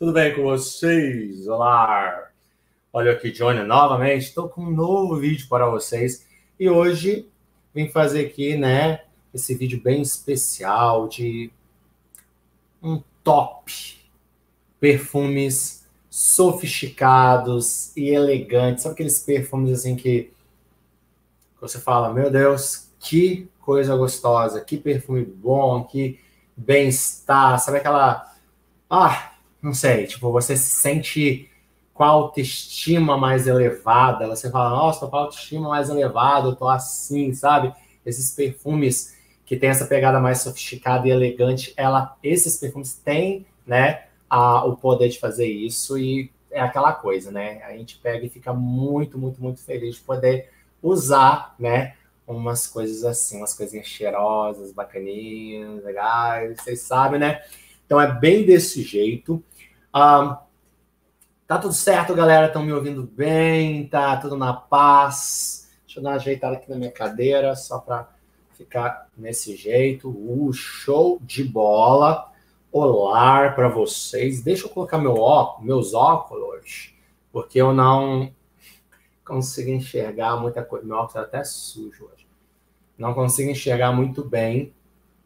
Tudo bem com vocês? Olá! Olha aqui, Johnny, novamente. Estou com um novo vídeo para vocês. E hoje vim fazer aqui, né, esse vídeo bem especial de um top perfumes sofisticados e elegantes. Sabe aqueles perfumes assim que você fala, meu Deus, que coisa gostosa, que perfume bom, que bem-estar. Sabe aquela... não sei, tipo, você se sente com a autoestima mais elevada, você fala, nossa, tô com a autoestima mais elevada, eu tô assim, sabe? Esses perfumes que tem essa pegada mais sofisticada e elegante, esses perfumes têm, né, o poder de fazer isso e é aquela coisa, né? A gente pega e fica muito, muito, muito feliz de poder usar, né, umas coisas assim, umas coisinhas cheirosas, bacaninhas, legais, vocês sabem, né? Então é bem desse jeito. Tá tudo certo, galera? Estão me ouvindo bem? Tá tudo na paz? Deixa eu dar uma ajeitada aqui na minha cadeira, só para ficar nesse jeito. Show de bola! Olá para vocês. Deixa eu colocar meus óculos, porque eu não consigo enxergar muita coisa. Meu óculos é até sujo hoje. Não consigo enxergar muito bem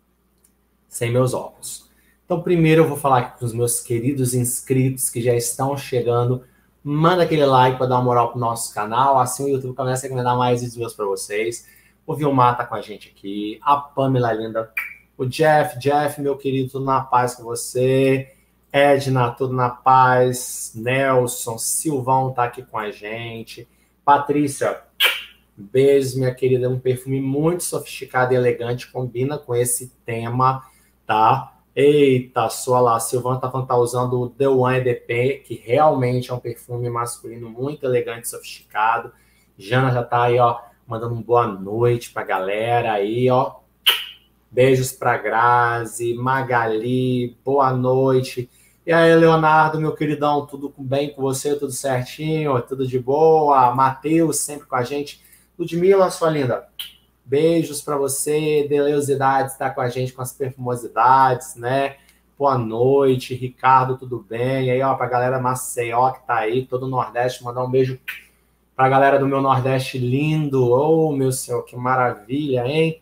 sem meus óculos. Então, primeiro eu vou falar aqui com os meus queridos inscritos que já estão chegando. Manda aquele like para dar uma moral pro nosso canal. Assim o YouTube começa a recomendar mais vídeos para vocês. O Vilmar tá com a gente aqui. A Pamela linda. O Jeff, meu querido, tudo na paz com você. Edna, tudo na paz. Nelson, Silvão tá aqui com a gente. Patrícia, beijo, minha querida. É um perfume muito sofisticado e elegante. Combina com esse tema, tá? Eita, sua lá, a Silvana tá falando que tá usando o The One EDP, que realmente é um perfume masculino muito elegante e sofisticado. Jana já tá aí, ó, mandando uma boa noite pra galera aí, ó. Beijos pra Grazi, Magali, boa noite. E aí, Leonardo, meu queridão, tudo bem com você? Tudo certinho? Tudo de boa? Matheus, sempre com a gente. Ludmila, sua linda. Beijos para você, Deleusidades está com a gente com as perfumosidades, né? Boa noite, Ricardo, tudo bem? E aí, ó, pra galera Maceió que tá aí, todo o Nordeste, mandar um beijo pra galera do meu Nordeste lindo. Oh, meu Senhor, que maravilha, hein?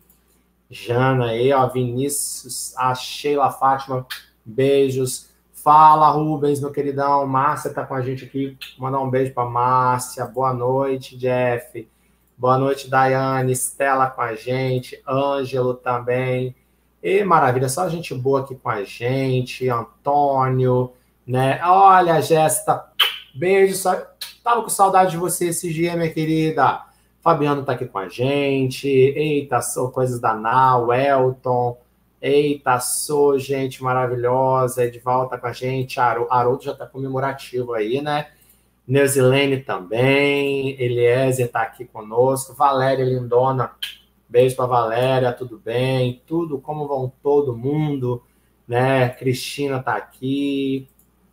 Jana aí, ó, Vinícius, a Sheila Fátima, beijos. Fala, Rubens, meu queridão. Márcia tá com a gente aqui, mandar um beijo pra Márcia. Boa noite, Jeff. Boa noite, Daiane, Estela com a gente, Ângelo também. E maravilha, só gente boa aqui com a gente, Antônio, né? Olha, Jéssica, beijo, só tava com saudade de você esse dia, minha querida. Fabiano tá aqui com a gente. Eita, sou coisas da Nau, Elton. Eita, sou gente maravilhosa. Edvaldo tá com a gente. Haroldo já tá comemorativo aí, né? Neusilene também, Eliezer está aqui conosco, Valéria Lindona, beijo para Valéria, tudo bem? Tudo, como vão todo mundo? Né? Cristina está aqui,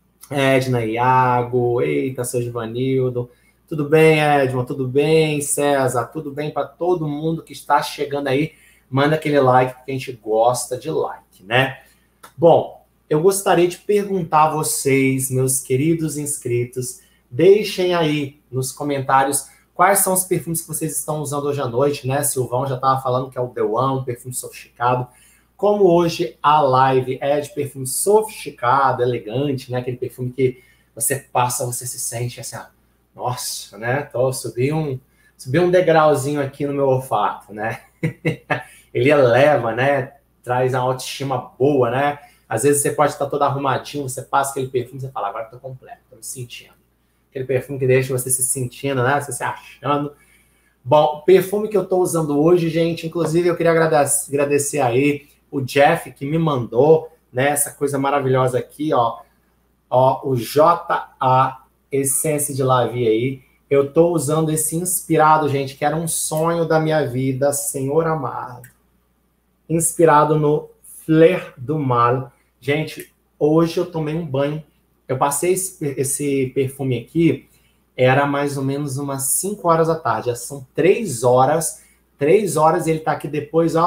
Edna Iago, eita, seu Givanildo, tudo bem, Edma? Tudo bem, César? Tudo bem para todo mundo que está chegando aí? Manda aquele like, porque a gente gosta de like, né? Bom, eu gostaria de perguntar a vocês, meus queridos inscritos, deixem aí nos comentários quais são os perfumes que vocês estão usando hoje à noite, né? Silvão já estava falando que é o The One, um perfume sofisticado. Como hoje a live é de perfume sofisticado, elegante, né? Aquele perfume que você passa, você se sente assim, nossa, né? Subi um degrauzinho aqui no meu olfato, né? Ele eleva, né? Traz uma autoestima boa, né? Às vezes você pode estar todo arrumadinho, você passa aquele perfume, você fala, agora eu tô completo, tô me sentindo. Aquele perfume que deixa você se sentindo, né? Você se achando. Bom, o perfume que eu estou usando hoje, gente, inclusive eu queria agradecer aí o Jeff que me mandou, né? Essa coisa maravilhosa aqui, ó. O JA Essence de La Vie aí. Eu estou usando esse inspirado, gente, que era um sonho da minha vida, Senhor amado. Inspirado no Fleur du Mal. Gente, hoje eu tomei um banho. Eu passei esse perfume aqui, era mais ou menos umas 5 horas da tarde. Já são 3 horas. 3 horas e ele tá aqui depois, ó.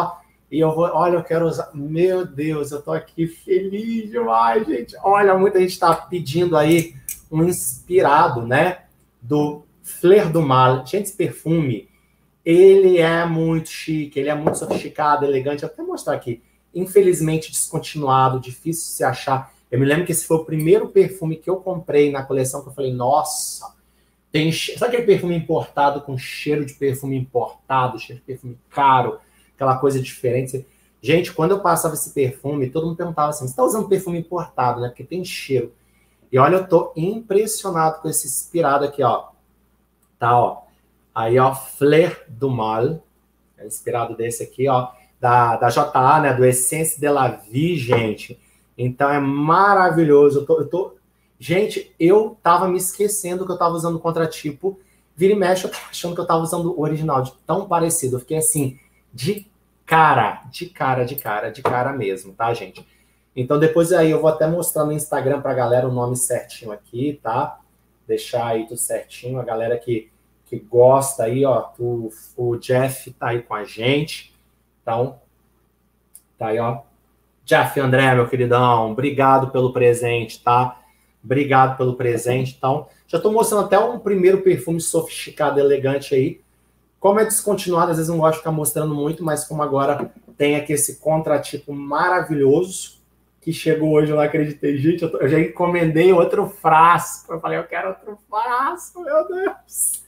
E eu vou, olha, eu quero usar. Meu Deus, eu tô aqui feliz demais, gente. Olha, muita gente está pedindo aí um inspirado, né? Do Fleur du Mal. Gente, esse perfume, ele é muito chique, ele é muito sofisticado, elegante. Vou até mostrar aqui. Infelizmente descontinuado, difícil de se achar. Eu me lembro que esse foi o primeiro perfume que eu comprei na coleção, que eu falei, nossa, tem... Sabe aquele perfume importado com cheiro de perfume importado, cheiro de perfume caro? Aquela coisa diferente. Gente, quando eu passava esse perfume, todo mundo perguntava assim, você está usando perfume importado, né? Porque tem cheiro. E olha, eu tô impressionado com esse inspirado aqui, ó. Tá, ó. Aí, ó, Fleur du Mal. É inspirado desse aqui, ó. Da JA, né? Do Essence de la Vie, gente. Então, é maravilhoso. Gente, eu tava me esquecendo que eu tava usando o contratipo. Vira e mexe, eu tava achando que eu tava usando o original, de tão parecido. Eu fiquei assim... de cara mesmo, tá, gente? Então, depois aí eu vou até mostrar no Instagram pra galera o nome certinho aqui, tá? Deixar aí tudo certinho. A galera que gosta aí, ó, o Jeff tá aí com a gente. Então, tá aí, ó. Jeff André, meu queridão, obrigado pelo presente, tá? Obrigado pelo presente. Então, já tô mostrando até um primeiro perfume sofisticado, elegante aí. Como é descontinuado, às vezes não gosto de ficar mostrando muito, mas como agora tem aqui esse contratipo maravilhoso, que chegou hoje, eu não acreditei. Gente, eu já encomendei outro frasco. Eu falei, eu quero outro frasco, meu Deus.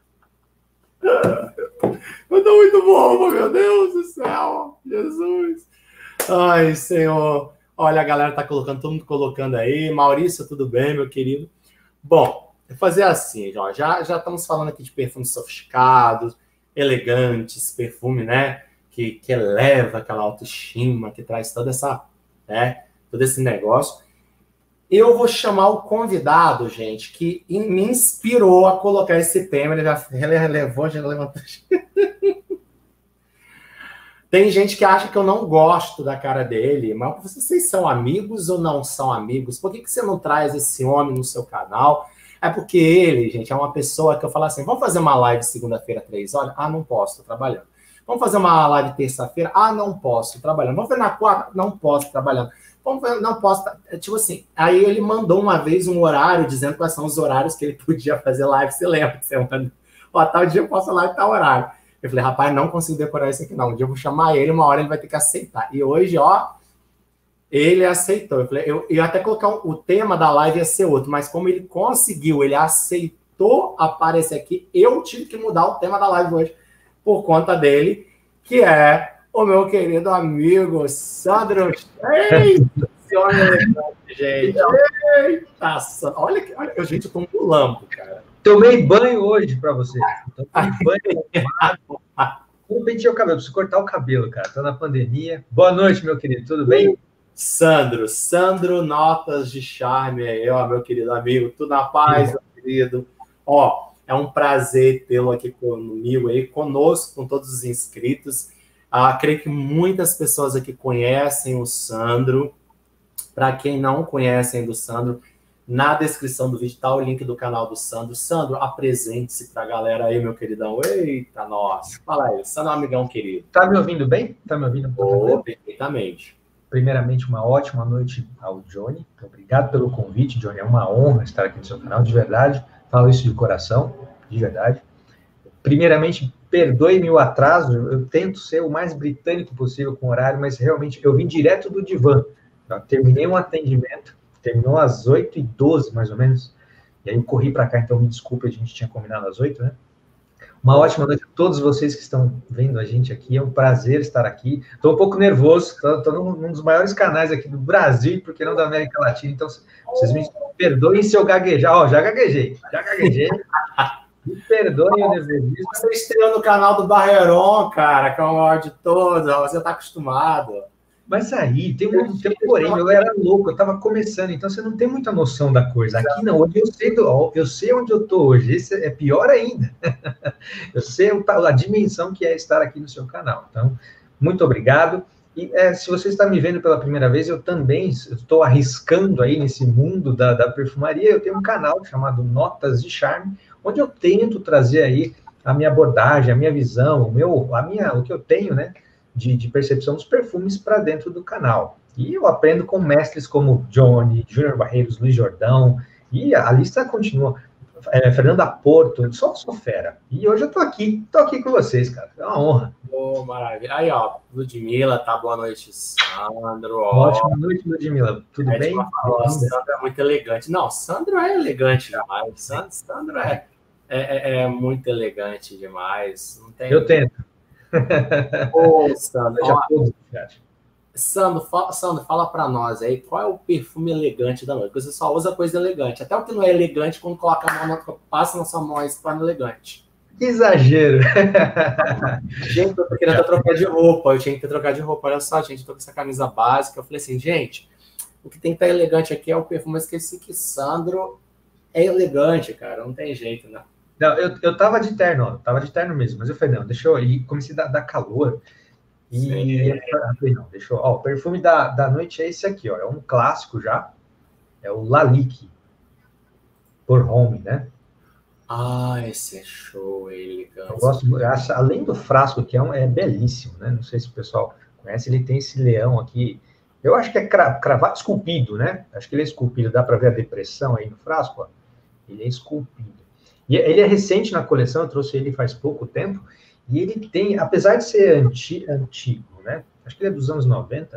Eu tô muito bobo, meu Deus do céu. Jesus. Ai, Senhor. Olha, a galera tá colocando, todo mundo colocando aí. Maurício, tudo bem, meu querido? Bom, vou fazer assim, ó. Já estamos falando aqui de perfumes sofisticados, elegantes, perfume, né, que eleva aquela autoestima, que traz toda essa, né, todo esse negócio. Eu vou chamar o convidado, gente, que me inspirou a colocar esse tema. Ele já levou, já levantou. Tem gente que acha que eu não gosto da cara dele, mas vocês são amigos ou não são amigos? Por que você não traz esse homem no seu canal? É porque ele, gente, é uma pessoa que eu falo assim, vamos fazer uma live segunda-feira, 3 horas? Ah, não posso, tô trabalhando. Vamos fazer uma live terça-feira? Ah, não posso, tô trabalhando. Vamos ver na quarta? Não posso, trabalhando. Vamos ver, não posso. Tipo assim, aí ele mandou uma vez um horário, dizendo quais são os horários que ele podia fazer live. Você lembra? Você manda, ó, tal dia eu posso live, tal horário. Eu falei, rapaz, não consigo decorar isso aqui não. Um dia eu vou chamar ele, uma hora ele vai ter que aceitar. E hoje, ó, ele aceitou. Eu falei, eu ia até colocar o tema da live ia ser outro, mas como ele conseguiu, ele aceitou aparecer aqui, eu tive que mudar o tema da live hoje por conta dele, que é o meu querido amigo Sandro. Eita, gente. Eita, olha, gente, eu tô um lampo, cara. Tomei banho hoje para você. Tomei banho. Como pentei o cabelo? Preciso cortar o cabelo, cara. Tô na pandemia. Boa noite, meu querido. Tudo bem? Sandro, notas de charme aí, ó, meu querido amigo. Tudo na paz, meu querido. Ó, é um prazer tê-lo aqui comigo aí, conosco, com todos os inscritos. Creio que muitas pessoas aqui conhecem o Sandro. Para quem não conhece ainda o Sandro, na descrição do vídeo está o link do canal do Sandro. Sandro, apresente-se para a galera aí, meu queridão. Eita, nossa. Fala aí, Sandro é um amigão querido. Tá me ouvindo bem? Tá me ouvindo? Perfeitamente. Primeiramente, uma ótima noite ao Johnny. Obrigado pelo convite, Johnny. É uma honra estar aqui no seu canal, de verdade. Falo isso de coração, de verdade. Primeiramente, perdoe-me o atraso. Eu tento ser o mais britânico possível com o horário, mas realmente eu vim direto do divã. Eu terminei um atendimento, terminou às 8h12, mais ou menos, e aí eu corri para cá, então me desculpe, a gente tinha combinado às 8, né? Uma ótima noite a todos vocês que estão vendo a gente aqui, é um prazer estar aqui. Estou um pouco nervoso, estou num dos maiores canais aqui do Brasil, porque não da América Latina, então vocês me perdoem se eu gaguejar. Ó, já gaguejei. Me perdoem o nervosismo. Você estreou no canal do Barreiron, cara, que é o maior de todos, você está acostumado. Mas aí, tem um porém, eu era louco, eu estava começando, então você não tem muita noção da coisa. Aqui não, hoje eu sei onde eu estou hoje, esse é pior ainda. Eu sei a dimensão que é estar aqui no seu canal. Então, muito obrigado. E se você está me vendo pela primeira vez, eu também estou arriscando aí nesse mundo da perfumaria. Eu tenho um canal chamado Notas de Charme, onde eu tento trazer aí a minha abordagem, a minha visão, o que eu tenho, né? de percepção dos perfumes para dentro do canal. E eu aprendo com mestres como Johnny, Júnior Barreiros, Luiz Jordão, e a lista continua. Fernanda Porto, só fera. E hoje eu tô aqui com vocês, cara. É uma honra. Oh, maravilha. Aí, ó, Ludmila, tá? Boa noite, Sandro. Ótima noite, Ludmila. Tudo bem? Sandro é muito elegante. Não, Sandro é elegante demais. Sandro é muito elegante demais. Não tem... Eu tento. Ô, Sandro, Sandro, fala pra nós aí, qual é o perfume elegante da noite? Porque você só usa coisa elegante. Até o que não é elegante, quando coloca a mão, passa na sua mão aí, se torna elegante. Que exagero! Gente, eu tô querendo trocar de roupa. Eu tinha que trocar de roupa. Olha só, gente, eu tô com essa camisa básica. Eu falei assim, gente, o que tem que estar elegante aqui é o perfume. Eu esqueci que Sandro é elegante, cara. Não tem jeito, né? Não, eu tava de terno, mesmo. Mas eu falei, não, deixa eu ir. Comecei a dar calor. E eu falei, não, deixa eu... Ó, o perfume da noite é esse aqui, ó. É um clássico já. É o Lalique. Por Home, né? Ah, esse é show, elegante. Eu gosto, além do frasco, que é belíssimo, né? Não sei se o pessoal conhece, ele tem esse leão aqui. Eu acho que é cravado, esculpido, né? Acho que ele é esculpido, dá para ver a depressão aí no frasco, ó. Ele é esculpido. E ele é recente na coleção, eu trouxe ele faz pouco tempo, e ele tem, apesar de ser antigo, né? Acho que ele é dos anos 90,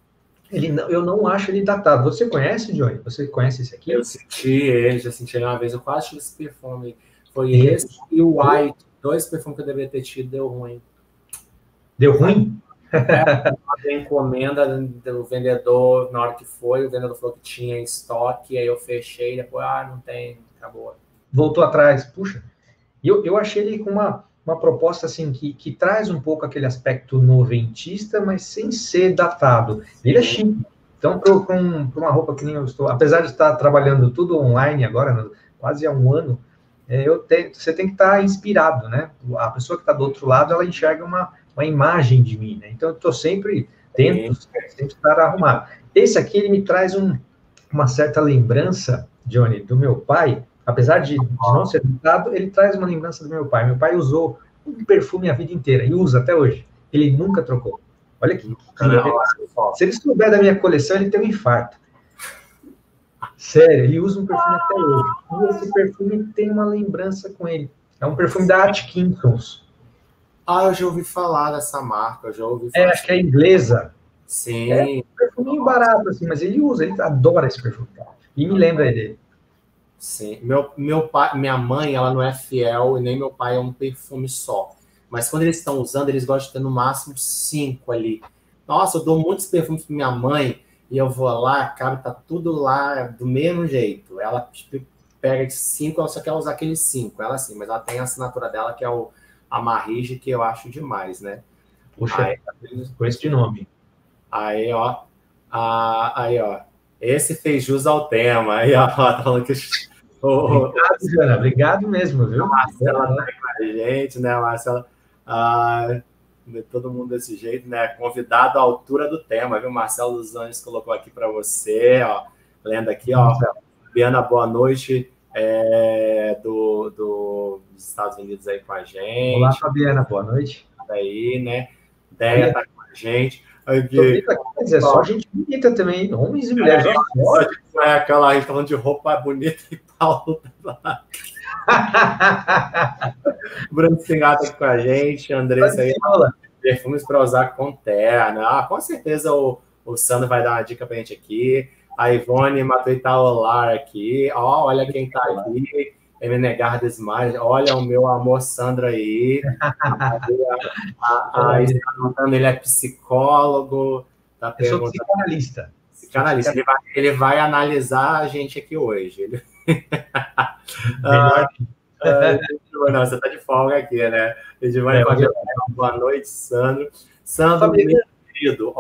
eu não acho ele datado. Você conhece, Johnny? Você conhece esse aqui? Eu já senti ele uma vez, eu quase tive esse perfume. Foi esse e o White, 2 perfumes que eu deveria ter tido, deu ruim. Deu ruim? A encomenda do vendedor, na hora que foi, o vendedor falou que tinha em estoque, aí eu fechei, depois, não tem, acabou. Voltou atrás, puxa. Eu achei ele com uma proposta assim que traz um pouco aquele aspecto noventista, mas sem ser datado. Ele é chique. Então, para uma roupa que nem eu estou, apesar de estar trabalhando tudo online agora, quase há um ano, você tem que estar inspirado, né? A pessoa que está do outro lado, ela enxerga uma imagem de mim, né? Então, eu estou sempre estar arrumado. Esse aqui, ele me traz uma certa lembrança, Johnny, do meu pai. Apesar de não ser datado, ele traz uma lembrança do meu pai. Meu pai usou um perfume a vida inteira e usa até hoje. Ele nunca trocou. Olha aqui. Se ele souber da minha coleção, ele tem um infarto. Sério, ele usa um perfume até hoje. E esse perfume tem uma lembrança com ele. É um perfume da Atkinsons. Eu já ouvi falar dessa marca. Eu já ouvi falar. Acho que é inglesa. Sim. É um perfuminho barato, assim, mas ele usa, ele adora esse perfume. E me lembra dele. Sim, meu pai, minha mãe, ela não é fiel e nem meu pai é um perfume só. Mas quando eles estão usando, eles gostam de ter no máximo 5 ali. Nossa, eu dou muitos perfumes para minha mãe e eu vou lá, cara, tá tudo lá do mesmo jeito. Ela pega de 5, ela só quer usar aqueles 5. Ela sim, mas ela tem a assinatura dela que é a Marige, que eu acho demais, né? Puxa, com esse nome. Aí, ó. Esse fez jus ao tema. Aí, ó, tá falando que... Obrigado, Jana. Obrigado mesmo, viu? A Marcela tá aí com a gente, né, Marcela? Todo mundo desse jeito, né? Convidado à altura do tema, viu? Marcelo dos Anjos colocou aqui para você, ó. Lendo aqui, ó. Biana, boa noite. Dos Estados Unidos aí com a gente. Olá, Fabiana, boa noite. Aí, né? Ideia tá com a gente. Aqui. Quer dizer, só gente bonita também, homens e mulheres. Aquela, a gente falando de roupa bonita e Paulo. Bruno Singata aqui com a gente, Andressa aí, perfumes para usar com terna. Com certeza o Sandro vai dar uma dica pra gente aqui. A Ivone Matuitaolar aqui. Olha quem tá aqui. Negar Desmar, olha o meu amor Sandro aí. Ele é psicólogo. Tá Eu sou psicanalista. Ele vai analisar a gente aqui hoje. Não, você tá de folga aqui, né? Boa noite, Sandro. Sandro, meu querido,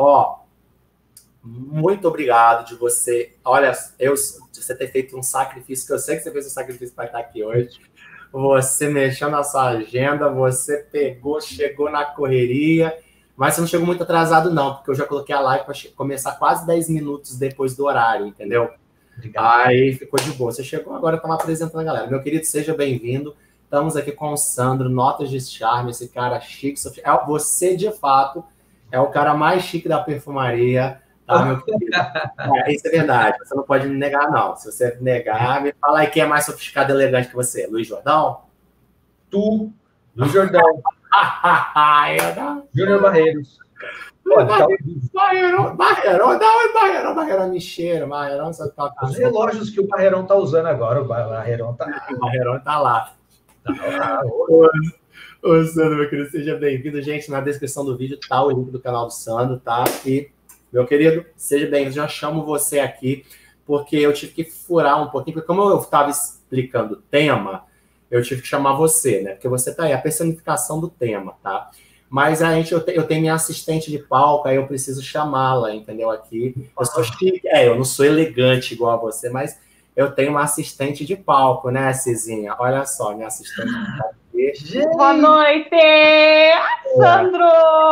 muito obrigado de você. Olha, você ter feito um sacrifício, que eu sei que você fez um sacrifício para estar aqui hoje. Você mexeu na sua agenda, você chegou na correria, mas você não chegou muito atrasado, não, porque eu já coloquei a live para começar quase 10 minutos depois do horário, entendeu? Obrigado. Aí ficou de boa. Você chegou agora, estamos apresentando a galera. Meu querido, seja bem-vindo. Estamos aqui com o Sandro, Notas de Charme, esse cara chique. Você, de fato, é o cara mais chique da perfumaria, tá, meu querido? Isso é verdade, você não pode me negar, não. Se você negar, me fala aí quem é mais sofisticado e elegante que você. Luiz Jordão? Tu, Luiz Jordão, Eu não... Júnior Barreiros. Pode tá Barreirão me cheira, Barreirão só tá os relógios que o Barreirão tá usando agora, o Barreirão tá lá. Tá lá. Ô, Sandro, meu querido, seja bem-vindo. Gente, na descrição do vídeo tá o link do canal do Sandro, tá? E, meu querido, seja bem-vindo. Já chamo você aqui, porque eu tive que furar um pouquinho, porque como eu estava explicando o tema, eu tive que chamar você, né? Porque você tá aí, a personificação do tema, tá? Mas eu tenho minha assistente de palco, aí eu preciso chamá-la, entendeu? Aqui. Eu sou chique, eu não sou elegante igual a você, mas eu tenho uma assistente de palco, né, Cizinha? Olha só, minha assistente de palco. Gente. Boa noite, Sandro!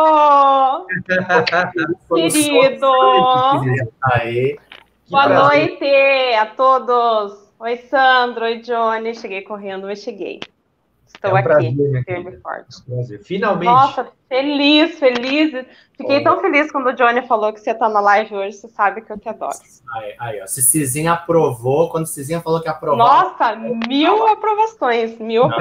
Querido! Aí. Boa noite a todos! Oi, Sandro, oi, Johnny. Cheguei correndo, mas cheguei. Estou aqui, firme e forte. Finalmente. Nossa, feliz. Fiquei tão feliz quando o Johnny falou que você está na live hoje. Você sabe que eu te adoro. Aí, ó. Se Cizinha aprovou, quando Cizinha falou que aprovou. Nossa, 1000 aprovações.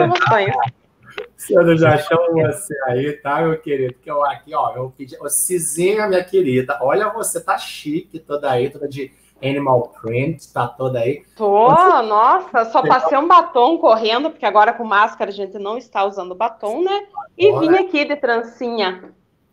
Eu já chamo você aí, tá, meu querido? Que eu aqui, ó, eu pedi. Ô, Cizinha, minha querida, olha, você tá chique toda aí, toda de animal print, tá toda aí. Nossa, só passei um batom correndo, porque agora com máscara a gente não está usando batom, né? E vim aqui de trancinha.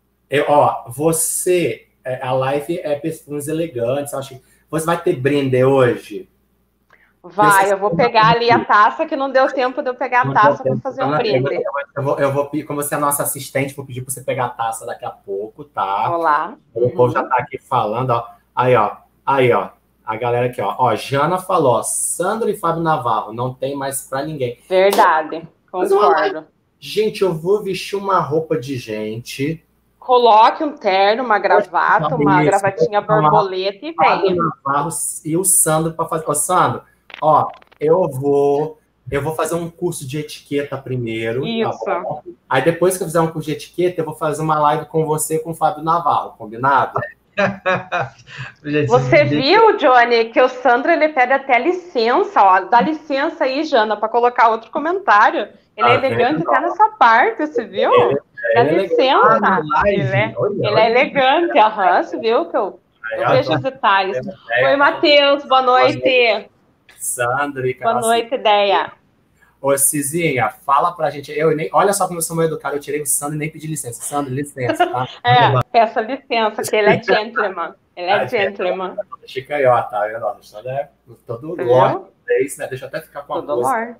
Você, a live é perfumes elegantes, acho que você vai ter brinde hoje? Vai, eu vou pegar ali a taça, que não deu tempo de eu pegar a taça para fazer um brinde. Eu vou, como você é nossa assistente, vou pedir para você pegar a taça daqui a pouco, tá? Olá. O povo já tá aqui falando, ó. Aí, ó. A galera aqui, ó. Jana falou, ó, Sandro e Fábio Navarro, não tem mais para ninguém. Verdade, concordo. Gente, eu vou vestir uma roupa de gente. Coloque um terno, uma gravata, uma gravatinha borboleta e venha. Navarro e o Sandro para fazer. Ô, Sandro, ó, eu vou fazer um curso de etiqueta primeiro. Isso. Tá bom? Aí depois que eu fizer um curso de etiqueta, eu vou fazer uma live com você e com o Fábio Navarro, combinado? Você viu, Johnny, que o Sandro ele pede até licença, ó. Dá licença aí, Jana, para colocar outro comentário. Ele é elegante até nessa parte, você viu? Dá licença. Ele é elegante, você viu que eu vejo os detalhes. Oi, Matheus, boa noite. Sandro e boa noite, Ideia. Ô, Cizinha, fala pra gente. Olha só como eu sou meu educado, eu tirei o Sandro e nem pedi licença. Sandro, licença, tá? Peça licença, que ele é gentleman. Ele é gentleman. Chicaiota, tá vendo? O Sandro é todo lorde, né? Deixa eu até ficar com a coisa.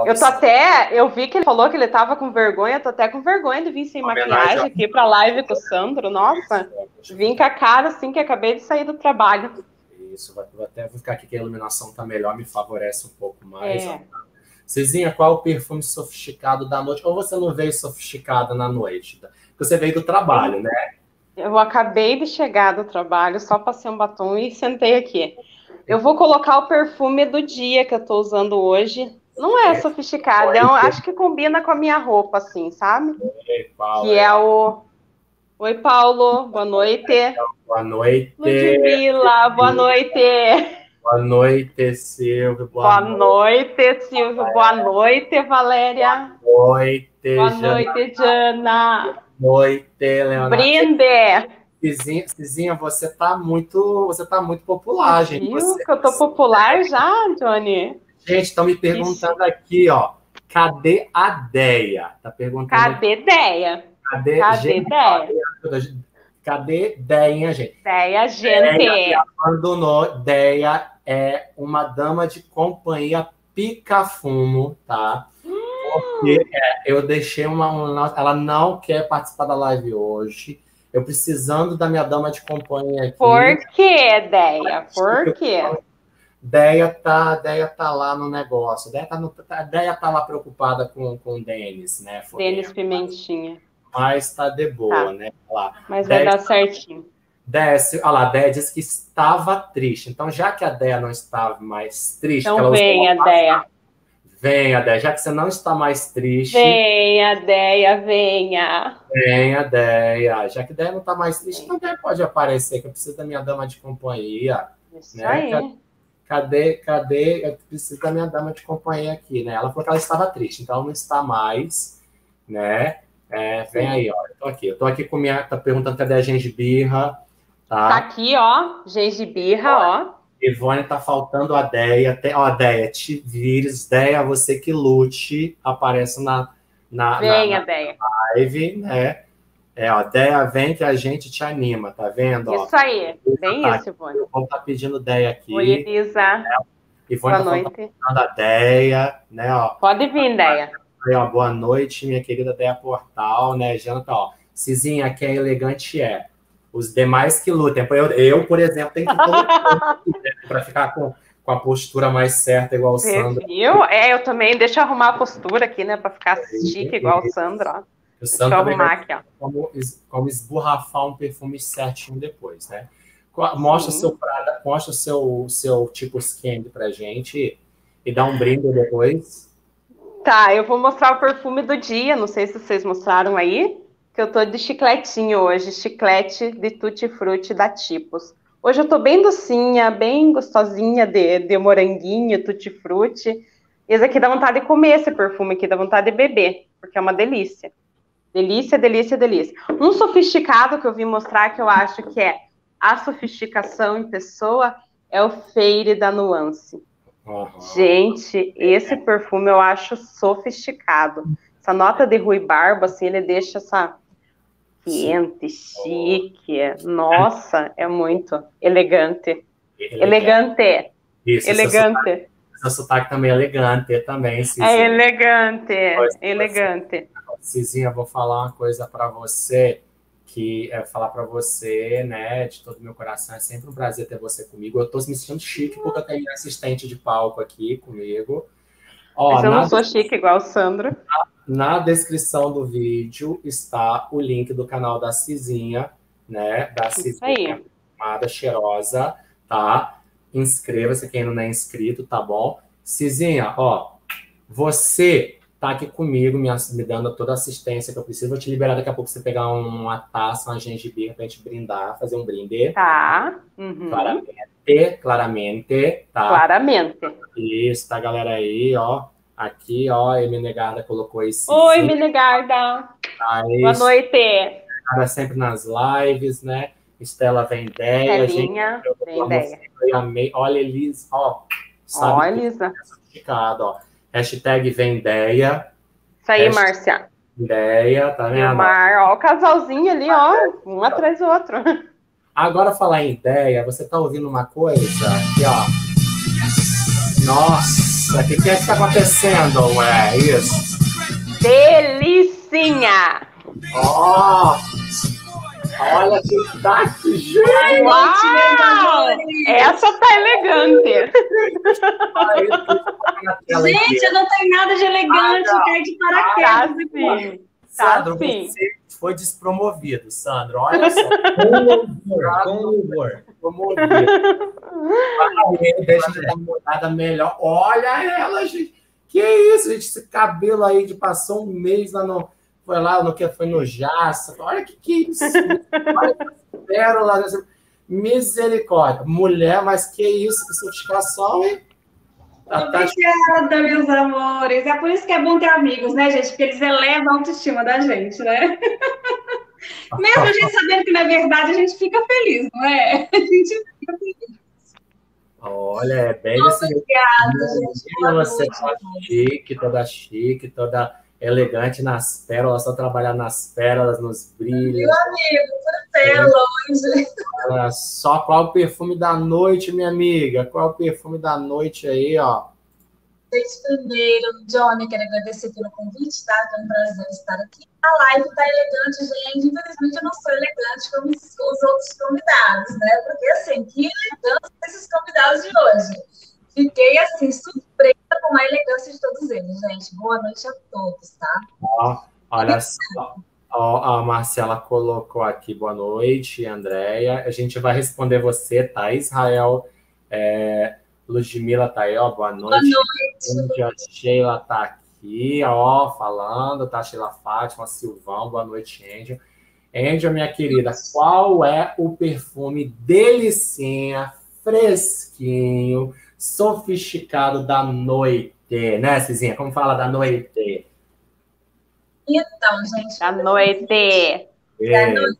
Eu vi que ele falou que ele tava com vergonha, tô até com vergonha de vir sem maquiagem aqui pra live com o Sandro. Nossa, vim com a cara assim que acabei de sair do trabalho. Isso, vou ficar aqui que a iluminação tá melhor, me favorece um pouco mais. Cizinha, qual é o perfume sofisticado da noite? Ou você não veio sofisticada na noite? Porque você veio do trabalho, né? Eu acabei de chegar do trabalho, só passei um batom e sentei aqui. Eu vou colocar o perfume do dia que eu tô usando hoje. Não é sofisticado, acho que combina com a minha roupa, assim, sabe? Que é o... Oi, Paulo, boa noite. Boa noite. Ludmila, boa noite. Boa noite, Silvio. Boa noite, Silvio. Boa noite, Valéria. Boa noite, Boa noite, Jana. Boa noite, Leonardo. Brinde. Cizinha, você tá muito popular, gente. Viu que eu tô popular já, Johnny? Gente, estão me perguntando aqui, ó. Cadê a Deia? Tá perguntando. Cadê Deia? Cadê Deia? Cadê Deia, gente? Deia, gente. Deia abandonou. Deia é uma dama de companhia pica-fumo, tá? Porque eu deixei ela não quer participar da live hoje. Eu precisando da minha dama de companhia aqui. Por quê, Deia? Por quê? Deia tá lá no negócio. Deia tá lá preocupada com o Denis, né? Denis Pimentinha. Mas tá de boa, né? Lá. Mas vai dar certinho. Olha lá, a Deia disse que estava triste. Então, já que a Deia não estava mais triste... Então vem, a Deia. Venha, Déia, já que você não está mais triste. Venha, Déia, venha. Venha, Déia. Já que Déia não está mais triste, então Déia pode aparecer, que eu preciso da minha dama de companhia. Isso né? aí. Cadê? Eu preciso da minha dama de companhia aqui, né? Ela falou que ela estava triste, então ela não está mais, né? Vem aí, ó. Eu tô aqui com minha. Tá perguntando cadê a gengibirra, tá? Tá aqui, ó. Gengibirra, ó. Ivone tá faltando a Déia. Ó, Déia, te vires. Déia, você que lute. Aparece na Venha, Déia. live, né? Ó, Déia, vem que a gente te anima, tá vendo? Isso aí. Bem isso, Ivone. Eu vou estar pedindo Déia aqui. Oi, Elisa. Ivone boa tá noite. falando a Déia, né? Ó. Pode vir, Déia. Ó, boa noite, minha querida Déia Portal, né? Jana tá, ó. Cizinha, que é elegante Os demais que lutem. Eu, por exemplo, tenho que colocar para ficar com a postura mais certa, igual o Sandro. Viu? Eu também. Deixa eu arrumar a postura aqui, né? Para ficar chique, igual o Sandro, ó. Deixa eu arrumar aqui, ó. Como esborrafar um perfume certinho depois, né? Mostra o seu tipo skin pra gente e dá um brinde depois. Tá, eu vou mostrar o perfume do dia. Não sei se vocês mostraram aí. Que eu tô de chicletinho hoje. Chiclete de tutti-frutti da Tipos. Hoje eu tô bem docinha, bem gostosinha de moranguinho, tutti-frutti. Esse aqui dá vontade de comer, esse perfume aqui, dá vontade de beber. Porque é uma delícia. Delícia, delícia, delícia. Um sofisticado que eu vim mostrar, que eu acho que é a sofisticação em pessoa, é o Feire da Nuance. Uhum. Gente, esse perfume eu acho sofisticado. Essa nota de ruibarbo, assim, ele deixa essa quente, chique. Nossa, é muito elegante. Elegante. Isso, elegante. Seu sotaque também é elegante, também. Cizinha. É elegante, elegante. Cizinha, vou falar uma coisa para você, né, de todo o meu coração, é sempre um prazer ter você comigo. Eu tô me sentindo chique porque eu tenho minha assistente de palco aqui comigo. Ó, mas eu não sou chique igual o Sandro. Na descrição do vídeo está o link do canal da Cizinha, né, da Cizinha, amada, cheirosa, tá? Inscreva-se quem não é inscrito, tá bom? Cizinha, ó, você tá aqui comigo, me dando toda a assistência que eu preciso. Vou te liberar daqui a pouco pra você pegar uma taça, uma gengibirra pra gente brindar, fazer um brinde. Tá. Uhum. Claramente, tá? Claramente. Isso, tá, galera aí, ó. Aqui, ó, a Eminegarda colocou esse. Oi, Eminegarda. Boa noite. Ela sempre nas lives, né? Estela Vendéia. Estelinha Vendéia. Eu amei. Olha, Elisa, ó. Ó, Elisa. Ó. Hashtag Vendéia. Isso aí, Márcia. Vendéia, tá vendo? Ó, o casalzinho ali, ó. Um atrás do outro. Agora, falar em ideia, você tá ouvindo uma coisa? Aqui, ó. Nossa, o que é que tá acontecendo, ué? Isso. Delicinha! Ó! Olha que tá aqui, gente! Uau! Essa tá elegante! Gente, eu não tenho nada de elegante, cai de paraquedas. Sandro, você foi despromovido, Sandro. Olha só. Com louvor. Promovido. Deixa eu dar uma olhada melhor. Olha ela, gente. Que isso, gente? Esse cabelo aí de passou um mês lá no... Foi lá no que foi no Jaça. Olha que é isso. Olha que pérola. Misericórdia. Mulher, mas que isso? Que sofisticação, hein? Obrigada, meus amores. É por isso que é bom ter amigos, né, gente? Porque eles elevam a autoestima da gente, né? Mesmo a gente sabendo que não é verdade, a gente fica feliz, não é? A gente fica feliz. Olha, é bem assim. Obrigada, gente. Você tá chique, toda elegante nas pérolas, só trabalhar nas pérolas, nos brilhos. Meu amigo, tudo pérola hoje. Olha só, qual o perfume da noite, minha amiga? Qual o perfume da noite aí, ó? Gente, primeiro, Johnny, quero agradecer pelo convite, tá? É um prazer estar aqui. A live tá elegante, gente. Infelizmente, eu não sou elegante como os outros convidados, né? Porque, assim, que elegância desses convidados de hoje. Fiquei, assim, surpresa com a elegância de todos eles, gente. Boa noite a todos, tá? Ó, olha só. Ó, a Marcela colocou aqui, boa noite, Andréia. A gente vai responder você, tá, Israel? Ludmila tá aí, ó, boa noite. Boa noite. A Sheila tá aqui, ó, falando, tá? Sheila Fátima, Silvão, boa noite, Angel. Angel, minha querida, qual é o perfume delicinha, fresquinho, sofisticado da noite, né, Cizinha? Como fala da noite? Então, gente... Da noite! Da noite.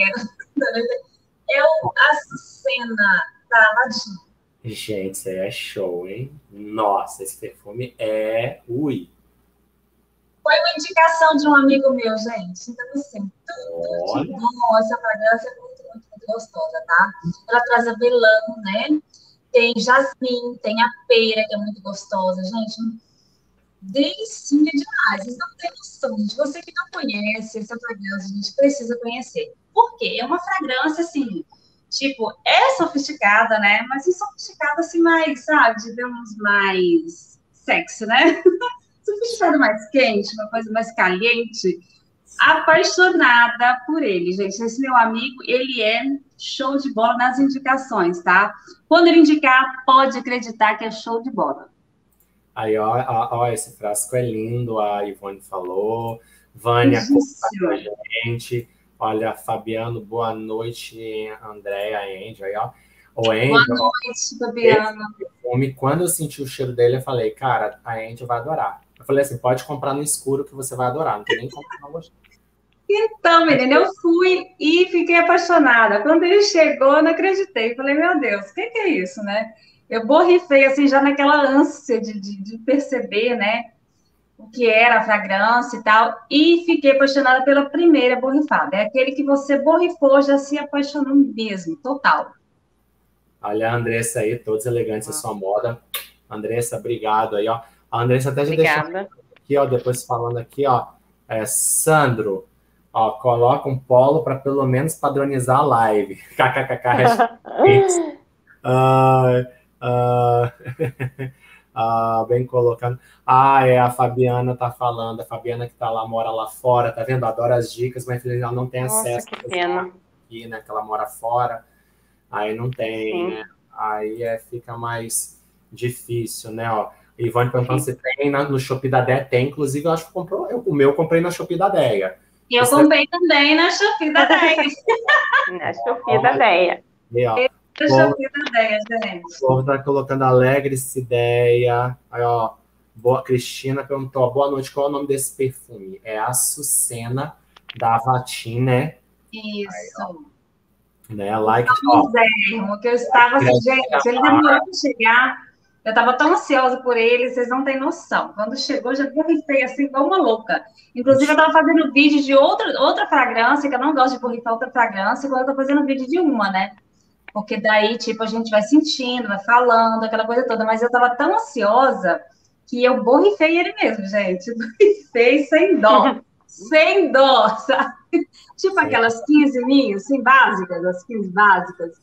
Eu, Açucena, tá, Ladinho. Gente, isso aí é show, hein? Nossa, esse perfume é... Ui! Foi uma indicação de um amigo meu, gente. Então, assim, tudo de bom. Essa fragrância é muito, muito, muito gostosa, tá? Ela traz avelã, né? Tem jasmim, tem a pera, que é muito gostosa. Gente, delicinha demais. Vocês não têm noção, gente. Você que não conhece essa fragrância, a gente precisa conhecer. Por quê? É uma fragrância, assim, tipo, é sofisticada, né? Mas é sofisticada, assim, mais, sabe? Digamos, mais sexy, né? Sofisticada mais quente, uma coisa mais caliente. Apaixonada por ele, gente. Esse meu amigo, ele é show de bola nas indicações, tá? Quando ele indicar, pode acreditar que é show de bola. Aí, ó, esse frasco é lindo, a Ivone falou. Vânia, conta com a gente. Olha, Fabiano, boa noite, Andréia, Angel, aí, ó. O Angel, boa noite, Fabiano. Quando eu senti o cheiro dele, eu falei, cara, a Angel vai adorar. Eu falei assim, pode comprar no escuro que você vai adorar, não tem nem como não gostar. Então, menina, eu fui e fiquei apaixonada. Quando ele chegou, eu não acreditei. Falei, meu Deus, o que é isso, né? Eu borrifei, assim, já naquela ânsia de perceber, né, o que era a fragrância e tal, e fiquei apaixonada pela primeira borrifada. É aquele que você borrifou, já se apaixonou mesmo, total. Olha a Andressa aí, todos elegantes a sua moda. Andressa, obrigado aí, ó. A Andressa até já deixou aqui, ó, depois falando aqui, ó, Sandro, ó, coloca um polo para pelo menos padronizar a live. KKKK. Bem colocando. A Fabiana tá falando, a Fabiana que tá lá, mora lá fora, tá vendo? Adora as dicas, mas ela não tem acesso que pena. aqui, né? Que ela mora fora, aí não tem, né? Aí fica mais difícil, né? Ó, Ivone perguntando se tem no Shopee da Deia. Tem, inclusive, eu acho que o meu eu comprei na Shopee da Deia. E eu comprei também na Shopee da Deia. Na Shopee da Deia. Na Shopee da Deia, gente. O povo tá colocando alegre-se ideia. Aí, ó, Cristina perguntou, boa noite, qual é o nome desse perfume? É Açucena, da Avatim, né? Isso. Aí, né? Like, que eu estava assim, gente, ele demorou para chegar, eu estava tão ansiosa por ele, vocês não têm noção. Quando chegou, já borrifei assim, igual uma louca. Inclusive, eu estava fazendo vídeo de outra fragrância, que eu não gosto de borrifar outra fragrância, quando eu estou fazendo vídeo de uma, né? Porque daí, tipo, a gente vai sentindo, vai falando, aquela coisa toda. Mas eu estava tão ansiosa que eu borrifei ele mesmo, gente. Borrifei sem dó. Sem dó, sabe? Tipo aquelas 15 minhas, assim, básicas, as 15 básicas.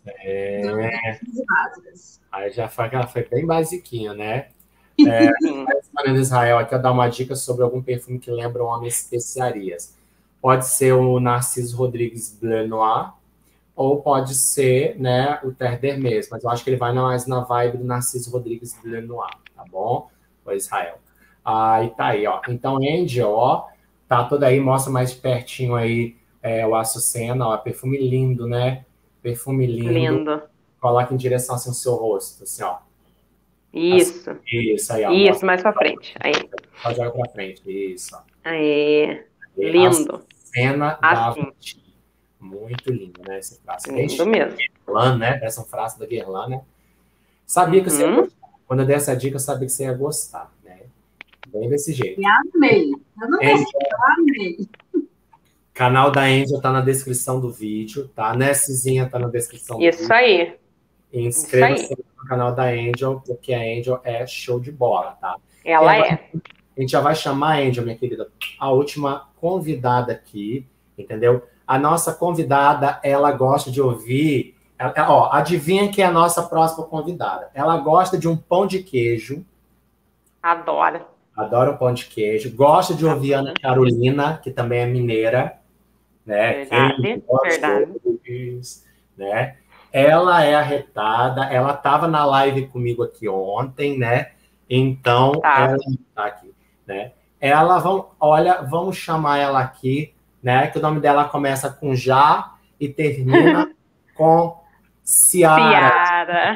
15 básicas. Aí já foi bem basiquinho, né? Maria Israel, aqui eu dar uma dica sobre algum perfume que lembra homens especiarias. Pode ser o Narciso Rodrigues Bleu Noir, ou pode ser, né, o Terre d'Hermès, mas eu acho que ele vai mais na vibe do Narciso Rodrigues Bleu Noir, tá bom? O Israel. Aí tá aí, ó. Então, Angel, ó, tá toda aí, mostra mais de pertinho aí o Açucena, ó, perfume lindo, né? Perfume lindo. Lindo. Coloca em direção assim o seu rosto, assim, ó. Isso. Assim, isso aí, ó. Isso, mais pra frente. Aí. Pode jogar pra frente, isso. Aí. Lindo. Açucena da Avatim. Muito lindo, né? Esse frasco. Lindo mesmo. Guerlain, né? Parece um frasco da Guerlain, né? Sabia que você ia gostar. Quando eu dei essa dica, eu sabia que você ia gostar, né? Bem desse jeito. Eu amei. Eu não gostei, eu amei. Canal da Angel tá na descrição do vídeo, tá? Nessizinha tá na descrição do vídeo. Isso aí. Inscreva-se no canal da Angel, porque a Angel é show de bola, tá? Ela é. A gente já vai chamar a Angel, minha querida, a última convidada aqui, entendeu? A nossa convidada, ela gosta de ouvir... Ó, adivinha quem é a nossa próxima convidada? Ela gosta de um pão de queijo. Adora. Adora o pão de queijo. Gosta de ouvir a Ana Carolina, que também é mineira. Né? Verdade, verdade. Né? Ela é arretada, ela estava na live comigo aqui ontem, né? Então, ela tá aqui, né? Ela, vamos chamar ela aqui, né? Que o nome dela começa com Já e termina com Ciara.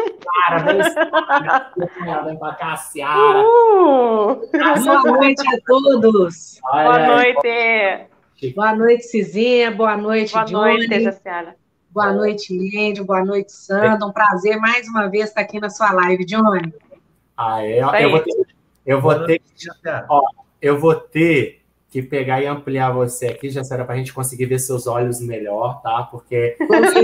Vem pra cá, Ciara. Boa noite a todos. Boa noite. Boa noite, Cizinha. Boa noite, Boa Johnny. noite, Jaciara. Boa noite, Andy. Boa noite, Sandra. Um prazer mais uma vez estar aqui na sua live, Johnny. Eu vou ter que pegar e ampliar você aqui, Jaciara, para a gente conseguir ver seus olhos melhor, tá? Porque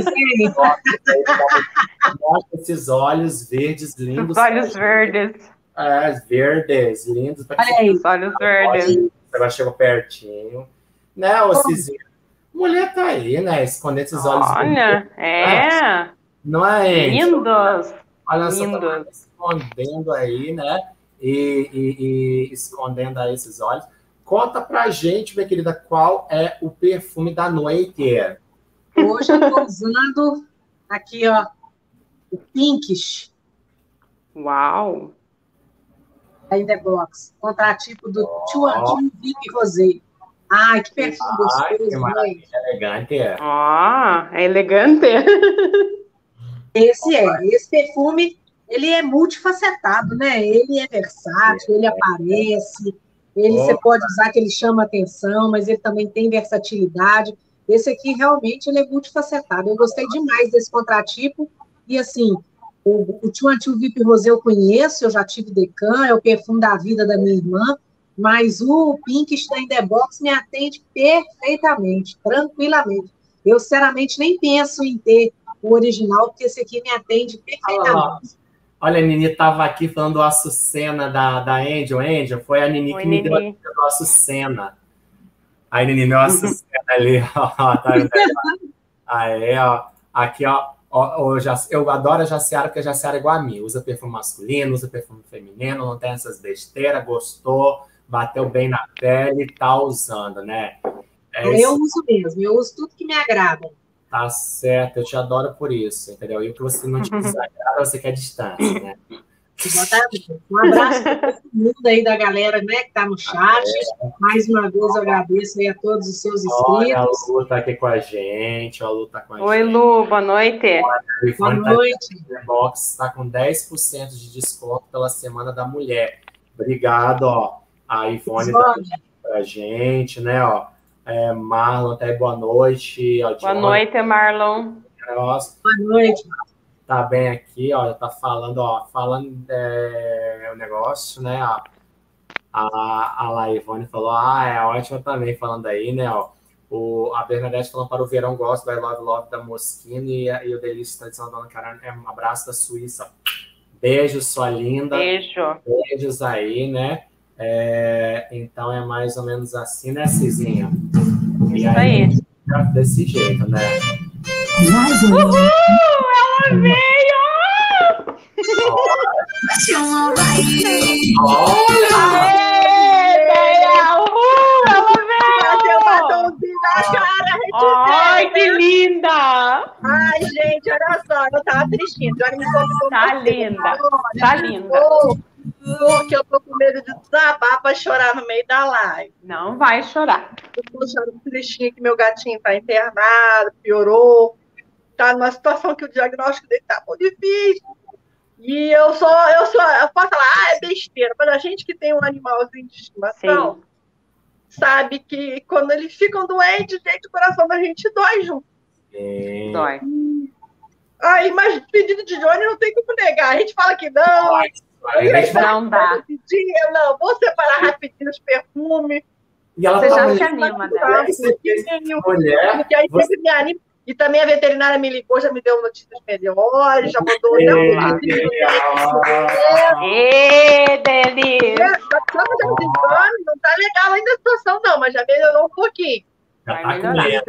mostra esses olhos verdes lindos. Os olhos verdes. Verdes, lindos. Olha aí, os olhos verdes. Você vai chegar pertinho. Né, ô Cizinha? Mulher tá aí, né? Escondendo esses olhos. Olha, verdes. Não é? Lindos. Olha só, tá escondendo aí, né? E escondendo aí esses olhos. Conta pra gente, minha querida, qual é o perfume da noite? Hoje eu tô usando aqui, ó, o Pinkish. Uau! Aí The Box, contratipo do Tuan Vic Rosé. Ai, que perfume gostoso, que maravilha, elegante. É elegante. Esse perfume, ele é multifacetado, né? Ele é versátil, ele aparece, você pode usar que ele chama atenção, mas ele também tem versatilidade. Esse aqui, realmente, ele é multifacetado. Eu gostei demais desse contratipo. E, assim, o Tuan VIP Rosé eu conheço, eu já tive Decan, é o perfume da vida da minha irmã, mas o Pinkish da In The Box me atende perfeitamente, tranquilamente. Eu, sinceramente, nem penso em ter o original, porque esse aqui me atende perfeitamente. Olha, a Nini estava aqui falando do Açucena da Angel. Angel, foi a Nini que me deu o Açucena. Aí, Nini, meu Açucena ali, ó. Tá vendo? Aí, ó. Aqui, ó. Eu adoro a Jaciara, porque a Jaciara é igual a mim. Usa perfume masculino, usa perfume feminino, não tem essas besteiras, gostou, bateu bem na pele, tá usando, né? Eu uso mesmo, eu uso tudo que me agrada. Tá certo, eu te adoro por isso, entendeu? E o que você não te desagrada, você quer distância, né? Exatamente. Um abraço para todo mundo aí da galera, né, que tá no chat. Mais uma vez eu agradeço aí a todos os seus inscritos. Olha, a Lu tá aqui com a gente. A Lu tá com a gente. Oi, Lu, boa noite. Boa noite. O Box está com 10% de desconto pela Semana da Mulher. Obrigado, ó. A Ivone tá pra gente, né, ó. Marlon, tá aí, boa noite. Boa noite, Marlon. Nossa. Boa noite. Tá bem aqui, ó, tá falando, ó, o negócio, né, a Laivone falou, é ótima também, falando aí, né, ó, a Bernadette falando para o verão, gosto da Love Love da Moschino e o Delícia Tradição da Dona Carolina, um abraço da Suíça. Beijo, sua linda. Beijos aí, né, então é mais ou menos assim, né, Cizinha? Isso aí. Desse jeito, né? Uhul! Ela veio! Ai, que linda! Ai, gente, olha só, eu tava tristinha. Johnny me convidou. Tá linda, tá linda. Porque eu tô com medo de desabar pra chorar no meio da live. Não vai chorar. Eu tô chorando tristinha que meu gatinho tá internado, piorou. Tá numa situação que o diagnóstico dele tá muito difícil. E eu posso falar, é besteira, mas a gente que tem um animalzinho de estimação, sabe que quando eles ficam doentes, gente, o coração da gente dói junto. Dói. Aí, mas o pedido de Johnny não tem como negar. A gente fala que não. Não dá. Não, vou separar rapidinho os perfumes. E ela você já se anima, né? Porque aí sempre me anima. E também a veterinária me ligou, já me deu notícias melhores, já mandou até um pedido. Delícia! Não tá legal ainda a situação, não, mas já melhorou um pouquinho. Vai melhorar.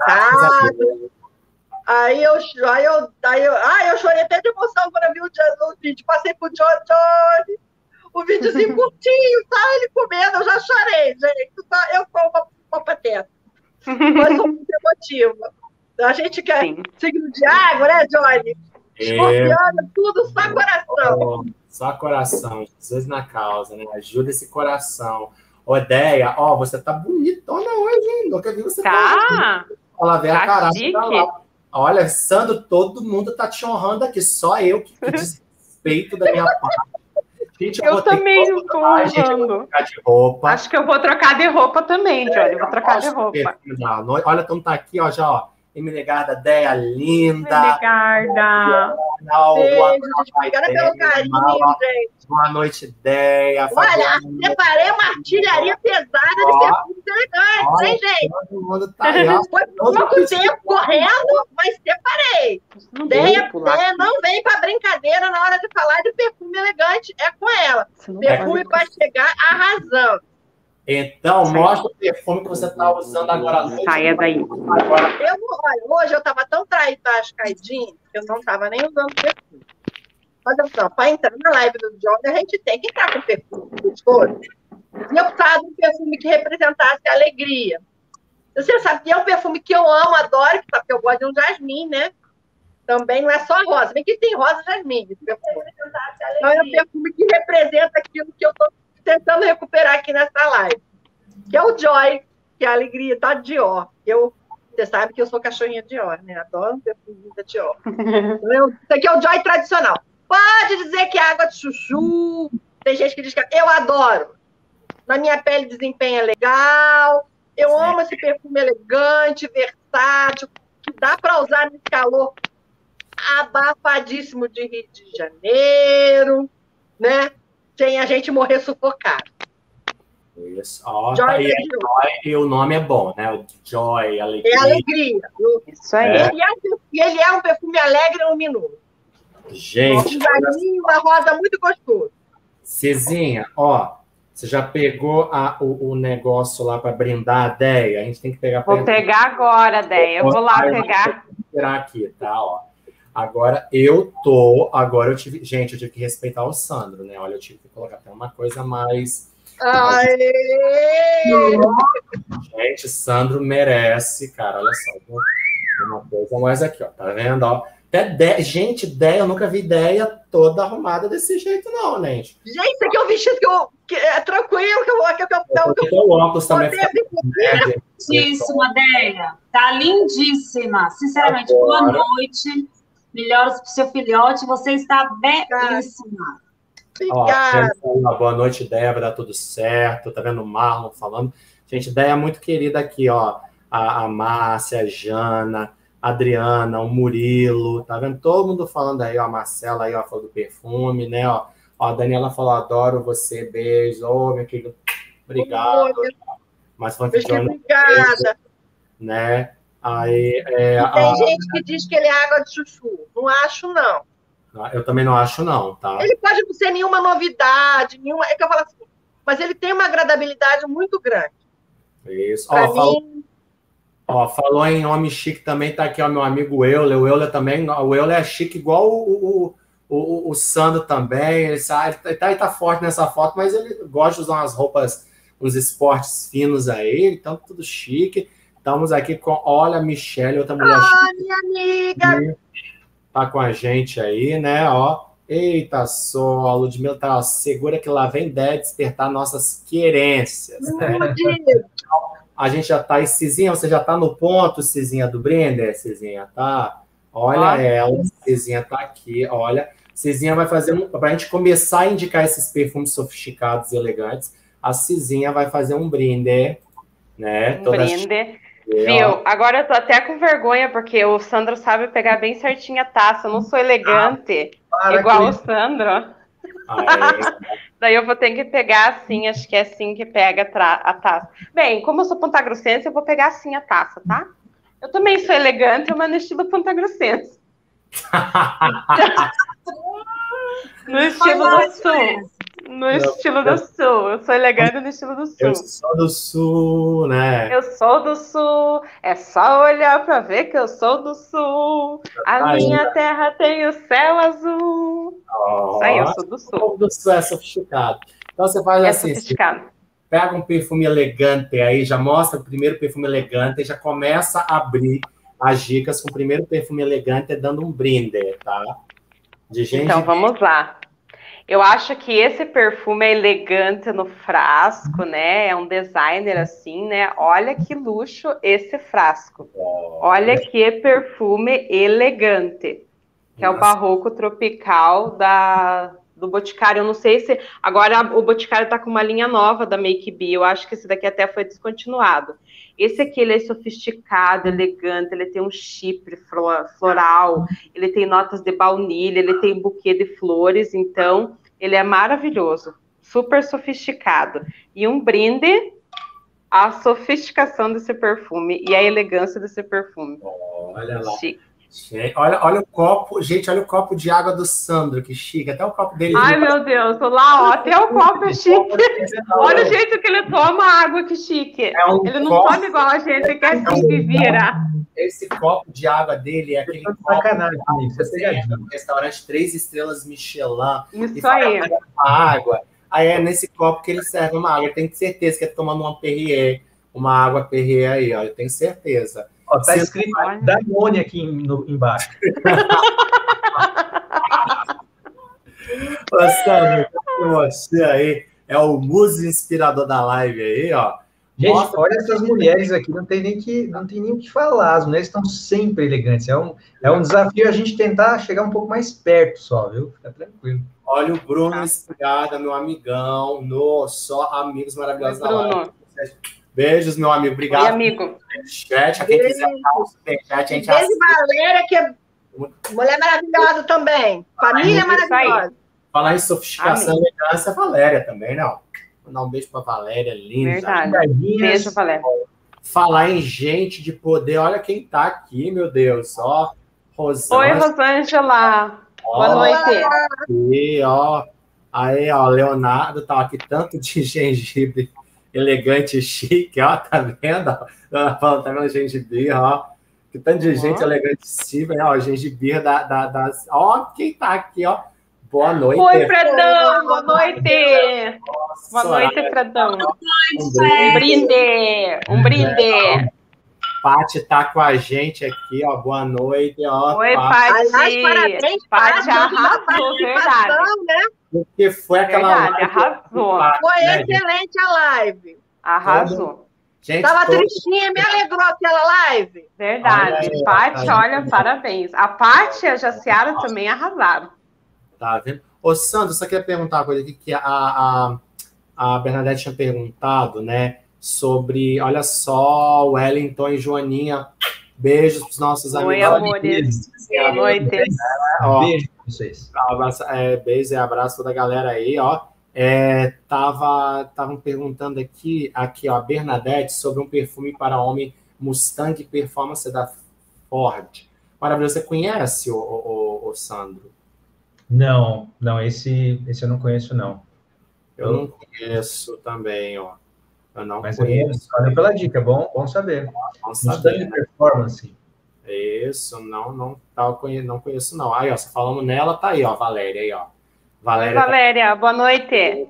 Aí eu chorei até de emoção quando eu vi o vídeo. Passei pro Johnny, o videozinho curtinho, tá? Ele comendo, eu já chorei, gente. Eu sou uma pateta. Mas sou muito emotiva. A gente quer Sim. signo de água, né, Johnny? Escorpiano, tudo só coração. Só coração, Jesus na causa, né? Ajuda esse coração. Odeia, você tá bonitona hoje, hein? Nunca vi você Tá. Olha lá, vem a carapa Chique. tá lá. Olha, Sandro, todo mundo tá te honrando aqui, só eu que desrespeito da minha parte. Gente, Eu também não tô honrando. De roupa. Acho que eu vou trocar de roupa também, Johnny. Vou trocar de roupa. Olha, então tá aqui, ó, já, ó. Emilegarda, Deia, linda. Emilegarda. Beijo, obrigada pelo carinho, gente. Boa noite, Deia. Olha, separei uma artilharia pesada de perfumes elegantes, hein, gente? Todo mundo tá aí, ó. Foi pouco tempo correndo, mas separei. Deia não vem pra brincadeira na hora de falar de perfume elegante, é com ela. Perfume vai chegar arrasando. Então, mostra o perfume que você está usando agora à noite. Saia daí. Olha, hoje eu estava tão caidinha que eu não estava nem usando perfume. Olha só, para entrar na live do Johnny, a gente tem que entrar com perfume. E eu precisava de um perfume que representasse a alegria. Você sabe que é um perfume que eu amo, adoro, porque eu gosto de um jasmim, né? Também não é só rosa. Bem que tem rosa e jasmim. Então é um perfume que representa aquilo que eu estou tentando recuperar aqui nessa live, que é o Joy, que é a alegria, tá? Dior. Você sabe que eu sou cachorrinha Dior, né? Adoro um perfume da Dior. Isso aqui é o Joy tradicional. Pode dizer que é água de chuchu, tem gente que diz que eu adoro. Na minha pele desempenha legal, eu amo esse perfume elegante, versátil, que dá para usar nesse calor abafadíssimo de Rio de Janeiro, né? Sem a gente morrer sufocado. Isso. Joy e o nome é bom, né? O Joy, alegria. É alegria. Isso aí. Ele é um perfume alegre e luminoso. Gente. Uma rosa muito gostoso. Cezinha, você já pegou o negócio lá para brindar a Deia? A gente tem que pegar. Vou pegar agora, Deia. Eu vou lá pegar. Vou tirar aqui, tá? Agora eu tive que respeitar o Sandro, né? Olha, eu tive que colocar até uma coisa mais. Gente, Sandro merece, cara, olha só. Uma coisa mais aqui, ó, tá vendo, ó? Gente, Deia, eu nunca vi Deia toda arrumada desse jeito, não, né, gente? Gente, esse aqui é um vestido que é tranquilo, que eu o óculos também. Lindíssima, Deia. Tá lindíssima. Sinceramente, boa noite. Melhoras pro seu filhote, você está belíssima. Obrigada. Boa noite, Deia, vai dar tudo certo. Tá vendo o Marlon falando? Gente, Deia é muito querida aqui, ó. A Márcia, a Jana, a Adriana, o Murilo, tá vendo? Todo mundo falando aí, ó. A Marcela aí, ó, falou do perfume, né? Ó, a Daniela falou, adoro você, beijo. Meu querido, obrigado. Mas falando que obrigada. Né? Aí, tem gente que diz que ele é água de chuchu. Não acho, não. Eu também não acho, não, tá? Ele pode não ser nenhuma novidade, é que eu falo assim, mas ele tem uma agradabilidade muito grande. Isso. Falou em homem chique também, tá aqui, ó, meu amigo Euler. O Euler também, o Euler é chique igual o Sandro também. Ele tá forte nessa foto, mas ele gosta de usar umas roupas, uns esportes finos aí, então tudo chique. Estamos aqui com, olha, a Michelle, outra mulher chique. Minha amiga! Tá com a gente aí, né, ó. Eita, só, a Ludmilla tá segura que lá vem ideia despertar nossas querências, né? A gente já tá aí, Cizinha, você já tá no ponto, Cizinha, do Brender? Cizinha, tá? Olha ela, Cizinha tá aqui, olha. Cizinha vai fazer pra gente começar a indicar esses perfumes sofisticados e elegantes, a Cizinha vai fazer um brinde, né? Brinde. Viu? Agora eu tô até com vergonha, porque o Sandro sabe pegar bem certinho a taça. Eu não sou elegante, igual o Sandro. Daí eu vou ter que pegar assim, acho que é assim que pega a taça. Bem, como eu sou pontagrossense, eu vou pegar assim a taça, tá? Eu também sou elegante, mas no estilo pontagrossense. No estilo do sul. No estilo do sul. Eu sou elegante no estilo do sul. Eu sou do sul, né? Eu sou do sul. É só olhar pra ver que eu sou do sul. A minha terra tem o céu azul. Isso aí, eu sou do sul. O do sul é sofisticado. Então você faz assim. Sofisticado. Pega um perfume elegante aí, já mostra o primeiro perfume elegante, já começa a abrir as dicas com o primeiro perfume elegante dando um brinde, tá? De gengibre. Então, vamos lá. Eu acho que esse perfume é elegante no frasco, né? É um designer assim, né? Olha que luxo esse frasco. Olha que perfume elegante. Que é o Barroco Tropical do Boticário. Eu não sei se... Agora o Boticário tá com uma linha nova da Make Be. Eu acho que esse daqui até foi descontinuado. Esse aqui, ele é sofisticado, elegante, ele tem um chipre floral, ele tem notas de baunilha, ele tem buquê de flores, então ele é maravilhoso, super sofisticado. E um brinde à sofisticação desse perfume e à elegância desse perfume. Olha lá. Chique. Gente, olha o copo, gente, olha o copo de água do Sandro, que chique, até o copo dele. Ai, meu Deus, lá, ó, até o copo é chique. Olha o jeito que ele toma água, que chique. Ele não toma igual a gente, que assim que vira. Esse copo de água dele é aquele copo sacanagem, no restaurante 3 estrelas Michelin. Isso aí. Água. Aí é nesse copo que ele serve uma água. Eu tenho certeza que é tomando uma Perrier, uma água Perrier aí, ó. Eu tenho certeza. Ó, tá escrito Danone aqui embaixo. Sandro, você aí é o muso inspirador da live aí, ó. Gente, olha essas mulheres aqui, não tem nem o que falar. As mulheres estão sempre elegantes. É um desafio a gente tentar chegar um pouco mais perto só, viu? Fica tranquilo. Olha o Bruno Estrada, meu amigão. Só amigos maravilhosos da live. Beijos, meu amigo. Obrigado. Oi, amigo. Chat, quem quiser dar o superchat, a gente Beijo, Valéria, que é mulher maravilhosa também. Família maravilhosa. Falar em sofisticação e elegância, Valéria também, não. Mandar um beijo pra Valéria, linda. Verdade. Beijo, Valéria. Falar em gente de poder, olha quem tá aqui, meu Deus. Ó, Rosângela. Oi, Rosângela. Boa noite. Aqui, ó. Aí, ó, Leonardo tá aqui, tanto de gengibre elegante e chique, ó, tá vendo? Tá vendo gengibre, ó. Que tanto de gente elegante e chique, ó, gengibre das... Ó, quem tá aqui, ó. Boa noite. Oi, Fredão, boa noite. Nossa, boa noite, Fredão. Um brinde, um brinde. Paty tá com a gente aqui, ó. Boa noite, ó. Oi, Paty. Parabéns, Paty arrasou, verdade. Né? Porque foi aquela verdade, arrasou. Foi excelente a live. Arrasou. Gente, tava tristinha, me alegrou aquela live. Verdade. Paty, olha, parabéns. A Paty e a Jaciara também arrasaram. Tá vendo? Ô, Sandro, só queria perguntar uma coisa aqui que a Bernadette tinha perguntado, né? Sobre, olha só, Wellington e Joaninha. Beijos para os nossos amigos. Oi, amores. Boa noite. Beijo para vocês. Beijo e abraço toda a galera aí, ó. Estavam perguntando aqui, ó, a Bernadette, sobre um perfume para homem Mustang Performance da Ford. Maravilhoso. Você conhece, o Sandro? Não, esse eu não conheço, não. Eu não conheço também, ó. Eu não Mas conheço. Valeu pela dica, bom saber. Bom saber. Performance. Isso, não conheço, não. Aí, ó, se falamos nela, tá aí, ó, Valéria, aí, ó. Valéria, boa noite.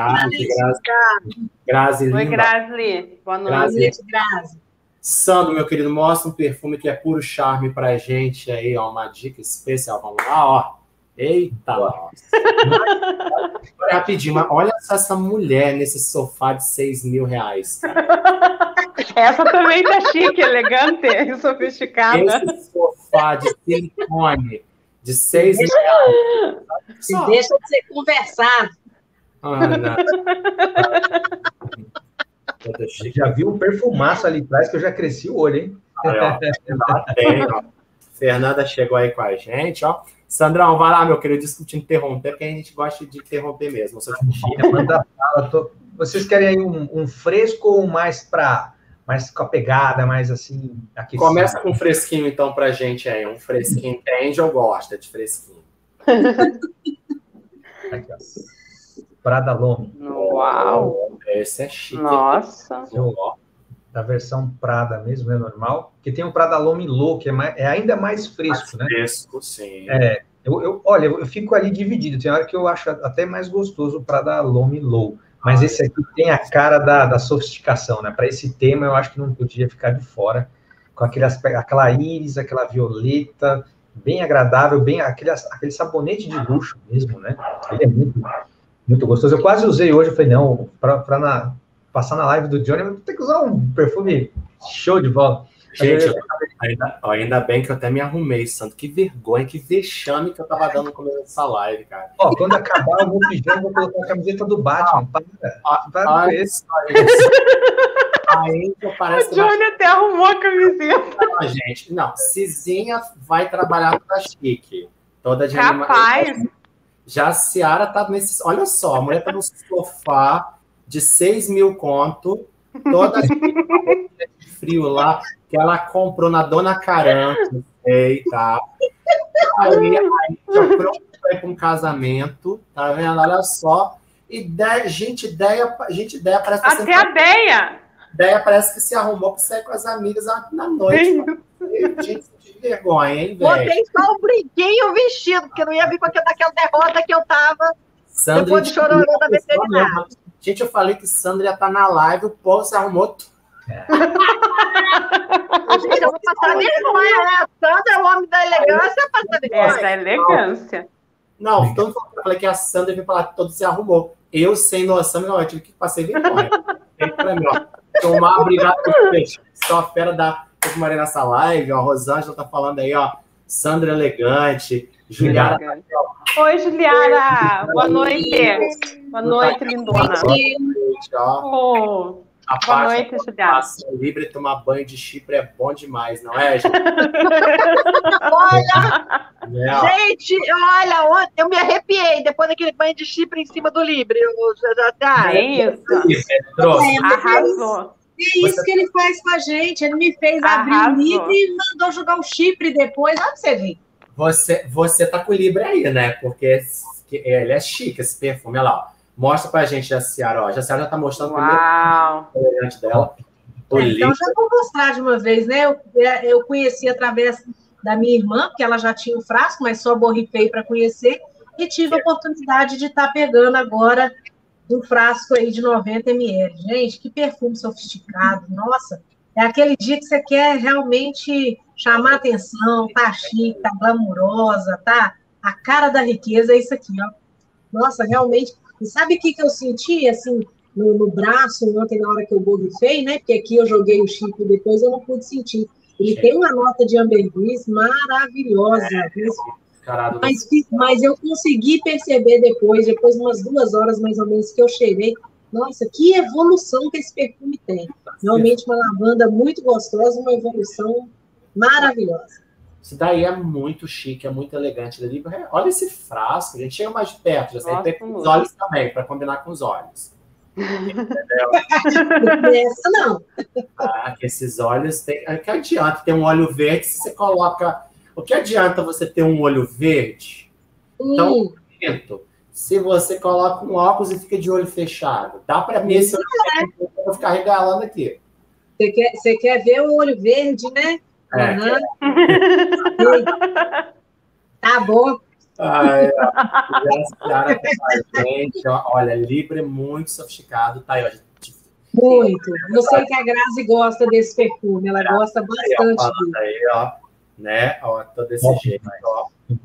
Grazi, oi, Grazi. Boa noite, Grazi. Sandro, meu querido, mostra um perfume que é puro charme pra gente aí, ó, uma dica especial. Vamos lá, ó. Eita, nossa. Rapidinho, mas olha só essa mulher nesse sofá de R$6.000. Essa também tá chique, elegante e sofisticada. Esse sofá de silicone de R$6.000. Deixa de ser conversado. Já viu um perfumaço ali atrás que eu já cresci o olho, hein? Fernanda chegou aí com a gente, ó. Sandrão, vai lá, meu querido, desculpa te interromper, porque a gente gosta de interromper mesmo. Vocês querem aí um fresco ou mais com a pegada, mais assim, aquecido? Começa com um fresquinho, então, pra gente aí. Um fresquinho. Angel gosta de fresquinho. Aqui, ó. Prada L'Homme. Uau! Esse é chique. Nossa! Da versão Prada mesmo, é normal. Porque tem o Prada L'Homme Low, que é ainda mais fresco, né? Fresco, sim. Olha, eu fico ali dividido. Tem hora que eu acho até mais gostoso o Prada L'Homme Low. Mas esse aqui tem a cara da sofisticação, né? Para esse tema, eu acho que não podia ficar de fora. com aquela íris, aquela violeta, bem agradável, bem aquele sabonete de luxo mesmo, né? Ele é muito, muito gostoso. Eu quase usei hoje, eu falei, não, para passar na live do Johnny, eu vou ter que usar um perfume show de bola. Gente, ainda bem que eu até me arrumei, santo. Que vergonha, que vexame que eu tava dando no começo dessa live, cara. Ó, quando acabar, eu vou pedir, vou colocar a camiseta do Batman. Para com isso. Aí que parece o Johnny até arrumou a camiseta. Não, gente, não. Cizinha vai trabalhar toda chique. Toda de Capaz. Já a Ciara tá nesse... Olha só, a mulher tá no sofá de 6 mil conto, toda de frio lá, que ela comprou na Dona Caramba, sei, tá? Aí já pronto para ir para um casamento, tá vendo? Olha só. Gente, ideia parece que... Até a Deia! Deia parece que se arrumou para sair com as amigas na noite. Gente, de vergonha, hein, velho? Botei só o brinquinho vestido, porque não ia vir com daquela derrota que eu tava Sandra, depois de chororô da veterinária. Gente, eu falei que Sandra ia estar na live, o povo se arrumou tudo. Gente, eu vou passar vergonha, né? Sandra é o homem da elegância, passar vergonha. Essa é elegância. Não, todo mundo eu falei que a Sandra veio falar que todo se arrumou. Eu, sem noção, eu tive que passei vergonha. Pra mim, ó. Tomar, obrigado por peixe. Só a fera da Maria nessa live, ó. A Rosângela tá falando aí, ó. Sandra elegante. Juliana. Oi, Juliana. Boa noite. Boa noite, lindona. Oh. Boa noite, Juliana. Livre tomar banho de chifre é bom demais, não é, gente? Olha, gente, olha, ontem eu me arrepiei depois daquele banho de chifre em cima do Libre. É isso. Arrasou. É isso que ele faz com a gente. Ele me fez abrir o Libre e mandou jogar o chifre depois. Olha pra você ver. Você tá com o Libre aí, né? Porque ele é chique, esse perfume. Olha lá, ó. Mostra pra gente a Ciara, ó. A Ciara já tá mostrando o elegante dela. Então já vou mostrar de uma vez, né? Eu conheci através da minha irmã, porque ela já tinha o frasco, mas só borrifei para conhecer, e tive a oportunidade de estar pegando agora um frasco aí de 90 ml. Gente, que perfume sofisticado. Nossa, é aquele dia que você quer realmente chamar atenção, tá chique, tá glamurosa, tá? A cara da riqueza é isso aqui, ó. Nossa, realmente... E sabe o que eu senti, assim, no braço, ontem, na hora que eu borrifei, né? Porque aqui eu joguei o chifre e depois eu não pude sentir. Ele tem uma nota de ambergris maravilhosa. Mas eu consegui perceber depois de umas 2 horas, mais ou menos, que eu cheirei. Nossa, que evolução que esse perfume tem. Realmente uma lavanda muito gostosa, uma evolução maravilhosa. Isso daí é muito chique, é muito elegante. Olha esse frasco, a gente chega mais de perto, já tem com os olhos também, para combinar com os olhos. Entendeu? Essa não. Que esses olhos tem. O que adianta ter um olho verde se você coloca. O que adianta você ter um olho verde? Então, se você coloca um óculos e fica de olho fechado, dá para mim esse olho verde, eu vou ficar regalando aqui. Você quer ver o olho verde, né? Tá bom. Gente, olha, Libre muito sofisticado, tá aí, ó. Muito. Eu sei que a Grazi gosta desse perfume, ela gosta bastante dele. Aí, ó, né? Ó, tô desse jeito, ó.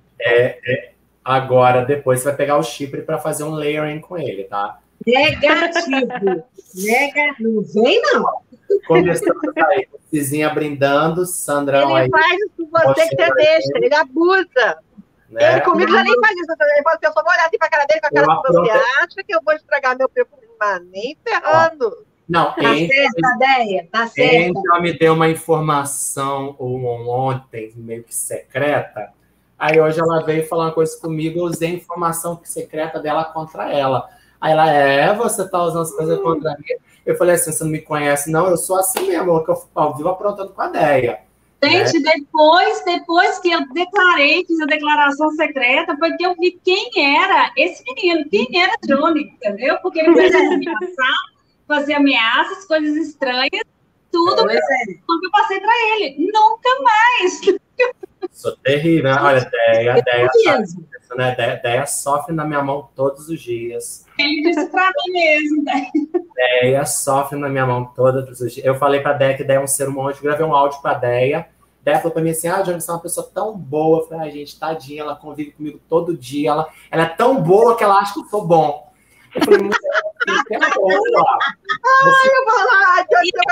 Agora, depois você vai pegar o chifre para fazer um layering com ele, tá? Negativo. Não vem, não. Começando aí, Cizinha brindando, Sandrão aí. Ele faz isso com você que você deixa, ele abusa. Né? Ele comigo já nem faz isso. Eu só vou olhar assim pra cara dele, com a cara que você acha que eu vou estragar meu perfume, mas nem ferrando. Não, tá certa, Deia, tá certa. Ela me deu uma informação ontem, meio que secreta. Aí hoje ela veio falar uma coisa comigo, eu usei a informação secreta dela contra ela. Aí ela, você tá usando as coisas contra mim? Eu falei assim, você não me conhece, não? Eu sou assim mesmo, que eu vivo aprontando com a Deia. Gente, depois que eu declarei, fiz a declaração secreta, foi que eu vi quem era esse menino, quem era Johnny, entendeu? Porque ele começou a ameaçar, fazer ameaças, coisas estranhas, tudo que eu passei para ele. Nunca mais. Sou terrível, né? Olha, Deia sofre na minha mão todos os dias. Ele disse pra mim mesmo, né? Deia sofre na minha mão todos os dias. Eu falei pra Deia que Deia é um ser humano, eu gravei um áudio pra Deia. Deia falou pra mim assim, Johnny, você é uma pessoa tão boa. Eu falei, gente, tadinha, ela convive comigo todo dia. Ela é tão boa que ela acha que eu sou bom. Eu falei, mulher, você é boa. Eu falo,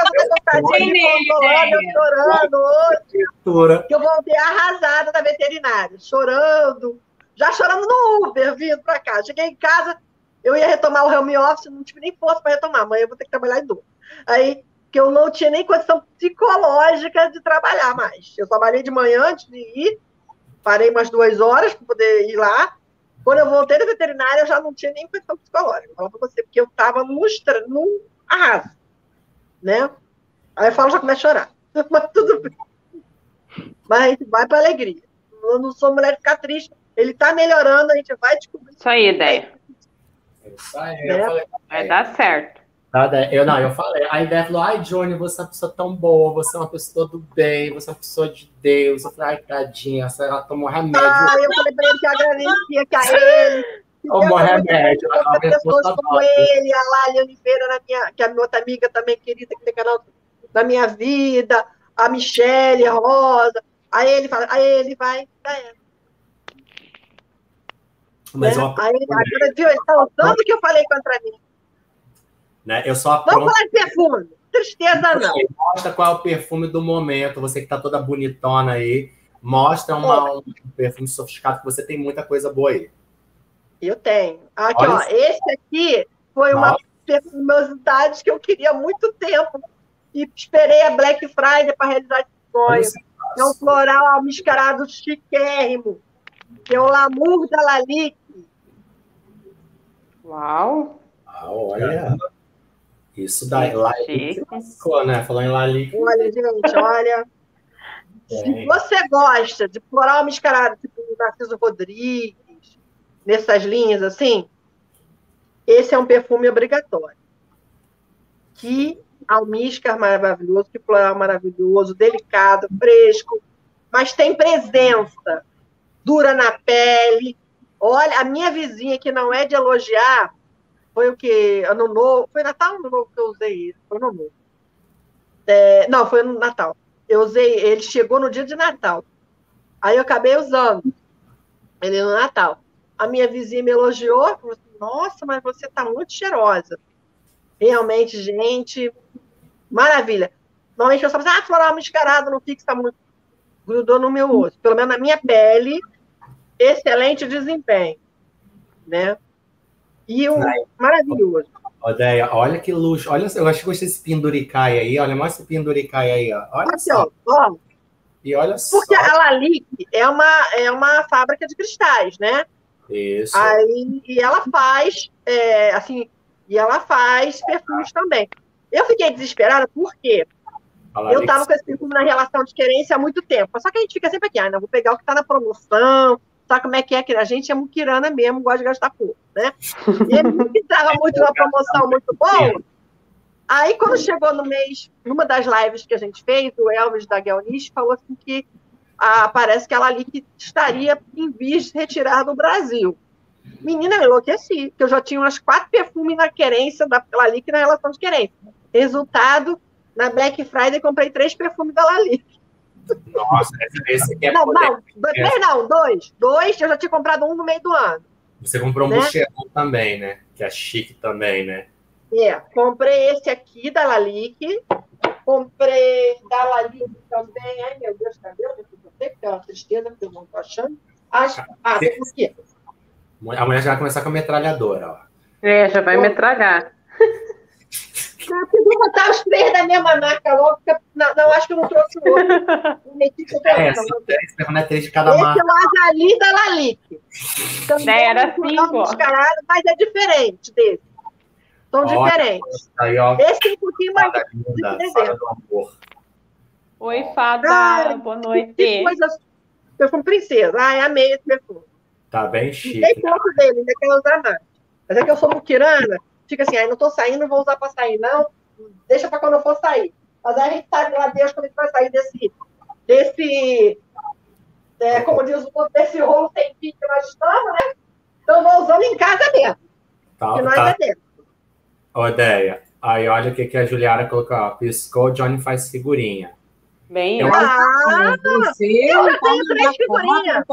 eu chorando hoje. Que eu voltei arrasada da veterinária, chorando. Já chorando no Uber, vindo pra cá. Cheguei em casa, eu ia retomar o home office, não tive nem força para retomar. Amanhã eu vou ter que trabalhar em dor. Aí, que eu não tinha nem condição psicológica de trabalhar mais. Eu trabalhei de manhã antes de ir, parei umas 2 horas para poder ir lá. Quando eu voltei da veterinária, eu já não tinha nem condição psicológica. Eu falo para você, porque eu estava no arraso, né? Aí eu falo, já começo a chorar. Mas tudo bem. Mas a gente vai para alegria. Eu não sou mulher de ficar triste. Ele está melhorando, a gente vai descobrir. Isso aí, Deia. Isso aí, Né? Vai dar certo. Eu falei. Aí Deia falou, Johnny, você é uma pessoa tão boa, você é uma pessoa do bem, você é uma pessoa de Deus. Eu falei, tadinha, ela tomou remédio. Eu falei pra ele que eu agradecia que a ele. Tomou remédio. Pessoas como ele, a Lália Oliveira, que é a minha outra amiga também querida, que tem canal na minha vida, a Michele, a Rosa. Aí ele fala, ele vai. Mas né? Aí ele está usando o que eu falei contra mim. Né? Eu só Vamos falar de perfume. Tristeza não. Mostra qual é o perfume do momento. Você que tá toda bonitona aí. Mostra um perfume sofisticado, que você tem muita coisa boa aí. Eu tenho. Aqui, ó. Esse aqui foi uma perfumiosidade que eu queria há muito tempo. E esperei a Black Friday para realizar esse sonho. É um floral almiscarado chiquérrimo. Que é o Lamour da Lalique. Uau! Olha. Isso daí. Lalique ficou, né? Falou em Lalique. Olha, gente, olha. Se você gosta de floral almiscarado, tipo o Narciso Rodrigues, nessas linhas assim, esse é um perfume obrigatório. Que almíscar maravilhoso, que floral maravilhoso, delicado, fresco, mas tem presença, dura na pele. Olha, a minha vizinha, que não é de elogiar, foi o que? Ano Novo, foi Natal ou Ano Novo que eu usei isso? Foi Ano Novo. Não, foi no Natal. Eu usei, ele chegou no dia de Natal. Aí eu acabei usando ele no Natal. A minha vizinha me elogiou, falou assim, nossa, mas você está muito cheirosa. Realmente, gente, maravilha. Normalmente eu pensava, floral mascarado não fixa muito. Grudou no meu osso. Pelo menos na minha pele, excelente desempenho. Né? E maravilhoso. Deia, olha que luxo. Olha, eu acho que gostei desse penduricai aí. Olha, mostra esse penduricai aí. Ó. Olha aqui, só. ó. E olha só. Porque a Lalique é uma fábrica de cristais, né? Isso. Aí, e ela faz, e ela faz perfumes também. Eu fiquei desesperada porque eu estava com esse perfume na relação de querência há muito tempo. Só que a gente fica sempre aqui, não vou pegar o que está na promoção, sabe como é que a gente é muquirana mesmo, gosta de gastar pouco, né? E ele estava muito numa promoção muito boa. Aí, quando chegou no mês, numa das lives que a gente fez, o Elvis da Guelnice falou assim que parece que ela ali que estaria em vias de retirar do Brasil. Menina, eu enlouqueci, porque eu já tinha umas 4 perfumes na querência da Lalique na relação de querência. Resultado, na Black Friday, comprei 3 perfumes da Lalique. Nossa, esse aqui é dois. 2, eu já tinha comprado um no meio do ano. Você comprou um Boucheron também, né? Que é chique também, né? Comprei esse aqui da Lalique. Comprei da Lalique também. Ai, meu Deus, cadê? É uma tristeza que eu não estou achando. Por quê? A mulher já vai começar com a metralhadora, ó. Já vai metralhar. Eu vou botar os 3 da mesma marca logo, porque não, acho que eu não trouxe o outro. Esse é 3 de cada marca. Esse é o Azali da Lalique. Também era 5, mas é diferente desse. São diferentes. Aí, ó, esse tem um pouquinho mais fada do amor. Oi, fada. Boa noite. Que coisa. Perfume princesa. Amei esse perfume. Tá bem chique. Tem pouco dele, ainda quero usar mais. Mas é que eu sou muquirana, fica assim, não tô saindo, não vou usar para sair, não. Deixa para quando eu for sair. Mas aí a gente sabe lá Deus quando a gente vai sair como diz o povo, desse rolo tem fim que nós estamos, né? Então, vou usando em casa mesmo. Que nós é dentro. Odeia. Aí, olha o que a Juliara colocou. Ó. Piscou, o Johnny faz figurinha. Bem, eu tenho 3 figurinhas.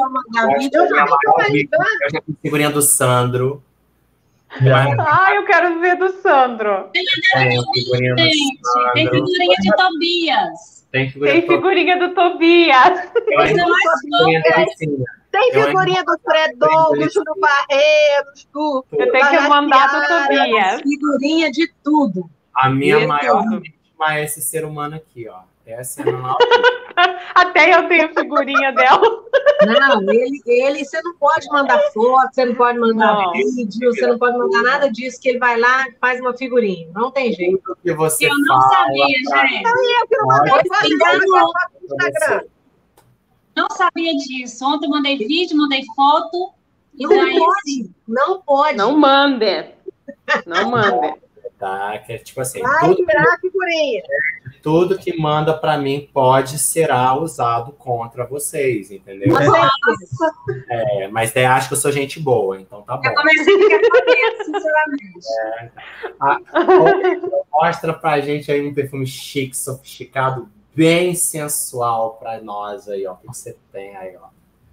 Eu já fiz figurinha do Sandro. Eu quero ver do Sandro. Tem figurinha de Tobias. Tem figurinha do Tobias. Tem figurinha do Fredon, do Júlio Barreiros, do... Eu tenho que mandar do Tobias. Figurinha de tudo. A minha maior vítima é esse ser humano aqui, ó. Essa é a maior. Até eu tenho figurinha dela. Não, ele, você não pode mandar foto, você não pode mandar vídeo, você não pode mandar nada disso, que ele vai lá e faz uma figurinha. Não tem jeito. Eu não sabia, gente. Não sabia disso. Ontem eu mandei vídeo, mandei foto. E não pode. Não mande. Não mande. Tá, que é tipo assim, tudo que manda para mim será usado contra vocês, entendeu? Mas daí acho que eu sou gente boa, então tá bom. Eu comecei a ficar com medo, sinceramente. Mostra pra gente aí um perfume chique, sofisticado, bem sensual para nós aí, ó. O que você tem aí, ó?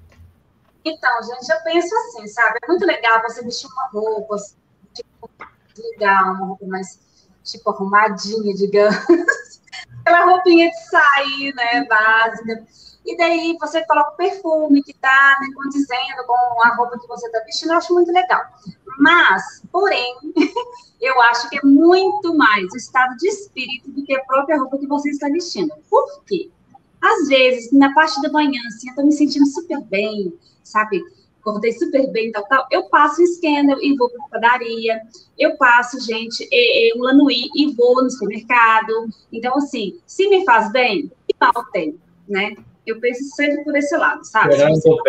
Então, gente, eu penso assim, sabe? É muito legal você vestir uma roupa, tipo, legal, uma roupa mais, tipo, arrumadinha, digamos. Aquela roupinha de sair, né, básica. E daí você coloca o perfume que tá, né, condizendo com a roupa que você tá vestindo, eu acho muito legal. Mas, porém, eu acho que é muito mais o estado de espírito do que a própria roupa que você está vestindo. Por quê? Às vezes, na parte da manhã, assim, eu tô me sentindo super bem, sabe? Acordei super bem, tal. Eu passo um scanner e vou para a padaria. Eu passo, gente, um Lanuí e vou no supermercado. Então, assim, se me faz bem, que mal tem, né? Eu penso sempre por esse lado, sabe?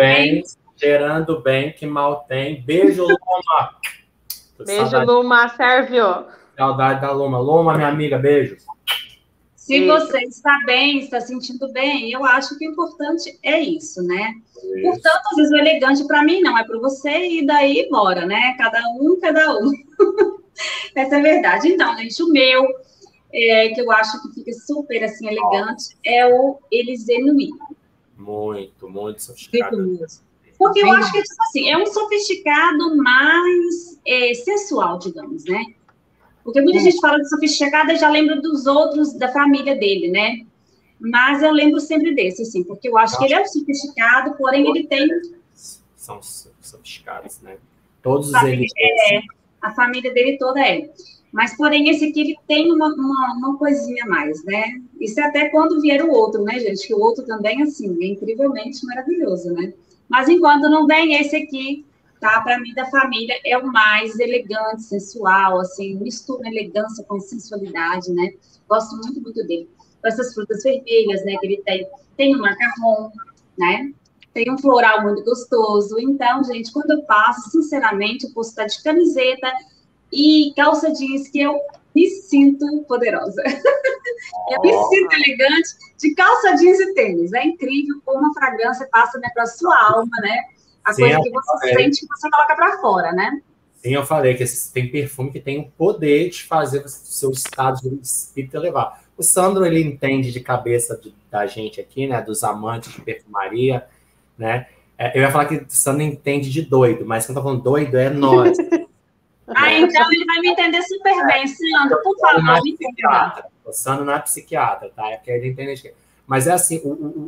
Cheirando bem, que mal tem. Beijo, Luma. Beijo, Luma, Sérvio. Saudade da Luma. Luma, minha amiga, beijos. Se você está bem, está sentindo bem, eu acho que o importante é isso, né? Isso. Portanto, às vezes o elegante para mim não é para você, e daí bora, né? Cada um. Essa é a verdade. Então, gente, o meu, que eu acho que fica super, assim, elegante, é o Élysée Nuit. Muito, muito sofisticado. Porque eu acho que, tipo assim, é um sofisticado mais sensual, digamos, né? Porque muita gente fala de sofisticado e já lembra dos outros da família dele, né? Mas eu lembro sempre desse, assim, porque eu acho que ele é um sofisticado, porém ele tem... São sofisticados, né? Todos eles... a família dele toda é. Mas, porém, esse aqui, ele tem uma coisinha a mais, né? Isso é até quando vier o outro, né, gente? Que o outro também, assim, é incrivelmente maravilhoso, né? Mas enquanto não vem esse aqui... Tá? Para mim, da família, é o mais elegante, sensual, assim, mistura elegância com sensualidade, né? Gosto muito, muito dele. Com essas frutas vermelhas, né, que ele tem. Tem um macarrão, né? Tem um floral muito gostoso. Então, gente, quando eu passo, sinceramente, eu posso estar de camiseta e calça jeans, que eu me sinto poderosa. Eu me sinto elegante de calça jeans e tênis. É incrível como a fragrância passa, né, para a sua alma, né? A coisa que você sente que você coloca para fora, né? Sim, eu falei que tem perfume que tem o poder de fazer o seu estado de espírito elevar. O Sandro, ele entende de cabeça da gente aqui, né? Dos amantes de perfumaria, né? Eu ia falar que o Sandro entende de doido, mas quem tá falando doido é nós. Então ele vai me entender super bem. Sandro, por favor, me entenda. O Sandro não é psiquiatra, tá? É porque ele entende... Mas é assim,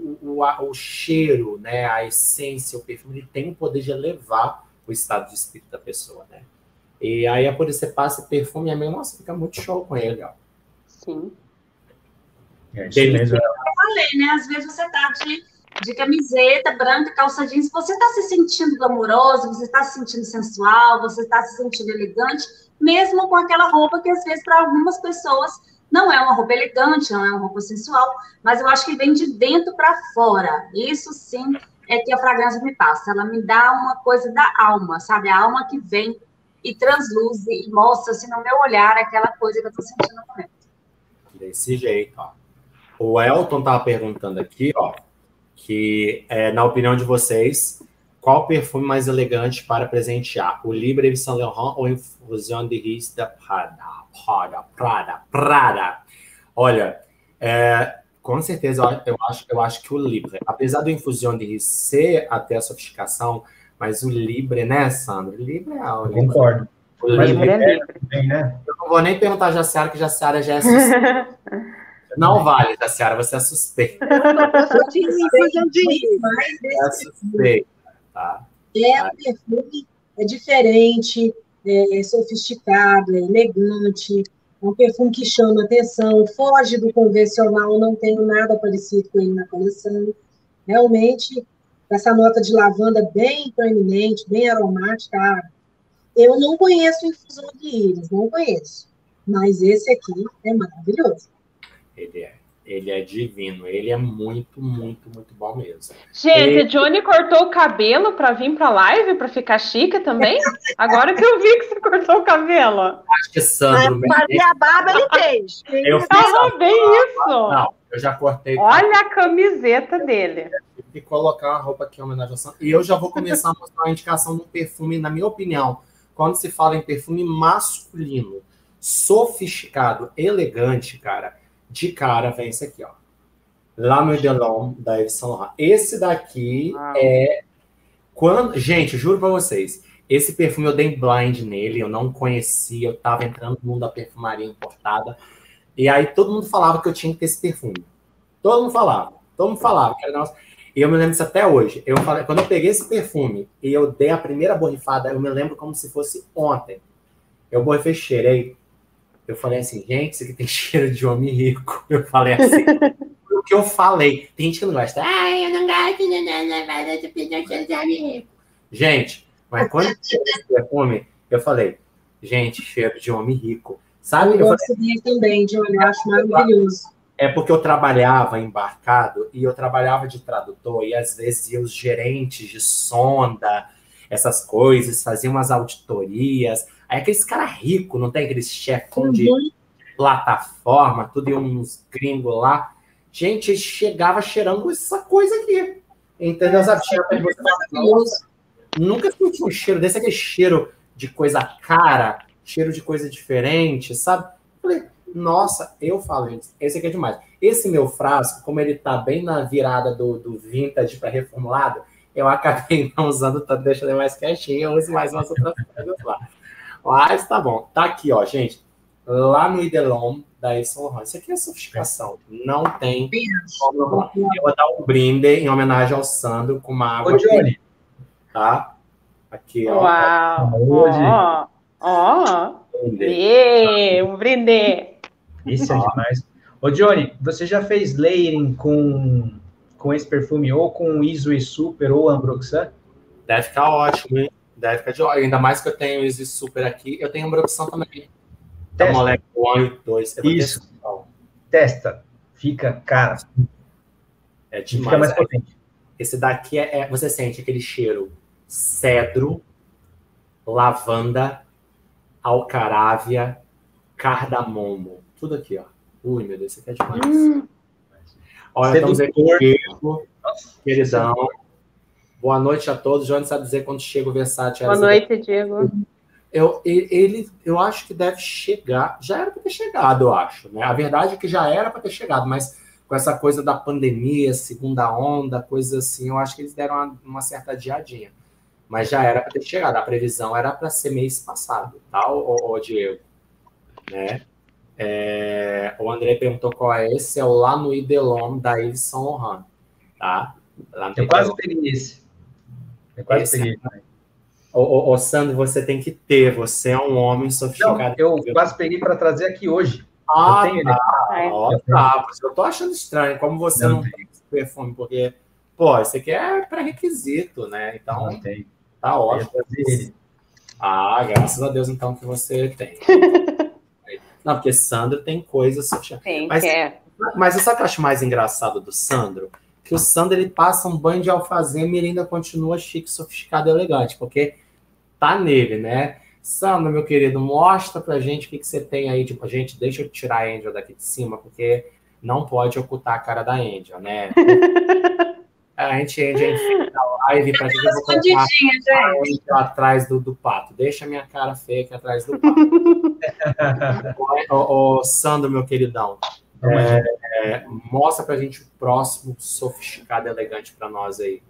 o cheiro, né, a essência, o perfume, ele tem o poder de elevar o estado de espírito da pessoa, né? E aí é por isso que você passa perfume e a minha, nossa, fica muito show com ele, ó. Sim. Eu falei, né? Às vezes você tá de camiseta branca, calça jeans, você tá se sentindo glamouroso, você tá se sentindo sensual, você tá se sentindo elegante, mesmo com aquela roupa que às vezes para algumas pessoas não é uma roupa elegante, não é uma roupa sensual, mas eu acho que vem de dentro para fora. Isso sim é que a fragrância me passa. Ela me dá uma coisa da alma, sabe? A alma que vem e transluz e mostra assim, no meu olhar aquela coisa que eu estou sentindo no momento. Desse jeito, ó. O Elton estava perguntando aqui, ó, que, na opinião de vocês, qual perfume mais elegante para presentear? O Libre Yves Saint Laurent ou Infusion de Ris da Prada? Olha, com certeza eu acho que o Libre, apesar do Infusion de Ris ser até a sofisticação, mas o Libre, né, Sandro? O Libre é o Libre. Concordo. O Mas Libre é Libre também, né? Eu não vou nem perguntar a Jaciara, que Jaciara já é suspeita. Não vale, Jaciara, você é suspeita. Eu tinha infusão de rir. É suspeita, tá? O perfume é diferente, é sofisticado, é elegante, é um perfume que chama atenção, foge do convencional, não tenho nada parecido com ele na coleção. Realmente, essa nota de lavanda bem proeminente, bem aromática. Eu não conheço infusão de íris, não conheço. Mas esse aqui é maravilhoso. Ele é divino, ele é muito, muito, muito bom mesmo. Gente, Johnny cortou o cabelo para vir para a live, para ficar chique também? Agora que eu vi que você cortou o cabelo. Acho que Sandro... Fazer a barba ele fez. Eu bem isso. Não, eu já cortei. Olha a camiseta dele. E colocar uma roupa aqui em homenagem ao Sandro. E eu já vou começar a mostrar uma indicação de um perfume, na minha opinião, quando se fala em perfume masculino, sofisticado, elegante, cara, de cara vem esse aqui, ó. La Nuit de l'Homme, da Yves Saint Laurent. Esse daqui Gente, juro pra vocês, esse perfume eu dei blind nele, eu não conhecia, eu tava entrando no mundo da perfumaria importada, e aí todo mundo falava que eu tinha que ter esse perfume. Todo mundo falava. Que era nossa. E eu me lembro disso até hoje. Quando eu peguei esse perfume e eu dei a primeira borrifada, eu me lembro como se fosse ontem. Eu borrifei, cheirei. Eu falei assim, gente, isso aqui tem cheiro de homem rico. Eu falei assim. O que eu falei. Tem gente que não gosta. Eu não gosto de cheiro de homem rico. Gente, mas quando eu peguei esse perfume, eu falei, gente, cheiro de homem rico. Sabe? Eu gosto dele também, Johnny, eu acho maravilhoso. É porque eu trabalhava embarcado e eu trabalhava de tradutor e às vezes os gerentes de sonda, essas coisas, faziam umas auditorias. Aí aqueles caras ricos, não tem aqueles chefão de plataforma, tudo e uns gringos lá. Gente, chegava cheirando essa coisa aqui. Entendeu? Sabe? Nunca senti um cheiro desse, aquele cheiro de coisa cara, cheiro de coisa diferente, sabe? Falei, nossa, eu falo, gente, esse aqui é demais. Esse meu frasco, como ele tá bem na virada do vintage para reformulado, eu acabei não usando tanto, deixando ele mais quietinho, eu uso mais umas outras coisas lá. Mas tá bom. Tá aqui, ó, gente. La Nuit de l'Homme, da Yves Saint Laurent. Isso aqui é sofisticação. Não tem como. Eu vou dar um brinde em homenagem ao Sandro com uma água. Ô, Johnny. Aqui, tá? Aqui, ó. Uau! Um brinde! Isso é demais. Ô, Johnny, você já fez layering com esse perfume ou com Iso Super ou Ambroxan? Deve ficar ótimo, hein? Deve ficar de ótimo. Ainda mais que eu tenho Iso Super aqui. Eu tenho Ambroxan também. Da molécula 1 e 2. Isso. Testa. Fica, cara. É demais. Fica mais potente. Esse daqui você sente aquele cheiro cedro, lavanda, alcarávia, cardamomo. Tudo aqui, ó. Ui, meu Deus, isso aqui é demais. Olha, estamos aqui com o Diego, queridão. Boa noite a todos. Johnny sabe dizer quando chega o Versace. Boa noite, Diego. Eu acho que deve chegar. Já era para ter chegado, eu acho. Né? A verdade é que já era para ter chegado, mas com essa coisa da pandemia, segunda onda, coisa assim, eu acho que eles deram uma certa adiadinha. Mas já era para ter chegado. A previsão era para ser mês passado, tá, o Diego? Né? O André perguntou qual é esse. É o La Nuit de l'Homme, da Yves Saint Laurent. Tá? Eu quase peguei esse. Ô, Sandro, você tem que ter. Você é um homem sofisticado. Não, eu quase peguei para trazer aqui hoje. Ah, tá. Eu tô achando estranho. Como você não tem esse perfume? Porque, pô, esse aqui é pré-requisito, né? Então, tá ótimo. Ah, graças a Deus, então, que você tem. Não, porque Sandro tem coisas sofisticadas. Mas sabe o que eu acho mais engraçado do Sandro? Que o Sandro, ele passa um banho de alfazema e ele ainda continua chique, sofisticado e elegante, porque tá nele, né? Sandro, meu querido, mostra pra gente o que você tem aí. Tipo, gente, deixa eu tirar a Angel daqui de cima, porque não pode ocultar a cara da Angel, né? A gente fez a live para que eu vou Escondidinha, gente. atrás do pato. Deixa a minha cara feia aqui atrás do pato. Ô, Sandro, meu queridão, mostra pra gente o próximo sofisticado e elegante para nós aí.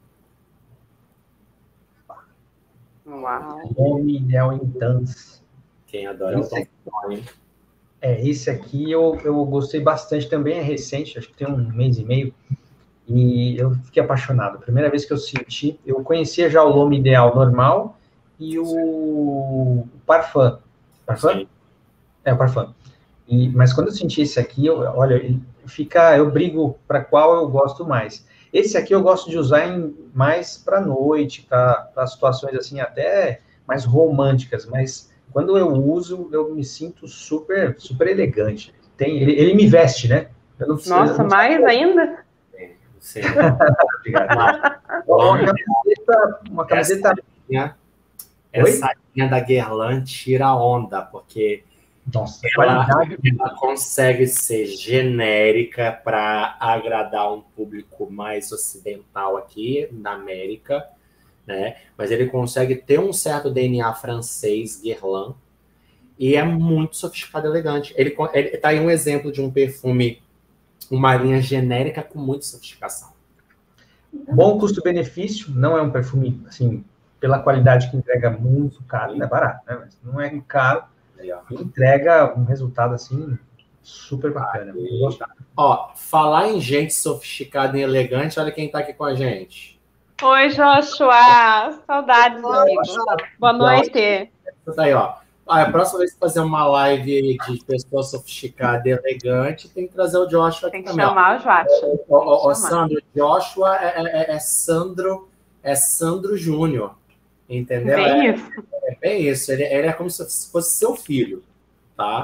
Uau. Home Ideal in Dance. Quem adora é o Tom Tony. Esse aqui eu gostei bastante também, é recente, acho que tem 1 mês e meio, e eu fiquei apaixonado. Primeira vez que eu senti, eu conhecia já o Home Ideal normal e o Parfum. Parfum? Sim. É, o Parfum. Mas quando eu senti esse aqui, eu brigo para qual eu gosto mais. Esse aqui eu gosto de usar mais para noite, para situações assim até mais românticas, mas quando eu uso, eu me sinto super, super elegante. Ele me veste, né? Nossa, mais ainda? Sim. Obrigado. Uma camiseta. Essa linha da Guerlain tira a onda, porque nossa, ela consegue ser genérica para agradar um público mais ocidental aqui na América, né? Mas ele consegue ter um certo DNA francês, Guerlain, e é muito sofisticado e elegante. Ele tá aí um exemplo de um perfume, uma linha genérica com muita sofisticação. Bom custo-benefício, não é um perfume, assim, pela qualidade que entrega muito caro, não é barato, né? Mas não é caro, entrega um resultado, assim, super bacana. Ó, falar em gente sofisticada e elegante, olha quem tá aqui com a gente. Oi, Joshua! Saudades, amigo. Boa noite. Tá aí, ó. A próxima vez que fazer uma live de pessoa sofisticada e elegante, tem que trazer o Joshua aqui também. Tem que também. Chamar o Joshua. Ô, Sandro, Joshua é Sandro Júnior, entendeu? Bem isso. É bem isso. Ele é como se fosse seu filho, tá?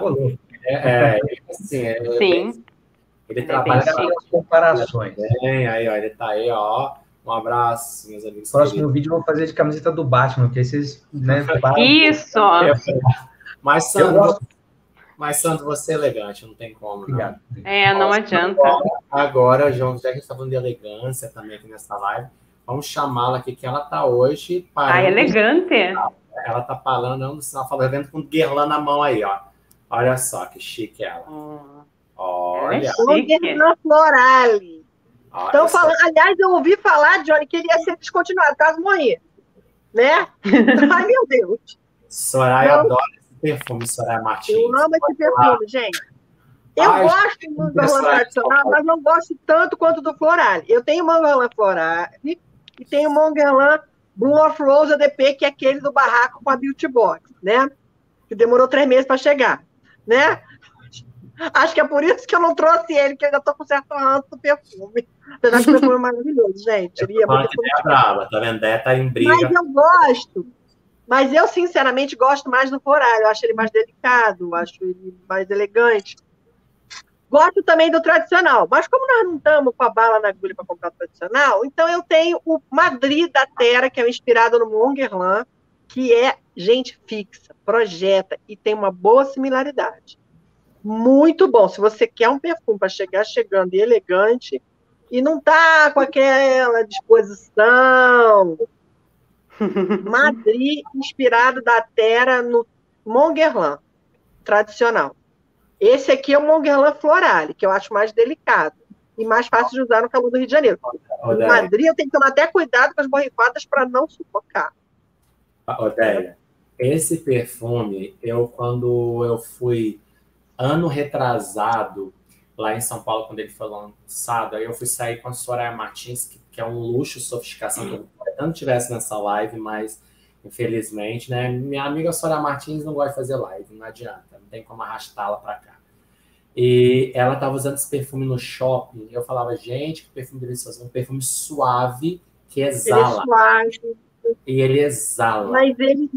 Sim. Ele trabalha com comparações. Aí, ó, ele tá aí, ó. Um abraço, meus amigos. Próximo vídeo eu vou fazer de camiseta do Batman, porque vocês, né? Isso! Mas, Sandro, você é elegante, não tem como. Obrigado. Não adianta. Agora, João, já que a gente está falando de elegância também aqui nessa live, vamos chamá-la aqui, que ela tá hoje parando. Elegante. Ela tá falando, vendo com Guerlain na mão aí, ó. Olha só que chique ela. Olha. Guerlain Florale. Então, aliás, eu ouvi falar, Johnny, que ele ia ser descontinuado, caso morrer. Né? Ai, meu Deus. Soraya adora esse perfume, Soraya Martins. Eu amo esse perfume, gente. Eu gosto do Mont Guerlain tradicional, mas não gosto tanto quanto do Florale. Eu tenho o Mont Guerlain Florale e tenho o Mont Guerlain Bloom of Rose ADP, que é aquele do barraco com a Beauty Box, né? Que demorou 3 meses para chegar, né? Acho que é por isso que eu não trouxe ele, que eu ainda estou com certo ranço do perfume. Apesar que o perfume é maravilhoso, gente. É brava, tá vendo? Tá em briga. Mas eu gosto. Mas eu, sinceramente, gosto mais do Florale. Eu acho ele mais delicado, acho ele mais elegante. Gosto também do tradicional. Mas como nós não estamos com a bala na agulha para comprar o tradicional, então eu tenho o Madrid da Terra, que é inspirado no Mont Guerlain, que é gente fixa, projeta e tem uma boa similaridade. Muito bom. Se você quer um perfume para chegar chegando e elegante e não tá com aquela disposição. Madrid, inspirado da Terra no Mont Guerlain, tradicional. Esse aqui é o Mont Guerlain Florale, que eu acho mais delicado e mais fácil de usar no calor do Rio de Janeiro. Em Madrid, eu tenho que tomar até cuidado com as borrifadas para não sufocar. Odélia, esse perfume, quando eu fui ano retrasado, lá em São Paulo, quando ele foi lançado, aí eu fui sair com a Soraya Martins, que é um luxo, sofisticação, que eu não tivesse nessa live, mas infelizmente, né? Minha amiga Soraya Martins não gosta de fazer live, não adianta, não tem como arrastá-la para cá. E ela estava usando esse perfume no shopping, e eu falava, gente, que perfume delicioso, um perfume suave, que exala. Ele é suave. E ele exala. Mas ele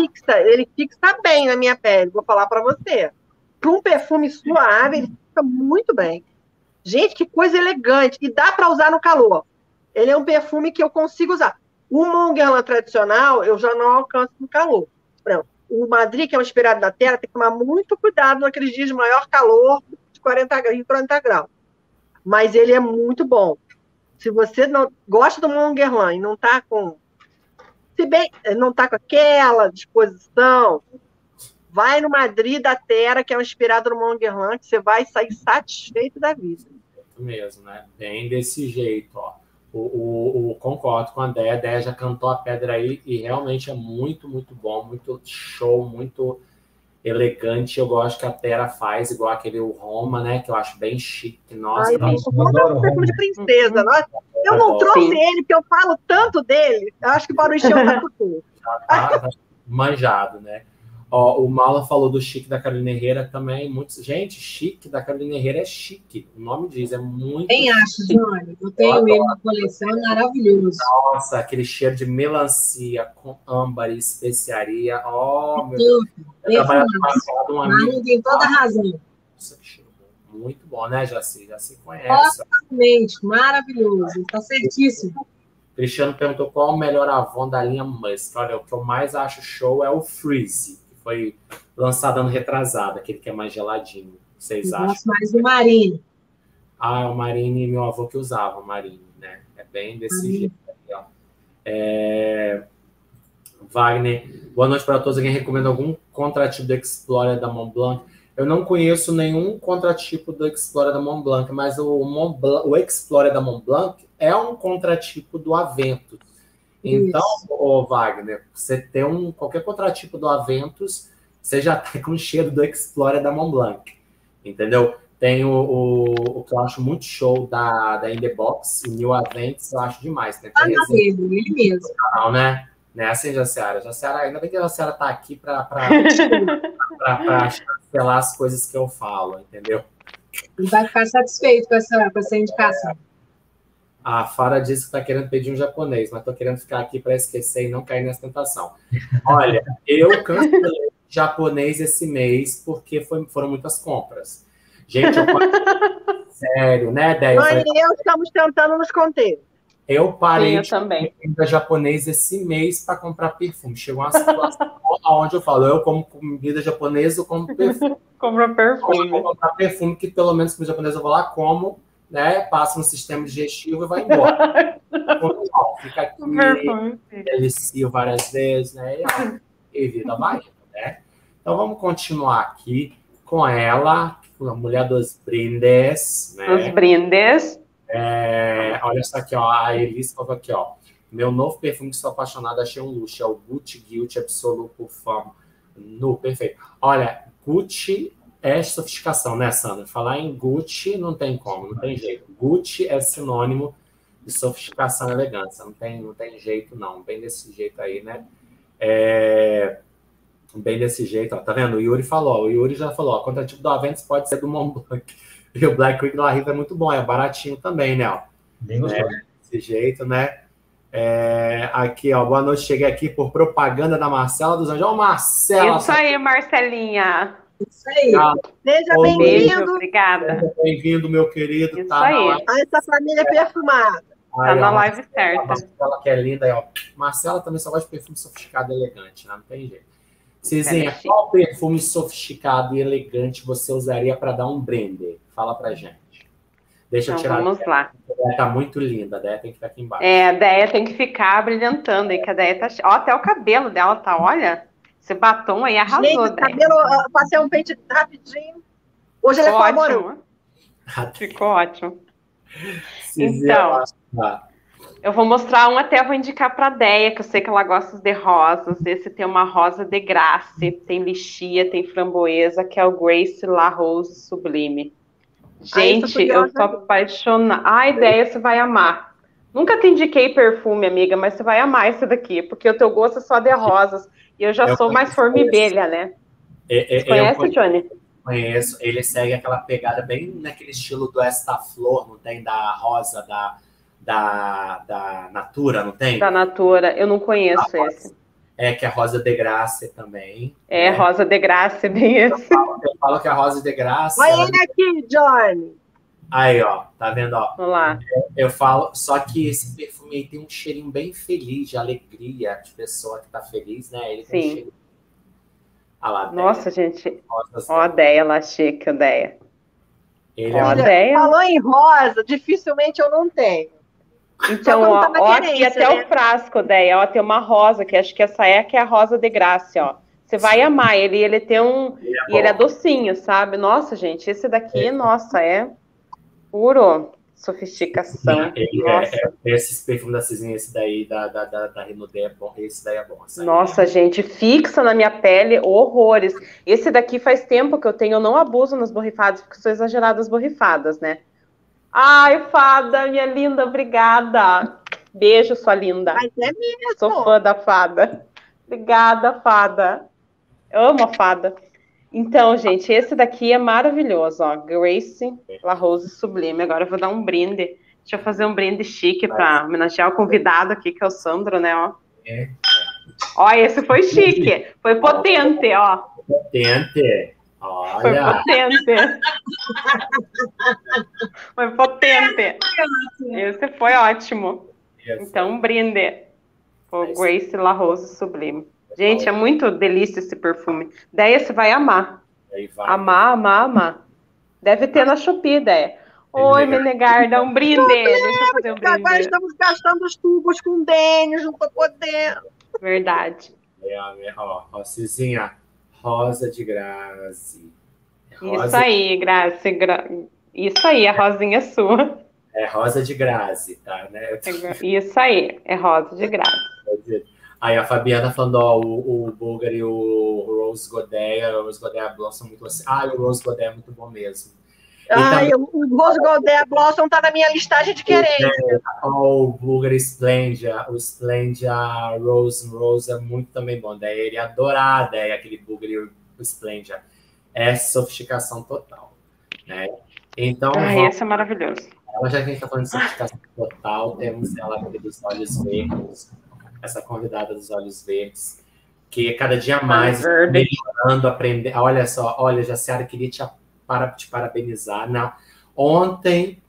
fixa bem na minha pele, vou falar para você. Para um perfume suave, ele fica muito bem. Gente, que coisa elegante. E dá para usar no calor. Ele é um perfume que eu consigo usar. O Mont Guerlain tradicional, eu já não alcanço no calor. O Madrid, que é um inspirado da Terra, tem que tomar muito cuidado naqueles dias de maior calor, de 40 graus. Mas ele é muito bom. Se você não gosta do Mont Guerlain e não está com... Se bem, não está com aquela disposição, vai no Madrid da Terra, que é inspirado no Mont Guerlain, que você vai sair satisfeito da vida. Mesmo, né? Bem desse jeito, ó. Concordo com a Déia já cantou a pedra aí e realmente é muito, muito bom, muito show, muito elegante. Eu gosto que a Terra faz, igual aquele Roma, né? Que eu acho bem chique. Nossa, eu adoro perfume de princesa. Eu não trouxe ele, porque eu falo tanto dele. Eu acho que para o encher o taco. Já tá manjado, né? Ó, o Marlon falou do chique da Carolina Herrera também. Gente, chique da Carolina Herrera é chique. O nome diz, é muito. Bem acho, Johnny. Eu tenho ele na coleção, é maravilhoso. Nossa, aquele cheiro de melancia com âmbar e especiaria. Oh, meu Deus. Marlon tem toda a razão. Nossa, que cheiro bom. Muito bom, né, Jaci? Já se conhece. Totalmente, maravilhoso. Está certíssimo. Cristiano perguntou qual o melhor Avon da linha Musk. Olha, o que eu mais acho show é o Freeze. Foi lançado ano retrasado, aquele que é mais geladinho. Vocês acham? Gosto mais do Marine. Ah, o Marine, meu avô que usava o Marine, né? É bem desse jeito aqui, ó. Wagner, boa noite para todos. Alguém recomenda algum contratipo do Explorer da Montblanc? Eu não conheço nenhum contratipo do Explorer da Montblanc, mas o Explorer da Montblanc é um contratipo do Aventus. Então, Wagner, você tem qualquer contratipo do Aventus, você já tá com o cheiro do Explorer da Montblanc, entendeu? Tem o que eu acho muito show da In The Box, o New Aventus, eu acho demais. Né? Ele mesmo. Canal, né? Assim, Jaciara? Jaciara, ainda bem que a Jaciara tá aqui para chancelar as coisas que eu falo, entendeu? Ele vai ficar satisfeito com essa indicação. A Fara disse que está querendo pedir um japonês, mas estou querendo ficar aqui para esquecer e não cair nessa tentação. Olha, eu cancelei japonês esse mês porque foram muitas compras. Gente, sério, né, Déia? Nós e eu estamos tentando nos conter. Eu parei de comprar japonês esse mês para comprar perfume. Chegou uma situação onde eu falo, eu como comida japonesa, eu como perfume. Compra perfume. Eu vou comprar perfume que pelo menos comida japonesa eu vou lá, como, né, passa no sistema digestivo e vai embora. Fica aqui, delicio várias vezes, né, e vida vai, né? Então vamos continuar aqui com ela, a mulher dos brindes, né? Os brindes. Olha só aqui, ó, a Elis colocou aqui, ó. Meu novo perfume que estou apaixonado, achei um luxo, é o Gucci Guilty Absolute Parfum. Perfeito. Olha, Gucci é sofisticação, né, Sandra? Falar em Gucci não tem como, não tem jeito. Gucci é sinônimo de sofisticação e elegância, não tem jeito, não. Bem desse jeito aí, né? Bem desse jeito, ó. Tá vendo? O Yuri já falou, ó, contratipo do Aventus pode ser do Montblanc. E o Black Creek La Riva é muito bom, é baratinho também, né? Ó. Bem gostoso. Desse jeito, né? Aqui, ó, boa noite, cheguei aqui por propaganda da Marcela dos Anjos. Ó, Marcela! Isso aí, Marcelinha! Isso aí! Seja bem-vindo! Obrigada! Seja bem-vindo, meu querido! Isso aí! Essa família perfumada! Tá na live certa. Marcela, que é linda aí, ó. Marcela também só gosta de perfume sofisticado e elegante, né? Não tem jeito. Cizinha, qual perfume sofisticado e elegante você usaria para dar um brinde? Fala pra gente. Deixa eu tirar. Vamos lá. A Déia tá muito linda, a Déia tem que ficar aqui embaixo. A Déia tem que ficar brilhantando aí, que a Déia tá... Ó, até o cabelo dela tá, olha. Esse batom aí arrasou, gente, Déia. Cabelo, passei um pente rapidinho. Hoje ele é ótimo. Ficou ótimo. Cizinha, então... Eu vou mostrar um, até vou indicar para a Déia, que eu sei que ela gosta de rosas. Esse tem uma rosa de graça, tem lixia, tem framboesa, que é o Grace La Rose Sublime. Gente, eu tô apaixonada. Ai, Déia, você vai amar. Nunca te indiquei perfume, amiga, mas você vai amar esse daqui, porque o teu gosto é só de rosas. E eu já sou mais formibelha, né? Você conhece, Johnny? Conheço. Ele segue aquela pegada bem naquele estilo do Estaflor, não tem? Da rosa, da Natura, não tem? Da Natura, eu não conheço esse. Que é Rosa de Graça também. Rosa de Graça, bem esse. Eu falo que a Rosa de Graça... Olha ele aqui, Johnny. Aí, ó, tá vendo, ó? Vamos lá. Eu falo, só que esse perfume aí tem um cheirinho bem feliz, de alegria, de pessoa que tá feliz, né? Ele tem um cheirinho... Ah lá, nossa, gente. Ó a Déia lá, chique, a Déia. Falou em rosa, dificilmente eu não tenho. Então, ó, aqui até o frasco, Deia, ó, tem uma rosa, que acho que essa que é a rosa de graça, ó. Você vai amar ele tem e ele é docinho, sabe? Nossa, gente, esse daqui, nossa, é puro sofisticação. Esses perfumes da Cizinha, esse daí da Renaudet é bom, esse daí é bom. Nossa, gente, fixa na minha pele, horrores. Esse daqui faz tempo que eu tenho, eu não abuso nas borrifadas, porque sou exagerada nas borrifadas, né? Ai, fada, minha linda, obrigada. Beijo, sua linda. Mas é mesmo. Sou fã da fada. Obrigada, fada. Eu amo a fada. Então, gente, esse daqui é maravilhoso, ó. Grace La Rose Sublime. Agora eu vou dar um brinde. Deixa eu fazer um brinde chique para homenagear o convidado aqui, que é o Sandro, né, ó. Ó, esse foi chique. Foi potente, ó. Potente. Olha. Foi potente. Foi potente. Esse foi ótimo. Então, um brinde. O Grace La Rose Sublime. Gente, é muito delícia esse perfume. Deia, você vai amar. Amar, amar, amar. Deve ter na Shopee, Deia. Oi, Menegarda, um brinde. Deixa eu fazer um brinde. Agora estamos gastando os tubos com Dênis, não tô podendo. Verdade. Ó, Cizinha, rosa de Grazi. Isso aí, Grazi. Isso aí, a rosinha é sua. É rosa de Grazi, tá? Né? Isso aí, é rosa de Grazi. Aí a Fabiana falando, ó, o Bulgari e o Rose Godet Blossom são muito assim. Ah, o Rose Godet é muito bom mesmo. O Rose Godet Blossom tá na minha listagem de querência. O Bulgari Splendia, o Splendia Rose é muito também bom. Daí ele ia adorar, aquele Bulgari Splendia. É sofisticação total, né? Então, esse é maravilhoso. Já que a gente tá falando de sofisticação total, temos ela aqui dos olhos verdes. Essa convidada dos olhos verdes, que cada dia mais melhorando, aprender. Olha só, olha, Jaciara, queria te parabenizar. Não. Ontem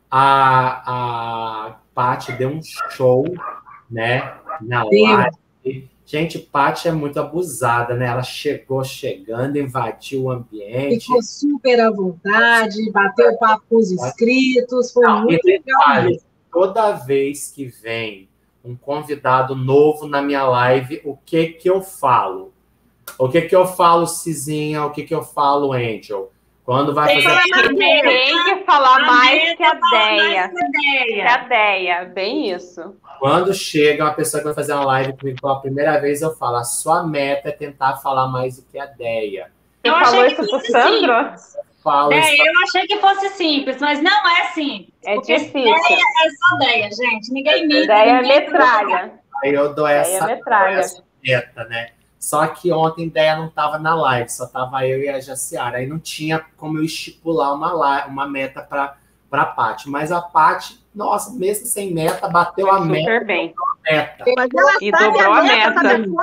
a Paty deu um show, né, na live. Gente, Paty é muito abusada, né? Ela chegando, invadiu o ambiente. Ficou super à vontade, bateu papo com os inscritos, foi muito legal. Toda vez que vem um convidado novo na minha live, o que eu falo? O que eu falo, Cizinha? O que eu falo, Angel? Quando vai fazer... Tem que falar mais que a Deia. Que a Deia, bem isso. Quando chega uma pessoa que vai fazer uma live comigo pela primeira vez, eu falo, a sua meta é tentar falar mais do que a Deia. Você falou isso pro Sandro? Eu achei que fosse simples, mas não é simples. É difícil. Deia é só Deia, gente. Ninguém me. Deia é metralha. Aí eu dou essa meta, né? Só que ontem Deia não estava na live, só tava eu e a Jaciara. Aí não tinha como eu estipular uma meta para a Paty. Mas a Paty, nossa, mesmo sem meta, bateu a meta. Super bem. Mas ela e dobrou a meta.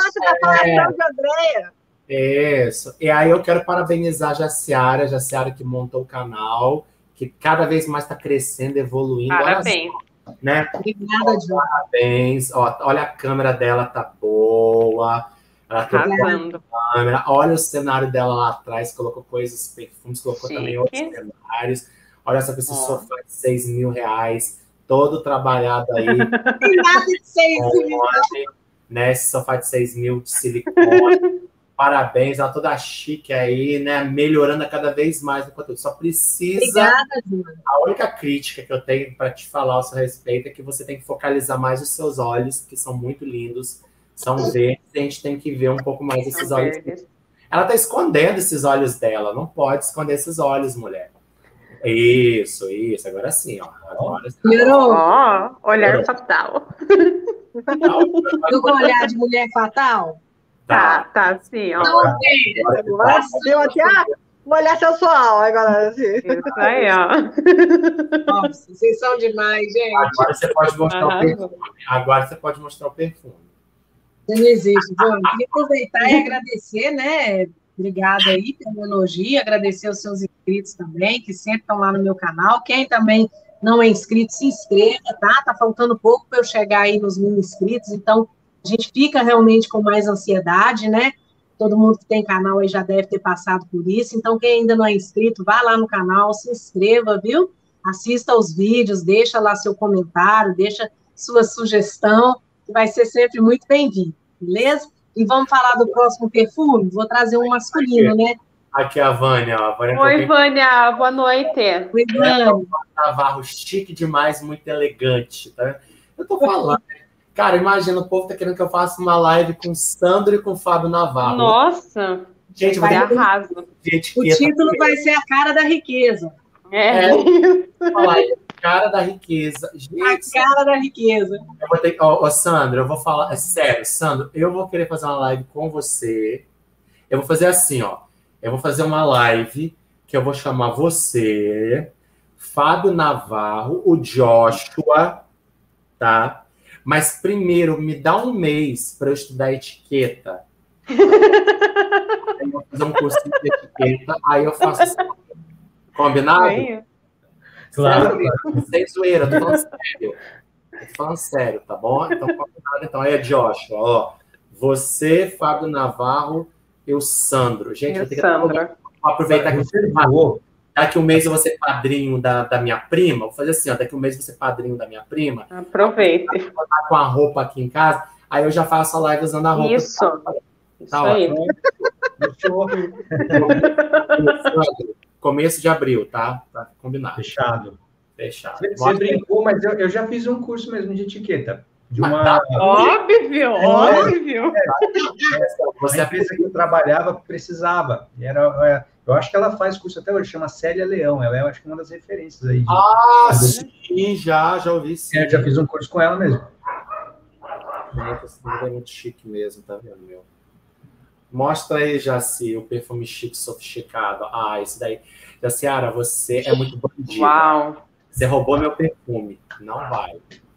Isso. E aí eu quero parabenizar a Jaciara que montou o canal, que cada vez mais está crescendo, evoluindo. Parabéns. Olha, né? Obrigada, João. Parabéns. Ó, olha, a câmera dela tá boa. Ela tá câmera. Olha o cenário dela lá atrás, colocou coisas, perfumes, colocou também outros cenários. Olha só esse sofá de R$6.000, todo trabalhado aí. Nada de 6.000. Né? Esse sofá de 6.000 de silicone. Parabéns, ela toda chique aí, né? Melhorando a cada vez mais no conteúdo. Só precisa. Obrigada, Júlia. A única crítica que eu tenho para te falar ao seu respeito é que você tem que focalizar mais os seus olhos, que são muito lindos, são verdes, e a gente tem que ver um pouco mais esses olhos. Ela tá escondendo esses olhos dela, não pode esconder esses olhos, mulher. Isso. Agora sim, ó. Agora sim. Olhar fatal. Tô com o olhar de mulher fatal? Tá, sim, ó. Agora deu até um olhar sensual, agora assim. Isso aí, ó. Nossa, vocês são demais, gente. Agora você pode mostrar o perfume. Você não existe, João. Queria aproveitar e agradecer, né? Obrigada aí pelo elogio, agradecer aos seus inscritos também, que sempre estão lá no meu canal. Quem também não é inscrito, se inscreva, tá? Tá faltando pouco para eu chegar aí nos 1.000 inscritos, então a gente fica realmente com mais ansiedade, né? Todo mundo que tem canal aí já deve ter passado por isso. Então, quem ainda não é inscrito, vá lá no canal, se inscreva, viu? Assista aos vídeos, deixa lá seu comentário, deixa sua sugestão, que vai ser sempre muito bem-vindo, beleza? E vamos falar do próximo perfume? Vou trazer um masculino, né? Aqui a Vânia, ó. Oi, Vânia, boa noite. Oi, Vânia. Navarro, chique demais, muito elegante, tá? Eu tô falando. Cara, imagina, o povo tá querendo que eu faça uma live com o Sandro e com o Fábio Navarro. Nossa, gente, vai arrasa. O título vai ser A Cara da Riqueza. Cara da riqueza. Gente, a cara da riqueza. Eu vou ter... Sandro, eu vou falar... É sério, Sandro, eu vou querer fazer uma live com você. Eu vou fazer assim, ó. Eu vou fazer uma live que eu vou chamar você, Fábio Navarro, o Joshua, tá? Mas primeiro, me dá um mês para eu estudar etiqueta. Aí eu vou fazer um cursinho de etiqueta, aí eu faço assim. Combinado? Claro. Sem zoeira, tô falando sério. Tô falando sério, tá bom? Então, combinado. Então, aí é Joshua, ó. Você, Fábio Navarro e o Sandro. Gente, eu tenho que aproveitar que você falou. Daqui um mês eu vou ser padrinho da minha prima. Vou fazer assim, ó. Daqui um mês eu vou ser padrinho da minha prima. Aproveite. Vou estar com a roupa aqui em casa. Aí eu já faço a live usando a roupa. Isso. Tá ótimo. Começo de abril, tá? Tá combinado. Fechado. Você brincou, mas eu já fiz um curso mesmo de etiqueta. De uma... Óbvio. A empresa que eu trabalhava precisava. Eu acho que ela faz curso até hoje, chama Célia Leão. Ela é, acho que, uma das referências aí. Sim, já ouvi. Sim. Eu já fiz um curso com ela mesmo. É muito chique mesmo, tá vendo, meu? Mostra aí, Jaci, o perfume chique sofisticado. Esse daí. Jaciara, você é muito bandida. Uau. Você roubou meu perfume. Não vai.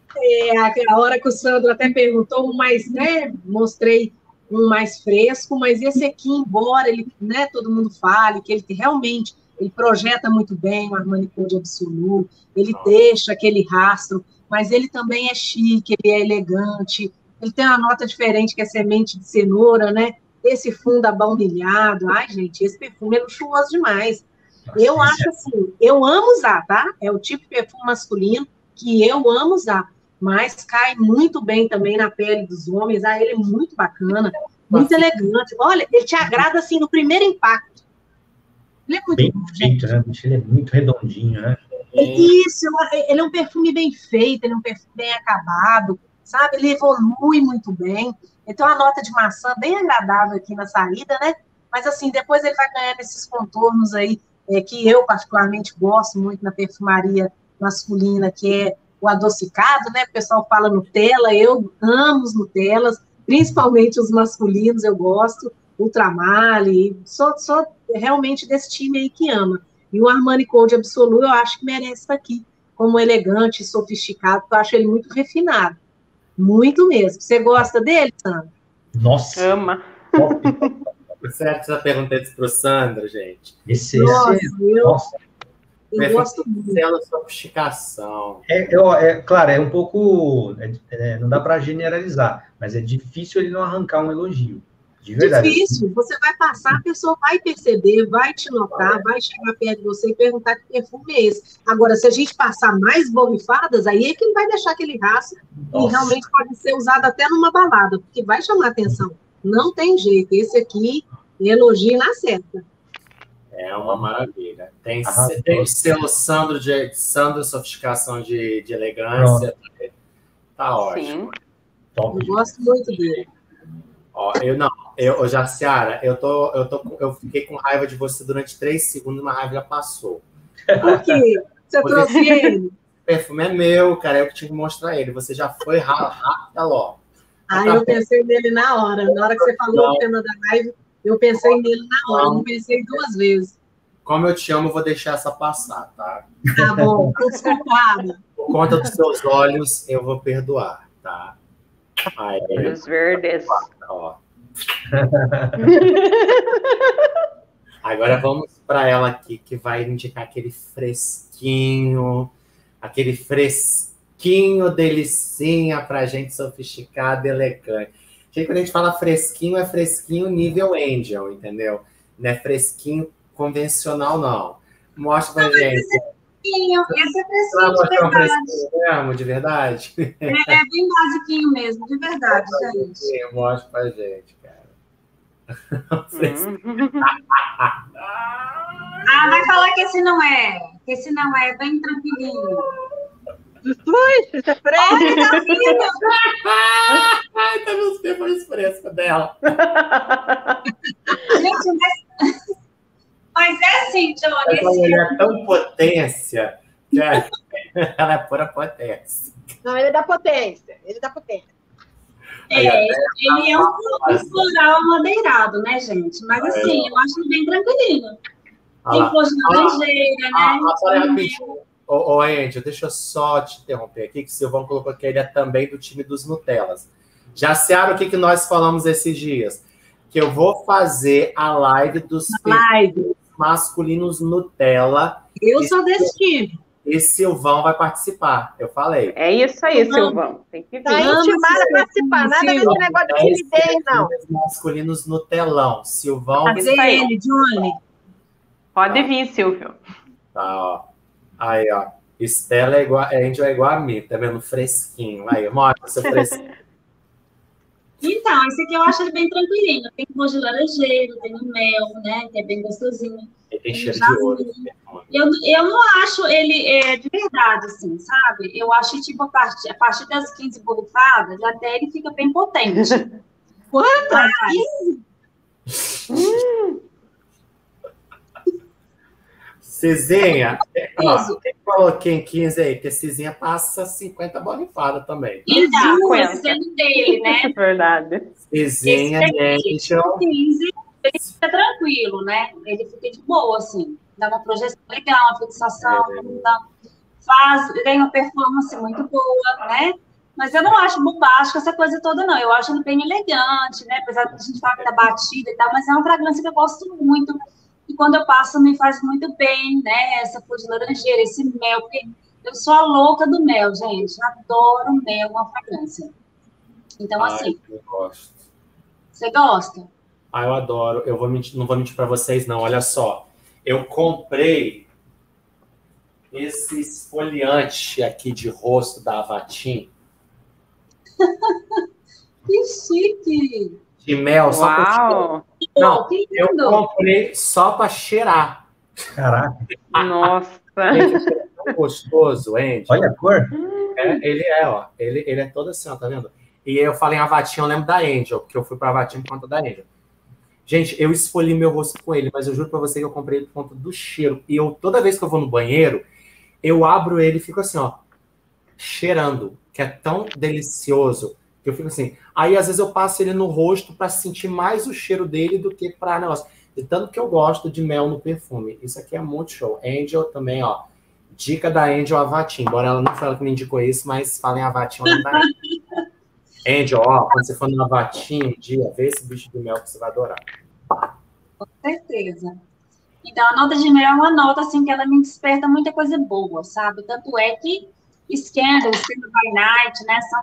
A hora que o Sandro até perguntou, mas, né, mostrei um mais fresco, mas esse aqui, embora ele, né, todo mundo fale que ele realmente, ele projeta muito bem o Armani Code Absolu, ele deixa aquele rastro, mas ele também é chique, ele é elegante, ele tem uma nota diferente que é semente de cenoura, né? Esse fundo abaunilhado, gente, esse perfume é luxuoso demais. Eu acho assim, eu amo usar, tá? É o tipo de perfume masculino que eu amo usar, mas cai muito bem também na pele dos homens. Ele é muito bacana, muito elegante. Olha, ele te agrada assim no primeiro impacto. Ele é muito bem feito, né? Ele é muito redondinho, né? Isso, ele é um perfume bem feito, ele é um perfume bem acabado, sabe? Ele evolui muito bem. Ele tem uma nota de maçã bem agradável aqui na saída, né? Mas assim, depois ele vai ganhando esses contornos aí, que eu particularmente gosto muito na perfumaria masculina, que é o adocicado, né? O pessoal fala Nutella, eu amo os Nutellas, principalmente os masculinos, eu gosto, Ultramale, sou realmente desse time aí que ama. E o Armani Code Absolu, eu acho que merece estar aqui, como elegante e sofisticado, porque eu acho ele muito refinado. Muito mesmo. Você gosta dele, Sandra? Nossa! Ama. Certo, essa pergunta é para o Sandro, gente. Nossa, eu gosto muito. Pela sofisticação. Claro, é um pouco... não dá para generalizar, mas é difícil ele não arrancar um elogio. De verdade. Difícil. Você vai passar, a pessoa vai perceber, vai te notar, vai chegar perto de você e perguntar que perfume é esse. Agora, se a gente passar mais borrifadas, aí é que ele vai deixar aquele rastro e realmente pode ser usado até numa balada, porque vai chamar atenção. Não tem jeito. Esse aqui, elogio na certa. É uma maravilha. Tem o selo Sandro sofisticação de elegância. Pronto. Tá ótimo. Eu gosto muito dele. Jaciara, eu fiquei com raiva de você durante 3 segundos, mas a raiva já passou. Por quê? Você trouxe ele? O perfume é meu, cara, eu que tive que mostrar ele. Você já foi rápida logo. Eu pensei nele na hora. Na hora que você falou o tema da live, eu pensei nele na hora. Não pensei 2 vezes. Como eu te amo, eu vou deixar essa passar, tá? Tá bom, tô desculpada. Por conta dos seus olhos, eu vou perdoar, tá? Olhos verdes. Ó. Agora vamos para ela aqui, que vai indicar aquele fresquinho delicinha pra gente sofisticada e elegante. Gente, quando a gente fala fresquinho, é fresquinho nível Angel, entendeu? Não é fresquinho convencional, não. Mostra pra gente. basiquinho, esse é Você vai precinho de mostrar um verdade. precinho mesmo, de verdade? É bem basiquinho mesmo, de verdade, gente. Mostra pra gente, cara. Ah, vai falar que esse não é. Que esse não é, bem tranquilinho. Jesus, isso é fresco. Olha, tá vendo? Ai, tá nos tempos frescos dela. Gente, mas é assim, Johnny. Essa mulher é tão potência que ela é pura potência. Não, ele é da potência. Ele é da potência. Ele é um floral amadeirado, né, gente? Mas assim, eu acho ele bem tranquilinho. Tem flor de laranjeira, né? Agora, rapidinho. Ô, Angel, deixa eu só te interromper aqui, que o Silvão colocou que ele é também do time dos Nutellas. Já sabe o que nós falamos esses dias? Que eu vou fazer a live dos masculinos Nutella. Eu sou desse time. E Silvão vai participar, eu falei. É isso aí, Silvão. Tem que vir. Tá intimada a participar. Nada desse negócio de timidez, não. Masculinos Nutelão. Silvão. Cadê ele, Johnny? Pode vir, Silvio. Tá, ó. Aí, ó. Estela é igual, Angel é igual a mim, tá vendo? Fresquinho. Aí, mostra seu fresquinho. Então, esse aqui eu acho ele bem tranquilinho. Tem flor de laranjeiro, tem o mel, né? Que é bem gostosinho. Ele tem cheiro de ouro. Eu não acho ele de verdade, assim, sabe? Eu acho, tipo, a partir das 15 borrifadas, até ele fica bem potente. Quantas? 15? Cizinha, ó, quem coloquei em 15 aí? Porque Cizinha passa 50 borrifadas também. Então, esse é dele, né? Verdade. Cizinha, Angel. 15, ele fica tranquilo, né? Ele fica de boa, assim. Dá uma projeção legal, uma fixação, tem uma performance muito boa, né? Mas eu não acho bombástico essa coisa toda, não. Eu acho ele bem elegante, né? Apesar de a gente falar que tá batida e tal, mas é uma fragrância que eu gosto muito. E quando eu passo, me faz muito bem, né? Essa flor de laranjeira, esse mel, porque eu sou a louca do mel, gente. Adoro mel, uma fragrância. Então, assim. Eu gosto. Você gosta? Eu adoro. Eu não vou mentir para vocês, não. Olha só. Eu comprei esse esfoliante aqui de rosto da Avatim. Que chique! De mel, só para cheirar. Não, que eu lindo. comprei só para cheirar. Caraca, Nossa. Ele é tão gostoso, Andy. olha a cor. Ele é, ó. Ele é todo assim, ó, tá vendo? E eu falei em Avatim, eu lembro da Angel, porque eu fui para Avatim por conta da Angel. Gente, eu esfolhei meu rosto com ele, mas eu juro para você que eu comprei ele por conta do cheiro. E toda vez que eu vou no banheiro, eu abro ele e fico assim, ó, cheirando, que é tão delicioso. Eu fico assim. Aí, às vezes, eu passo ele no rosto para sentir mais o cheiro dele do que para negócio. De tanto que eu gosto de mel no perfume. Isso aqui é muito show. Angel também, ó. Dica da Angel Avatim. Embora ela não foi ela que me indicou isso, mas falem Avatim ou não da Angel. Angel, ó, quando você for no Avatim um dia, vê esse bicho de mel que você vai adorar. Com certeza. Então, a nota de mel é uma nota, assim, que ela me desperta muita coisa boa, sabe? Tanto é que Scandal, Scandal by Night, né, são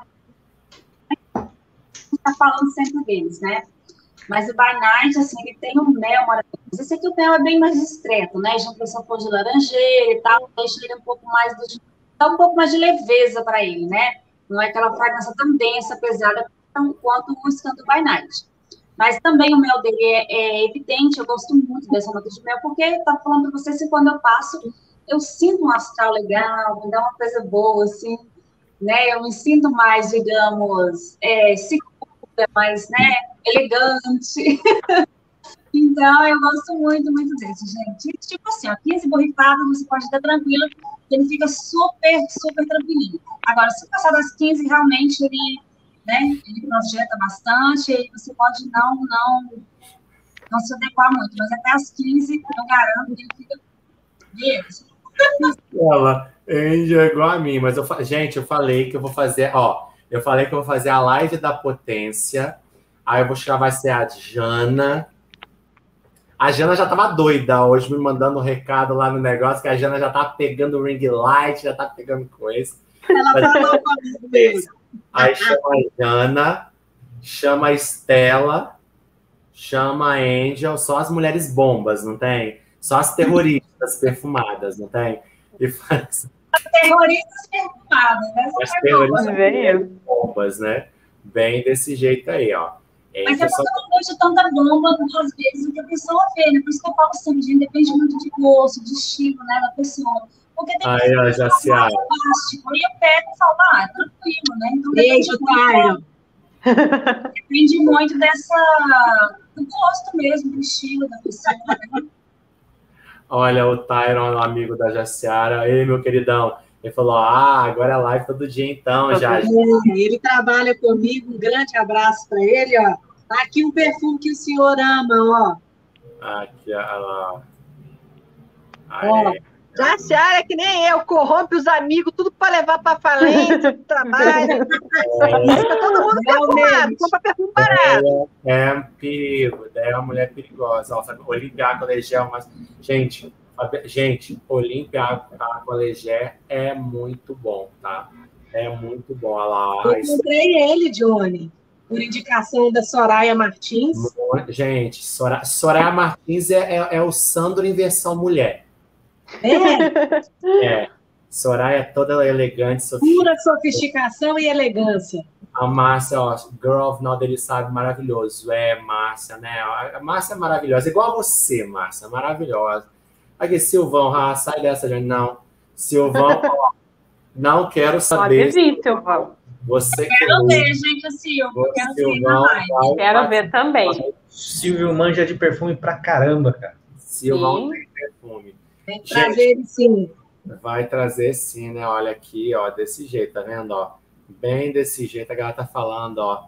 tá falando sempre deles, né? Mas o By Night, assim, ele tem um mel maravilhoso. Esse aqui o mel é bem mais discreto, né? Junto com essa flor de laranjeira e tal, deixa ele um pouco mais dá um pouco mais de leveza para ele, né? Não é aquela fragrância tão densa, pesada quanto o Scandal By Night. Mas também o mel dele é evidente, eu gosto muito dessa nota de mel, porque tá falando para você, se quando eu passo, eu sinto um astral legal, me dá uma coisa boa, assim, né? Eu me sinto mais, digamos, mais, né, elegante. Então, eu gosto muito, muito desse, gente. Tipo assim, ó, 15 borrifadas, você pode estar tranquilo, ele fica super, super tranquilinho. Agora, se passar das 15, realmente ele, né, ele projeta bastante, e você pode não se adequar muito, mas até as 15, eu garanto que ele fica verde. Ela, Angel é igual a mim, mas gente, eu falei que eu vou fazer, ó, eu falei que eu vou fazer a live da potência, aí eu vou chamar, vai ser a Jana. A Jana já tava doida hoje, me mandando um recado lá no negócio, que a Jana já tá pegando o ring light, já tá pegando coisa. Ela falou comigo. Aí chama a Jana, chama a Estela, chama a Angel, só as mulheres bombas, não tem? Só as terroristas perfumadas, não tem? e faz... Terroristas perfumadas, né? As terroristas bombas, né? Bem desse jeito aí, ó. Mas é porque eu não vejo tanta bomba, às vezes, o que a pessoa vê, né? Por isso que eu falo sempre, gente, depende muito de gosto, de estilo, né, da pessoa. Porque tem aí, ó, já se acha. Plástico, e eu pego e falo, é tranquilo, né? Então, beijo, Tyron. Depende muito do gosto mesmo, do estilo da pessoa, né? Olha, o Tyron, amigo da Jaciara. Ei, meu queridão. Ele falou, agora é live todo dia, então, já. Ele trabalha comigo, um grande abraço para ele, ó. Tá aqui um perfume que o senhor ama, ó. Aqui, ó. Ó. Jaciara é que nem eu, corrompe os amigos, tudo para levar para falência, trabalho. Tá todo mundo perfumado, compra perfume barato. É um perigo, é uma mulher perigosa. Ó, Olímpia Aqualegel, mas... Gente, Olímpia Aqualegel é muito bom, tá? É muito bom. Eu comprei ele, Johnny, por indicação da Soraya Martins. Gente, Soraya Martins é o Sandro em versão mulher. Soraya é toda elegante, pura sofisticação e elegância. A Márcia, ó, Girl of Not, ele sabe, maravilhoso. Márcia, né? A Márcia é maravilhosa, igual a você, Márcia, maravilhosa. Aqui, Silvão, sai dessa, gente. Não. Silvão, ó, não quero saber. Pode vir, Silvão. Você quero ver, gente, Silvio. Quero ver na live. Quero ver também. Silvio manja de perfume pra caramba, cara. Silvão tem perfume. Vai trazer ele sim. Vai trazer sim, né? Olha aqui, ó, desse jeito, tá vendo, ó? Bem desse jeito, a galera tá falando, ó.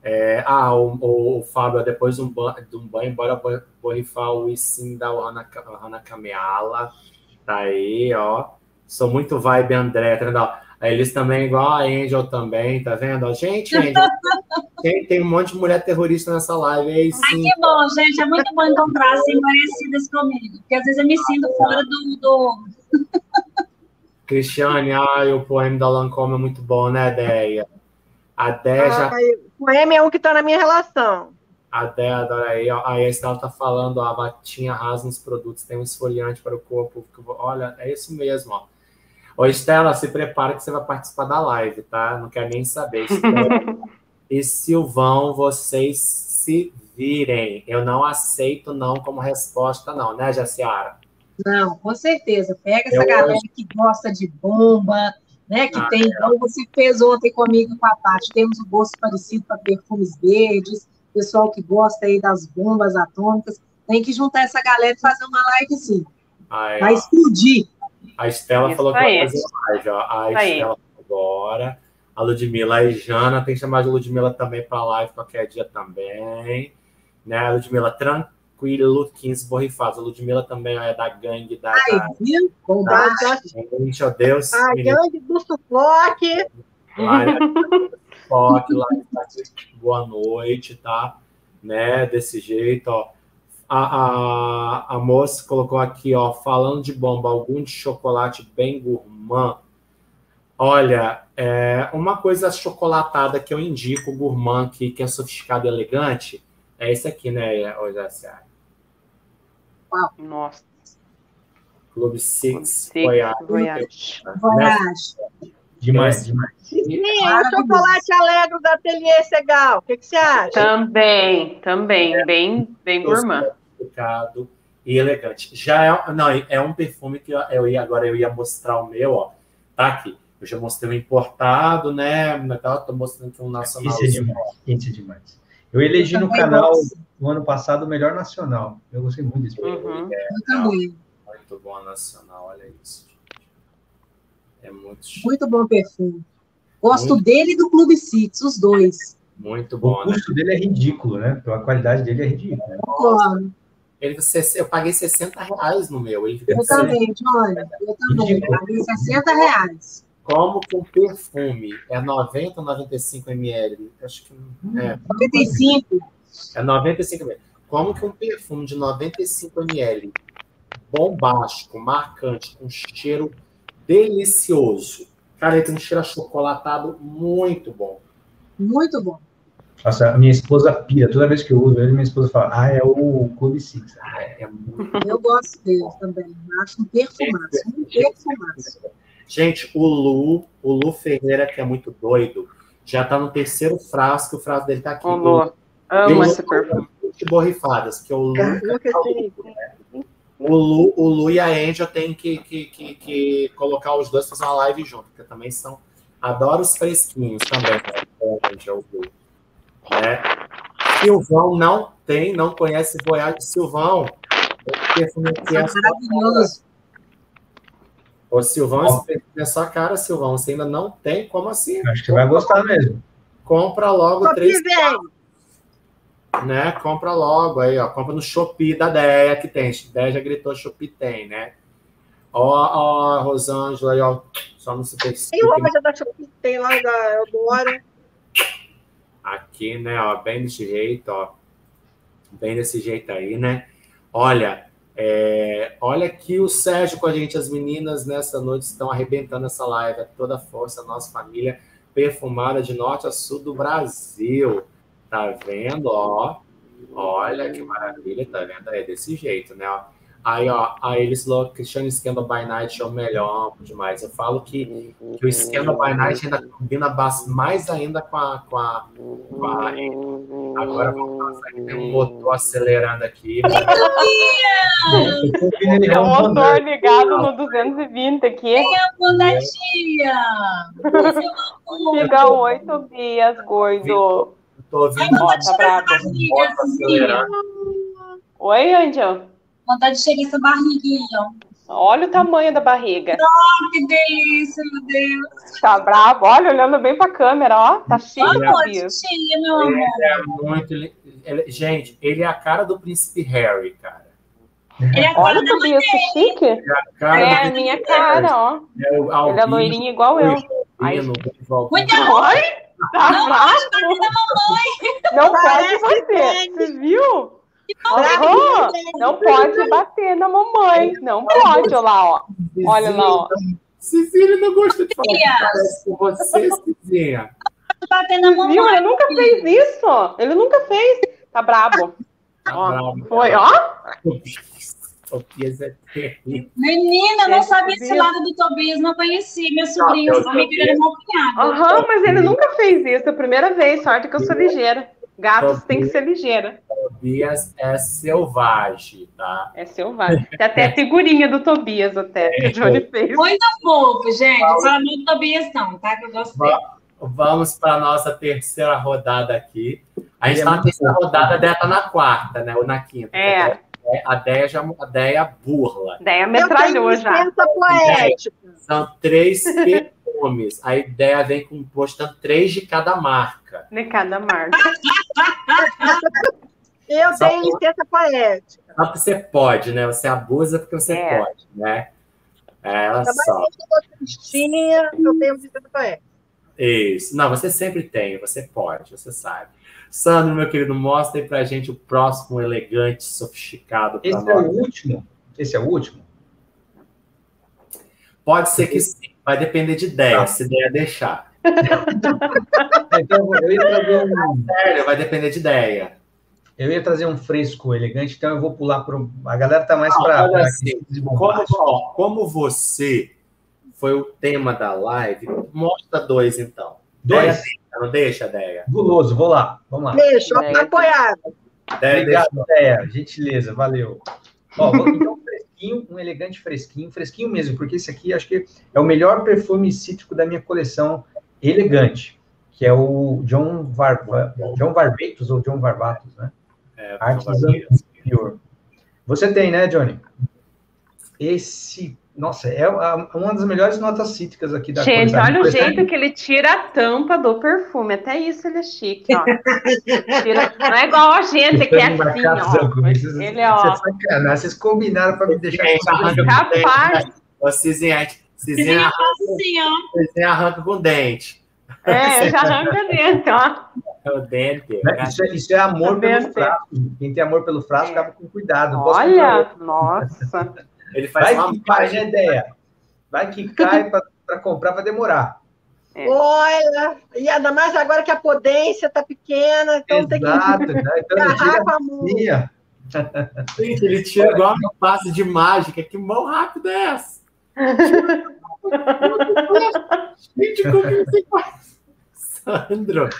O Fábio, depois de um banho, bora borrifar o Isim da Ohana Kameala. Tá aí, ó. Sou muito vibe André, tá vendo, ó? A Elis também, igual a Angel também, tá vendo? Ó, gente, Angel, tem um monte de mulher terrorista nessa live. Aí, sim. Ai, que bom, gente. É muito bom encontrar assim, parecidas comigo. Porque às vezes eu me sinto fora do... Cristiane, o poema da Lancôme é muito bom, né, Deia? A Deia já... O poema é um que tá na minha relação. A Deia adora aí, ó. Aí a Estela tá falando, ó, a batinha rasa nos produtos, tem um esfoliante para o corpo. Olha, é isso mesmo, ó. Ô, Estela, se prepara que você vai participar da live, tá? Não quero nem saber. Estela e Silvão, vocês se virem. Eu não aceito não como resposta, não, né, Jaciara? Não, com certeza. Pega essa galera que gosta de bomba, né? Que tem. Então, você fez ontem comigo com a Tati. Temos um gosto parecido para perfumes verdes. Pessoal que gosta aí das bombas atômicas. Tem que juntar essa galera e fazer uma live sim. Vai explodir. A Estela falou que vai fazer live, ó. A Estela agora. A Ludmilla e Jana. Tem que chamar de Ludmilla também para live qualquer dia também. Né, a Ludmilla, tranquilo, 15 borrifados. A Ludmilla também é da gangue da... viu? Gente, ó, Deus. A gangue do sufoque. Lá, boa noite, tá? Né, desse jeito, ó. A moça colocou aqui, ó, falando de bomba, algum de chocolate bem gourmand. Olha, uma coisa chocolatada que eu indico, gourmand aqui, que é sofisticado e elegante, é esse aqui, né, Jaciara? Nossa. Clube Six Voyage. Demais. Sim, o chocolate alegre da Ateliê Segal. O que você acha? Também. Bem gourmand. Sofisticado e elegante. É um perfume que eu ia mostrar o meu, ó. Tá aqui. Eu já mostrei o importado, né? Tô mostrando aqui um nacional. Isso é demais. Eu elegi no canal no ano passado o melhor nacional. Eu gostei muito desse perfume. Muito bom nacional, olha isso. É muito bom perfume. Gosto dele e do Clube Six, os dois. Muito bom. O custo dele é ridículo, né? A qualidade dele é ridícula. Eu paguei R$60 no meu. Eu também, Johnny. Eu também. Paguei R$60. Como que um perfume é 90 ou 95 ml? Acho que 95. É 95 ml. Como que um perfume de 95 ml, bombástico, marcante, com cheiro delicioso. Cara, ele tem um cheiro achocolatado muito bom. Muito bom. Nossa, a minha esposa pira. Toda vez que eu uso ele, minha esposa fala, é o Clube Six. É muito... Eu gosto dele também. Acho um perfumaço. Gente, o Lu Ferreira, que é muito doido, já tá no terceiro frasco, o frasco dele tá aqui. O Lu, amo esse perfume. De borrifadas, que o Lu e a Angel tem que colocar os dois para fazer uma live junto, porque também são... Adoro os fresquinhos também, né? Angel, né? Silvão não conhece Voyage. Silvão, perfume aqui é maravilhoso. Ô, Silvão, é sua cara, Silvão. Você ainda não tem? Como assim? Acho que você vai gostar mesmo. Compra logo 3. Né? Compra logo aí, ó. Compra no Shopee da Deia que tem. Deia já gritou, Shopee tem, né? Ó, Rosângela aí, ó. Só no Super. Tem loja da Shopee, tem lá da Eudora. Aqui, né, ó, bem desse jeito, ó. Bem desse jeito aí, né? Olha, olha aqui o Sérgio com a gente, as meninas nessa noite estão arrebentando essa live, toda a força, nossa família perfumada de norte a sul do Brasil. Tá vendo, ó? Olha que maravilha, tá vendo? É desse jeito, né? Aí, ó, eles falou que Christian Scandal by Night é o melhor, demais. Eu falo que o Scandal by Night ainda combina mais ainda com a... Agora vamos passar aqui, tem um motor acelerando aqui. Tem um motor ligado no 220 aqui. Minha tia! Diga oi, Tobias, gordo. Tô ouvindo. Ó, tá bravo. Oi, Angel. Vontade de chegar essa barriguinha. Olha o tamanho da barriga. Oh, que delícia, meu Deus. Tá bravo. Olha, olhando bem pra câmera, ó. Tá cheio de isso. Meu amor. Ele é muito... Gente, ele é a cara do Príncipe Harry, cara. Olha o Tobias, que chique. É a minha cara, ó. Ele é loirinho igual eu. Muito bom. Tá bravo? Não pode bater. Você viu? Não pode bater na mamãe. Não pode, olha lá, ó. Olha lá, ó. Cizinha não gosta de falar com você, Cizinha. Bater na mamãe. Viu? Ele nunca fez isso. Ele nunca fez. Tá brabo. Ó, foi, ó. Tobias é terrível. Menina, não sabia esse lado do Tobias, não conhecia. Meu sobrinho, só me querendo meu cunhado. Aham, mas ele nunca fez isso. É a primeira vez. Sorte que eu sou ligeira. Gatos tem que ser ligeira. Tobias é selvagem, tá? É selvagem. Tem até a figurinha do Tobias, até, que o Johnny fez. Muito fofo, gente. Fala muito do Tobias, não, tá? Que eu gostei. Vamos para a nossa terceira rodada aqui. A gente está na terceira rodada, a Deia está na quarta, né? Ou na quinta. A Deia burla. Deia metralhou já. São 3 perfumes. A ideia vem postando 3 de cada marca. De cada marca. Eu tenho licença poética. Só porque você pode, né? Você abusa porque você pode, né? Ela só. Eu tenho licença poética. Isso. Não, você sempre tem. Você pode, você sabe. Sandro, meu querido, mostra aí pra gente o próximo elegante, sofisticado. Esse é o último? Esse é o último? Pode ser que sim. Vai depender de ideia, se ideia deixar. Então, eu ia trazer Sério, vai depender de ideia. Eu ia trazer um fresco elegante, então eu vou pular para... A galera tá mais para... Assim, como você foi o tema da live, mostra 2, então. 2? Não deixa, Deia. Guloso, vou lá. Vamos lá. Deixa, apoiado. Obrigado, Deia. Gentileza, valeu. Ó, vamos então um fresquinho, um elegante fresquinho mesmo, porque esse aqui acho que é o melhor perfume cítrico da minha coleção elegante, que é o John Varvatos ou John Varvatos, né? Artisan Pure. Você tem, né, Johnny? Esse... Nossa, é uma das melhores notas cítricas aqui da Gente, olha o jeito que ele tira a tampa do perfume. Até isso ele é chique, ó. Não é igual a gente, que é assim, ó. Ele, ó... Vocês combinaram para me deixar... Capaz. Cizinha arranca com o dente. Já arranca dentro, ó. O dente. Isso é amor pelo frasco. Quem tem amor pelo frasco, acaba com cuidado. Olha, nossa... Ele faz vai que cai, né, Deia? Vai que cai para comprar, vai demorar. Olha, e ainda mais agora que a potência tá pequena, então tem que agarrar com a mão. Gente, ele tira igual um passe de mágica. Que mão rápida é essa? Gente, como que você faz? Sandro.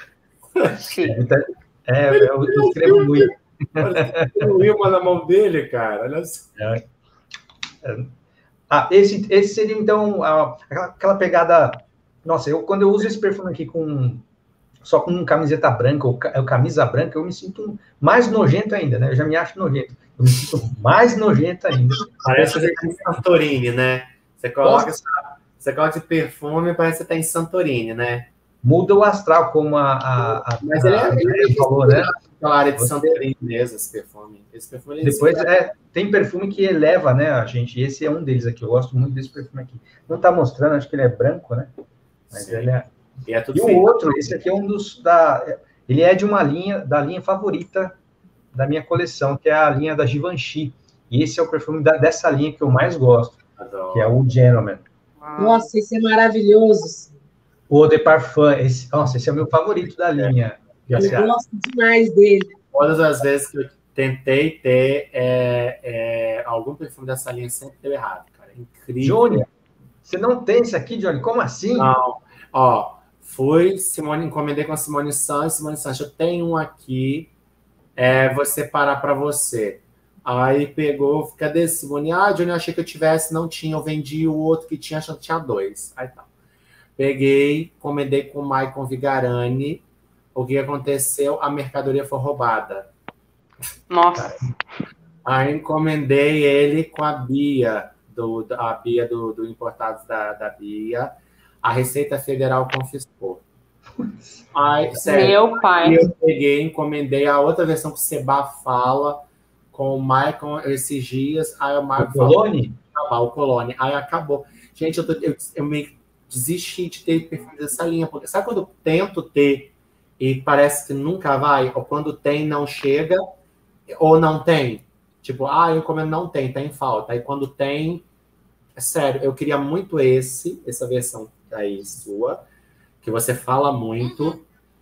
Eu escrevo muito. O Wilma na mão dele, cara. Olha só. Esse seria, então, aquela pegada... Nossa, quando eu uso esse perfume aqui só com camiseta branca ou camisa branca, eu me sinto mais nojento ainda, né? Eu já me acho nojento. Eu me sinto mais nojento ainda. Parece que você está em Santorini, né? Você coloca esse perfume e parece que você está em Santorini, né? Muda o astral, como Mas ele falou, né? Aquela área de Santorini mesmo, esse perfume. Depois tem perfume que eleva, né, a gente? Esse é um deles aqui. Eu gosto muito desse perfume aqui. Não está mostrando, acho que ele é branco, né? Mas sim. Ele é... E o outro, esse aqui é um dos... Ele é de uma linha, da linha favorita da minha coleção, que é a linha da Givenchy. E esse é o perfume dessa linha que eu mais gosto, que é o Gentleman. Nossa, esse é maravilhoso. O Eau de Parfum. Esse é o meu favorito da linha. Eu gosto demais dele. Todas as vezes que eu tentei ter algum perfume dessa linha, sempre deu errado, cara. Incrível. Johnny, você não tem esse aqui, Johnny? Como assim? Não. Ó, encomendei com a Simone Sanches, eu tenho um aqui, vou separar para você. Aí pegou, cadê Simone? Johnny, eu achei que eu tivesse, não tinha, eu vendi o outro que tinha, achando que tinha 2. Aí tá. Peguei, encomendei com o Maicon Vigarani. O que aconteceu? A mercadoria foi roubada. Nossa. Aí encomendei ele com a Bia, a Bia do Importados da Bia. A Receita Federal confiscou. Aí, sério, meu pai. Eu peguei, encomendei a outra versão que o Seba fala com o Maicon esses dias. Aí o Maicon falou: o Cologne. Aí acabou. Gente, eu meio que desisti de ter perfume dessa linha. Porque sabe quando eu tento ter e parece que nunca vai? Ou quando tem, não chega? Ou não tem? Tipo, eu encomendo, não tem, tá em falta. Aí quando tem... Sério, eu queria muito essa versão aí sua, que você fala muito,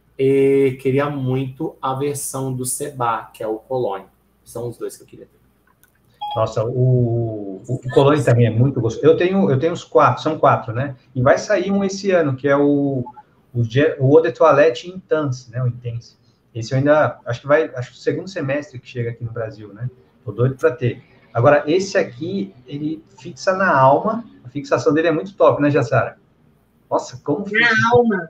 e queria muito a versão do Seba, que é o Cologne. São os dois que eu queria ter. Nossa, o Cologne também é muito gostoso. Eu tenho os 4, são 4, né? E vai sair um esse ano, que é o Eau de Toilette Intense, né? O Intense. Esse eu ainda, acho que o segundo semestre que chega aqui no Brasil, né? Tô doido para ter. Agora, esse aqui, ele fixa na alma. A fixação dele é muito top, né, Jassara? Nossa, como fixa? Na alma.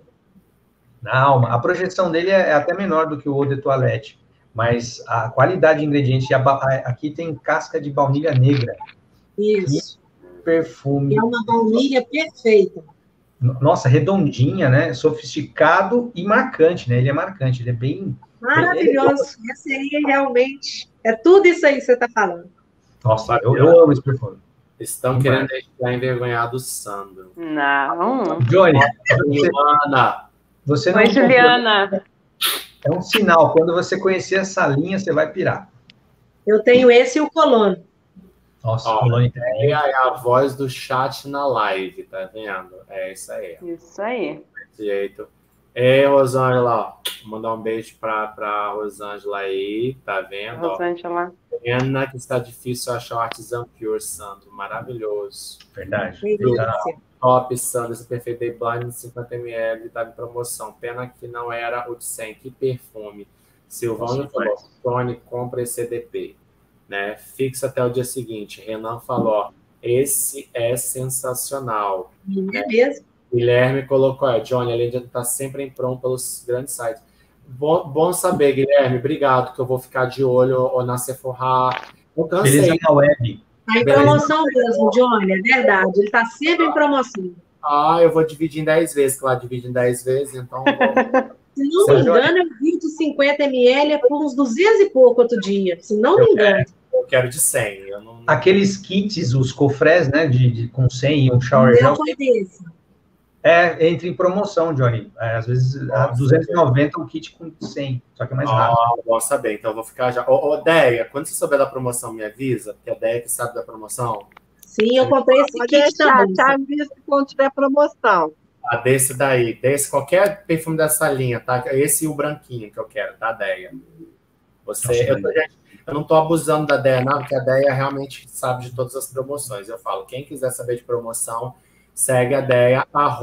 Na alma. A projeção dele é até menor do que o Eau de Toilette, mas a qualidade de ingredientes, aqui tem casca de baunilha negra. Isso. E perfume. É uma baunilha perfeita. Nossa, redondinha, né? Sofisticado e marcante, né? Ele é marcante, ele é bem... Maravilhoso. Esse aí realmente... É tudo isso aí que você está falando. Nossa, eu amo esse perfume. Estão querendo deixar envergonhado o Sandro. Não. Johnny, Juliana. Você não... Oi, Juliana. É um sinal. Quando você conhecer essa linha, você vai pirar. Eu tenho esse e o Cologne. Nossa, o Cologne também. É a voz do chat na live, tá vendo? É isso aí. Isso aí. Desse jeito. Ei, Rosângela, vou mandar um beijo pra Rosângela aí, tá vendo? Rosângela. Pena que está difícil achar o Artisan Pure, Sandro. Maravilhoso. Verdade. Top, Sandro. Esse Perfect Day Blind de 50ml tá em promoção. Pena que não era o de 100. Que perfume. Silvano falou, Tony, compra esse EDP. Né? Fixa até o dia seguinte. Renan falou, esse é sensacional. É mesmo? Guilherme colocou, Johnny, além de estar sempre em pronto pelos grandes sites. Bom saber, Guilherme. Obrigado, que eu vou ficar de olho ou na Sephora. Eu cansei. Beleza na web. Está em promoção mesmo, Johnny, é verdade. Ele está sempre em promoção. Eu vou dividir em 10 vezes, claro, divide em 10 vezes, então... Se não me engano, eu vi de 50ml é por uns 200 e pouco outro dia. Se não me engano. Eu quero de 100. Eu não... Aqueles kits, os cofrés, né, com 100 e um shower gel. Entra em promoção, Johnny. Às vezes, a 290 um kit com 100, só que é mais rápido. Bom saber, então eu vou ficar já... Deia, quando você souber da promoção, me avisa, porque a Deia que sabe da promoção. Sim, eu comprei esse kit também. Já avisa quando tiver promoção. Ah, desse daí, qualquer perfume dessa linha, tá? Esse e o branquinho que eu quero, tá, Deia? Eu não tô abusando da Deia, não, porque a Deia realmente sabe de todas as promoções. Eu falo, quem quiser saber de promoção, segue a Deia,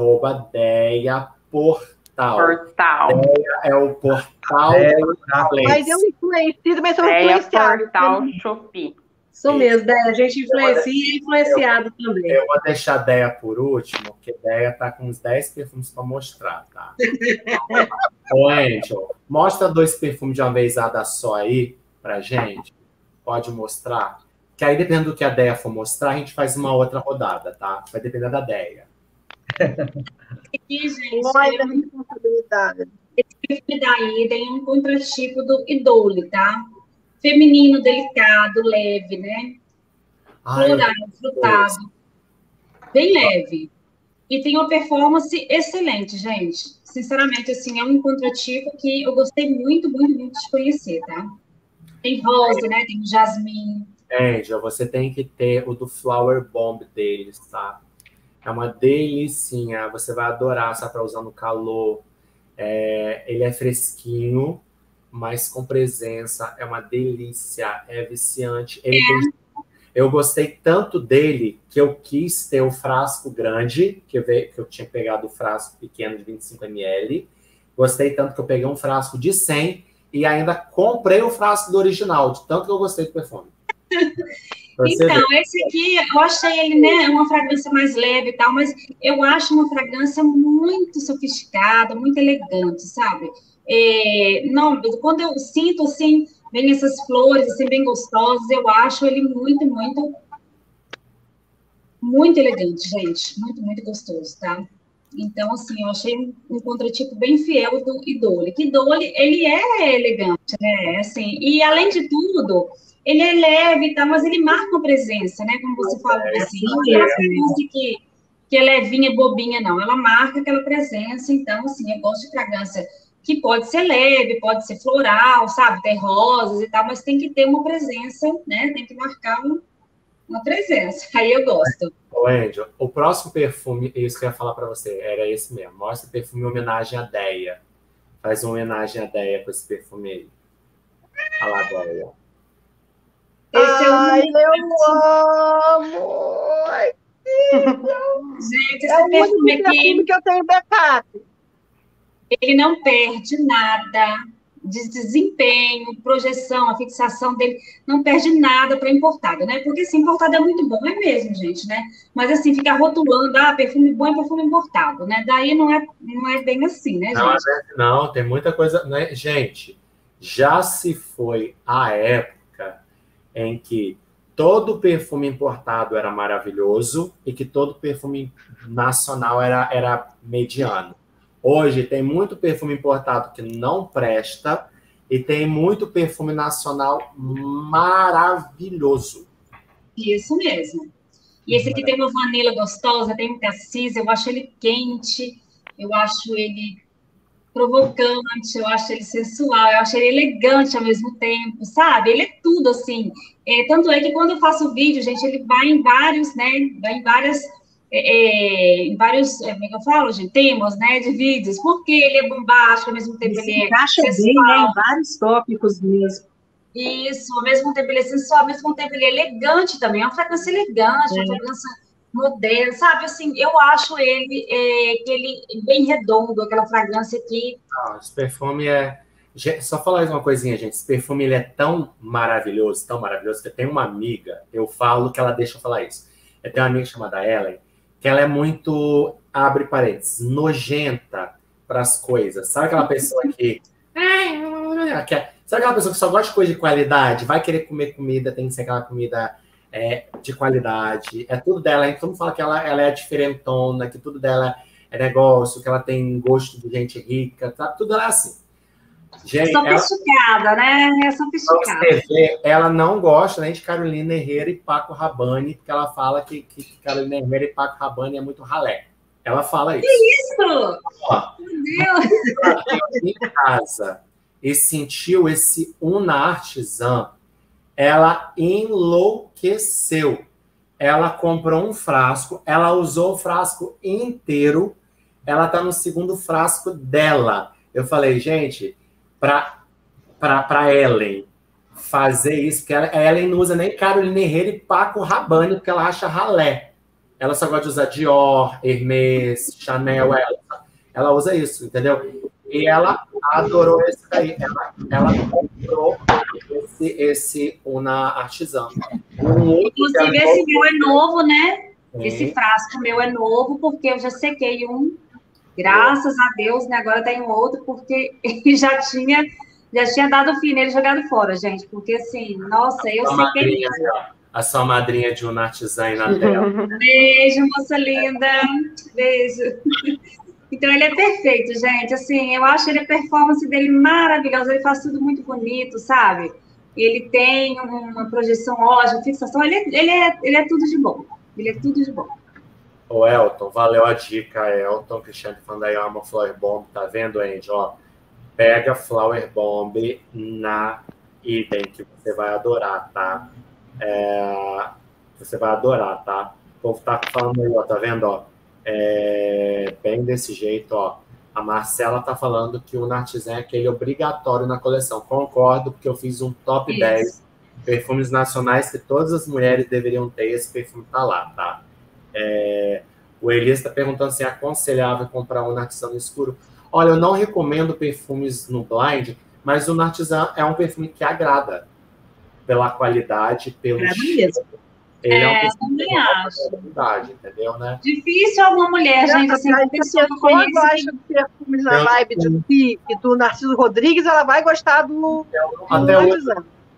@DeiaPortal. Deia é o portal. Mas eu influencio, mas sou influenciado. Portal Shopee. Isso mesmo, Deia, a gente influencia e é influenciado também. Eu vou deixar a Deia por último, porque a Deia tá com uns 10 perfumes para mostrar, tá? Ô, Angel, mostra 2 perfumes de uma vezada só aí pra gente. Pode mostrar? Que aí, dependendo do que a Deia for mostrar, a gente faz uma outra rodada, tá? Vai depender da Deia. Aqui, gente, Olha a responsabilidade. esse perfume daí tem um contratipo do Idole, tá? Feminino, delicado, leve, né? Floral, frutado. Bem leve. E tem uma performance excelente, gente. Sinceramente, assim, é um contratipo que eu gostei muito, muito, muito de conhecer, tá? Tem rosa, né? Tem jasmim. Angel, você tem que ter o do Flower Bomb deles, tá? É uma delicinha. Você vai adorar, só para usar no calor. Ele é fresquinho, mas com presença. É uma delícia. É viciante. Eu gostei tanto dele que eu quis ter o frasco grande, que eu tinha pegado o frasco pequeno de 25 ml. Gostei tanto que eu peguei um frasco de 100 e ainda comprei o frasco do original, de tanto que eu gostei do perfume. Então, esse aqui, eu achei ele, né, uma fragrância mais leve e tal, mas eu acho uma fragrância muito sofisticada, muito elegante, sabe? Não, quando eu sinto, assim, vem essas flores, assim, bem gostosas, eu acho ele muito, muito, muito elegante, gente. Muito, muito gostoso, tá? Então, assim, eu achei um contratipo bem fiel do Idole. Que Idole, ele é elegante, né? Assim, e, além de tudo, ele é leve e tal, mas ele marca uma presença, né? Como você falou, assim. Não é uma fragrância que é levinha, bobinha, não. Ela marca aquela presença. Então, assim, eu gosto de fragrância que pode ser leve, pode ser floral, sabe? Ter rosas e tal, mas tem que ter uma presença, né? Tem que marcar uma presença. Aí eu gosto. Ô, Angel, o próximo perfume, isso que eu ia falar para você, era esse mesmo. Mostra o perfume em homenagem à Deia. Faz uma homenagem à Deia com esse perfume aí. Olha lá, Deia. Ai, eu amo! Ai, gente, é o esse perfume único aqui, perfume que eu tenho backup. ele não perde nada de desempenho, projeção, a fixação dele, não perde nada para importado, né? Porque, assim, importado é muito bom, é mesmo, gente, né? Mas, assim, ficar rotulando, perfume bom é perfume importado, né? Daí não é bem assim, né, gente? Não, tem muita coisa, né? Gente, já se foi a época em que todo perfume importado era maravilhoso e que todo perfume nacional era mediano. Hoje tem muito perfume importado que não presta e tem muito perfume nacional maravilhoso. Isso mesmo. E esse aqui tem uma vanila gostosa, tem um cassis, eu acho ele quente, eu acho ele provocante, eu acho ele sensual, eu acho ele elegante ao mesmo tempo, sabe? Ele é tudo, assim. Tanto é que quando eu faço vídeo, gente, ele vai em vários, né? Vai em várias... em vários, como é que eu falo, gente? Temas, né? De vídeos. Porque ele é bombástico, ao mesmo tempo ele é encaixa bem, né? Em vários tópicos mesmo. Isso, ao mesmo tempo ele é sensual, ao mesmo tempo ele é elegante também. É uma fragrância elegante, uma fragrância moderna, sabe? Assim, eu acho ele bem redondo, aquela fragrância aqui. Esse perfume só falar mais uma coisinha, gente. Esse perfume ele é tão maravilhoso, que eu tenho uma amiga, eu falo que ela deixa eu falar isso. Eu tenho uma amiga chamada Ellen, que ela é muito, abre parênteses, nojenta para as coisas. Sabe aquela pessoa que... Sabe aquela pessoa que só gosta de coisa de qualidade? Vai querer comer comida, tem que ser aquela comida de qualidade. É tudo dela. Todo mundo fala que ela é diferentona, que tudo dela é negócio, que ela tem gosto de gente rica, tá? Tudo ela é assim. Gente, sofisticada, né? É sofisticada. Você vê, ela não gosta nem de Carolina Herrera e Paco Rabanne, porque ela fala que Carolina Herrera e Paco Rabanne é muito ralé. Ela fala isso. Que isso? Ó, meu Deus! Ela veio em casa e sentiu esse Una Artisan, ela enlouqueceu. Ela comprou um frasco, ela usou o frasco inteiro ela tá no segundo frasco dela. Eu falei, gente, pra Ellen fazer isso, porque a Ellen não usa nem Carolina Herrera e Paco Rabanne, porque ela acha ralé. Ela só gosta de usar Dior, Hermès, Chanel, ela usa isso, entendeu? E ela adorou esse daí. Ela comprou esse Una Artisan. Inclusive, esse meu é novo, né? Esse frasco meu é novo, porque eu já sequei um. Graças a Deus, né? Agora tem um outro, porque já tinha dado fim nele, jogado fora, gente. Porque, assim, nossa, eu sequei mesmo. A sua madrinha de Una Artisan aí na tela. Beijo, moça linda. Beijo. Então, ele é perfeito, gente. Assim, eu acho a performance dele maravilhosa. Ele faz tudo muito bonito, sabe? Ele tem uma projeção ótima, fixação. Ele é tudo de bom. Ele é tudo de bom. Ô, Elton, valeu a dica, Elton. Cristiano Fandayama, Flower Bomb. Tá vendo, Andy? Ó, pega Flower Bomb na Idem, que você vai adorar, tá? Você vai adorar, tá? O povo tá falando aí, ó, tá vendo, ó? Bem desse jeito, ó. A Marcela tá falando que o Artisan é aquele obrigatório na coleção. Concordo, porque eu fiz um top 10 perfumes nacionais que todas as mulheres deveriam ter. Esse perfume tá lá, tá? O Elias tá perguntando se é aconselhável comprar um Artisan no escuro. Olha, eu não recomendo perfumes no blind, mas o Artisan é um perfume que agrada pela qualidade, pelo cheiro. Ele é um perfume também acho. Qualidade, entendeu, né? Difícil alguma mulher, gente, assim, se a pessoa gosta de perfumes na vibe de Si e do Narciso Rodrigues, ela vai gostar do Artisan.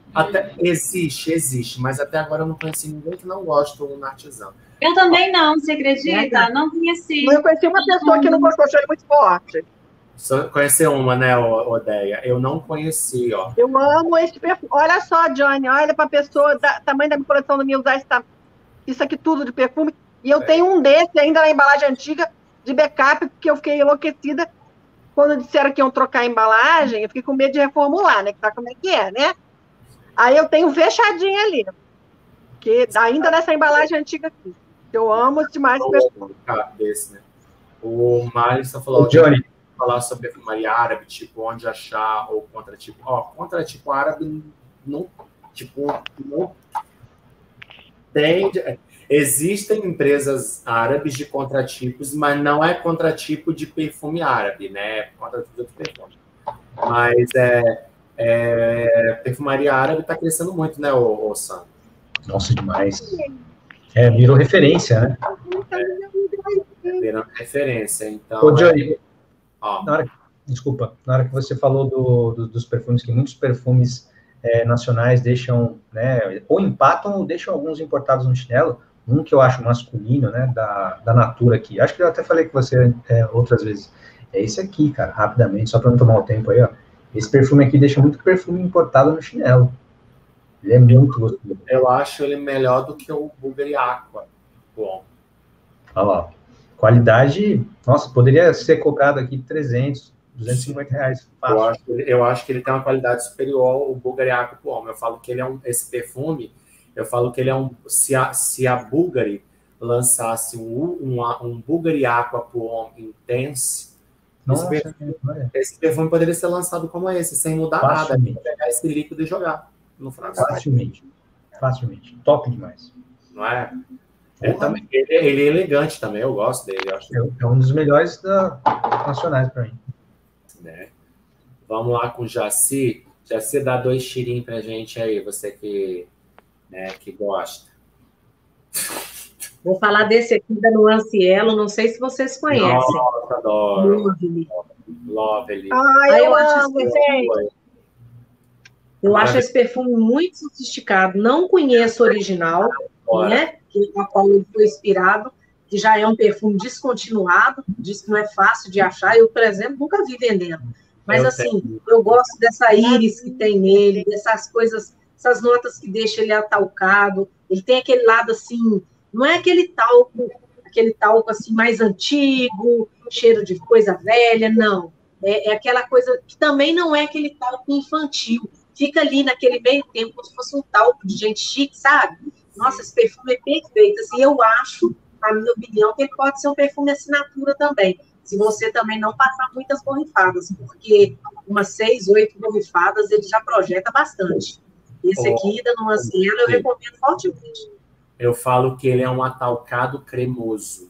Existe, mas até agora eu não conheci ninguém que não gosta do Artisan. Eu também não, você acredita? Não conheci. Eu conheci uma pessoa que não gostou, achou ele muito forte. Conheceu uma, né, Odeia? Eu não conheci, ó. Eu amo esse perfume. Olha só, Johnny, olha pra pessoa, tamanho da minha coleção, da minha usar isso aqui tudo de perfume. E eu tenho um desse ainda na embalagem antiga de backup, porque eu fiquei enlouquecida quando disseram que iam trocar a embalagem. Eu fiquei com medo de reformular, né? Que tá como é que é, né? Aí eu tenho fechadinho ali. Que ainda nessa embalagem antiga aqui. Eu amo demais esse perfume. Desse, né? O Mário só falou... Johnny, falar sobre perfumaria árabe, tipo, onde achar, ou contratipo. Ó, contratipo árabe não, tipo, não tem... Existem empresas árabes de contratipos, mas não é contratipo de perfume árabe, né? Contratipo de outro perfume. Mas perfumaria árabe está crescendo muito, né, o Sam? Nossa, demais. Virou referência, né? Virando referência, então... Ô, Johnny, desculpa, na hora que você falou dos perfumes, que muitos perfumes nacionais deixam, né, ou empatam ou deixam alguns importados no chinelo, um que eu acho masculino, né, da Natura aqui, acho que eu até falei com você outras vezes, é esse aqui, cara, rapidamente, só para não tomar o tempo aí, ó, esse perfume aqui deixa muito perfume importado no chinelo, ele é muito gostoso. Eu acho ele melhor do que o Bulgari Aqua. Bom. Olha lá. Qualidade, nossa, poderia ser cobrado aqui 300, 250 reais. Eu acho que ele tem uma qualidade superior ao Bulgari Aqua pro homem. Eu falo que ele é esse perfume, eu falo que ele é se a Bulgari lançasse um Bulgari Aqua pro homem Intense, esse perfume poderia ser lançado como esse, sem mudar nada. Pegar esse líquido e jogar no frasco. Facilmente. Top demais. Não é? Ele é elegante também, eu gosto dele. Eu acho é um dos melhores nacionais para mim. Né? Vamos lá com o Jaci. Jaci, dá 2 tirinhos pra gente aí, você que gosta. Vou falar desse aqui da Nuance Yellow, não sei se vocês conhecem. Nossa, adoro. Lovely. Eu acho esse perfume muito sofisticado. Não conheço o original, né? A qual ele foi inspirado, que já é um perfume descontinuado, diz que não é fácil de achar. Eu, por exemplo, nunca vi vendendo. Mas, eu gosto dessa íris que tem nele, dessas coisas, essas notas que deixam ele atalcado. Ele tem aquele lado, assim, não é aquele talco assim, mais antigo, cheiro de coisa velha, não. É aquela coisa que também não é aquele talco infantil. Fica ali naquele meio tempo, como se fosse um talco de gente chique, sabe? Nossa, esse perfume é perfeito. Assim, eu acho, na minha opinião, que ele pode ser um perfume assinatura também. se você também não passar muitas borrifadas, porque umas 6, 8 borrifadas ele já projeta bastante. Esse aqui, da Nuanciela, eu recomendo fortemente. Eu falo que ele é um atalcado cremoso.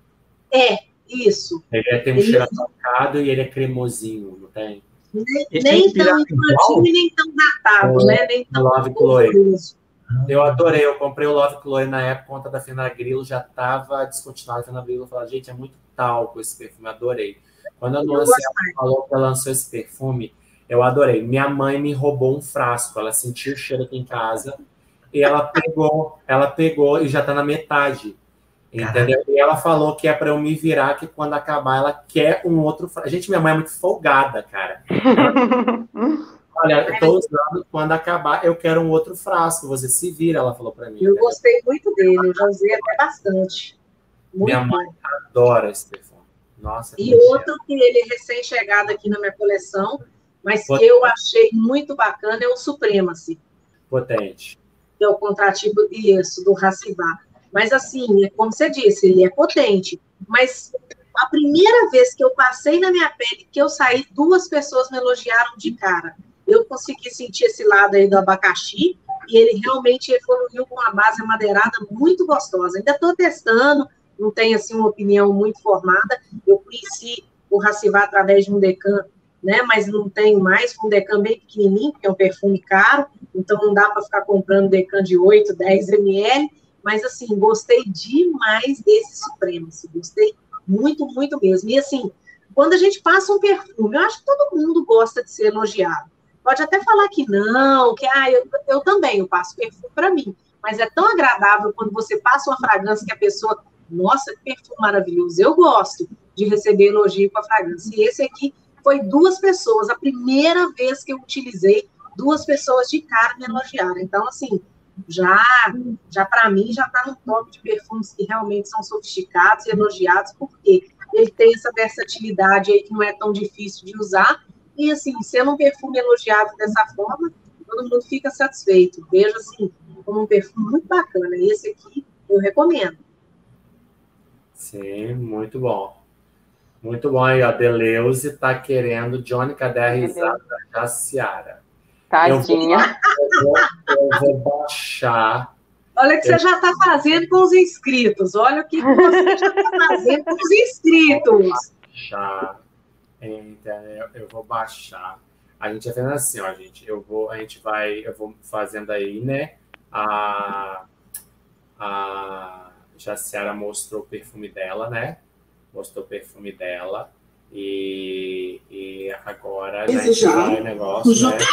Isso. Ele tem um cheiro atalcado e ele é cremosinho, não tem? Nem tão infantil e nem tão datado, né? Nem tão Love Chloe. Eu adorei, eu comprei o Love Chloe na época, conta da Fernanda Grillo já estava descontinuada. A Fernanda Grillo falou, gente, é muito talco esse perfume, adorei. Quando a Nuanciela falou que ela lançou esse perfume, eu adorei. Minha mãe me roubou um frasco, ela sentiu o cheiro aqui em casa e ela pegou e já está na metade. Entendeu? E ela falou que é para eu me virar, que quando acabar ela quer um outro frasco. Gente, minha mãe é muito folgada, cara. Olha, eu tô usando, quando acabar, eu quero um outro frasco. Você se vira, ela falou para mim. Eu gostei muito dele, eu já usei até bastante. Muito minha mãe adora esse perfume. Nossa. E outro que ele é recém-chegado aqui na minha coleção, mas que eu achei muito bacana, é o Supremacy. Potente. Que é o contratipo isso, do Racivar. Mas assim, como você disse, ele é potente. Mas a primeira vez que eu passei na minha pele, que eu saí, 2 pessoas me elogiaram de cara. Eu consegui sentir esse lado aí do abacaxi, e ele realmente evoluiu com uma base amadeirada muito gostosa. Ainda estou testando, não tenho assim uma opinião muito formada. Eu conheci o Racivar através de um Decan, né? Mas não tenho mais, um Decan bem pequenininho, porque é um perfume caro, então não dá para ficar comprando Decan de 8, 10 ml. Mas assim, gostei demais desse Supremacy, gostei muito, muito mesmo. E assim, quando a gente passa um perfume, eu acho que todo mundo gosta de ser elogiado. Pode até falar que não, que eu também, eu passo perfume para mim. Mas é tão agradável quando você passa uma fragrância que a pessoa, nossa, que perfume maravilhoso. Eu gosto de receber elogio com a fragrância. E esse aqui foi 2 pessoas, a primeira vez que eu utilizei, 2 pessoas de cara me elogiaram. Então, assim, já para mim, já está no top de perfumes que realmente são sofisticados e elogiados, porque ele tem essa versatilidade aí que não é tão difícil de usar. E, assim, sendo um perfume elogiado dessa forma, todo mundo fica satisfeito. Vejo, assim, como um perfume muito bacana. E esse aqui eu recomendo. Sim, muito bom. Muito bom. Aí, a Deleuze está querendo Johnny, cadê a risada da Jaciara? Tadinha. Eu vou baixar. Olha o que você já está fazendo com os inscritos. Olha o que você já está fazendo com os inscritos. Baixar. Eu vou baixar. A gente vai fazendo assim, ó, gente. Eu vou fazendo aí, né? A Jaciara mostrou o perfume dela, né? Mostrou o perfume dela. E agora a gente vai o negócio, né?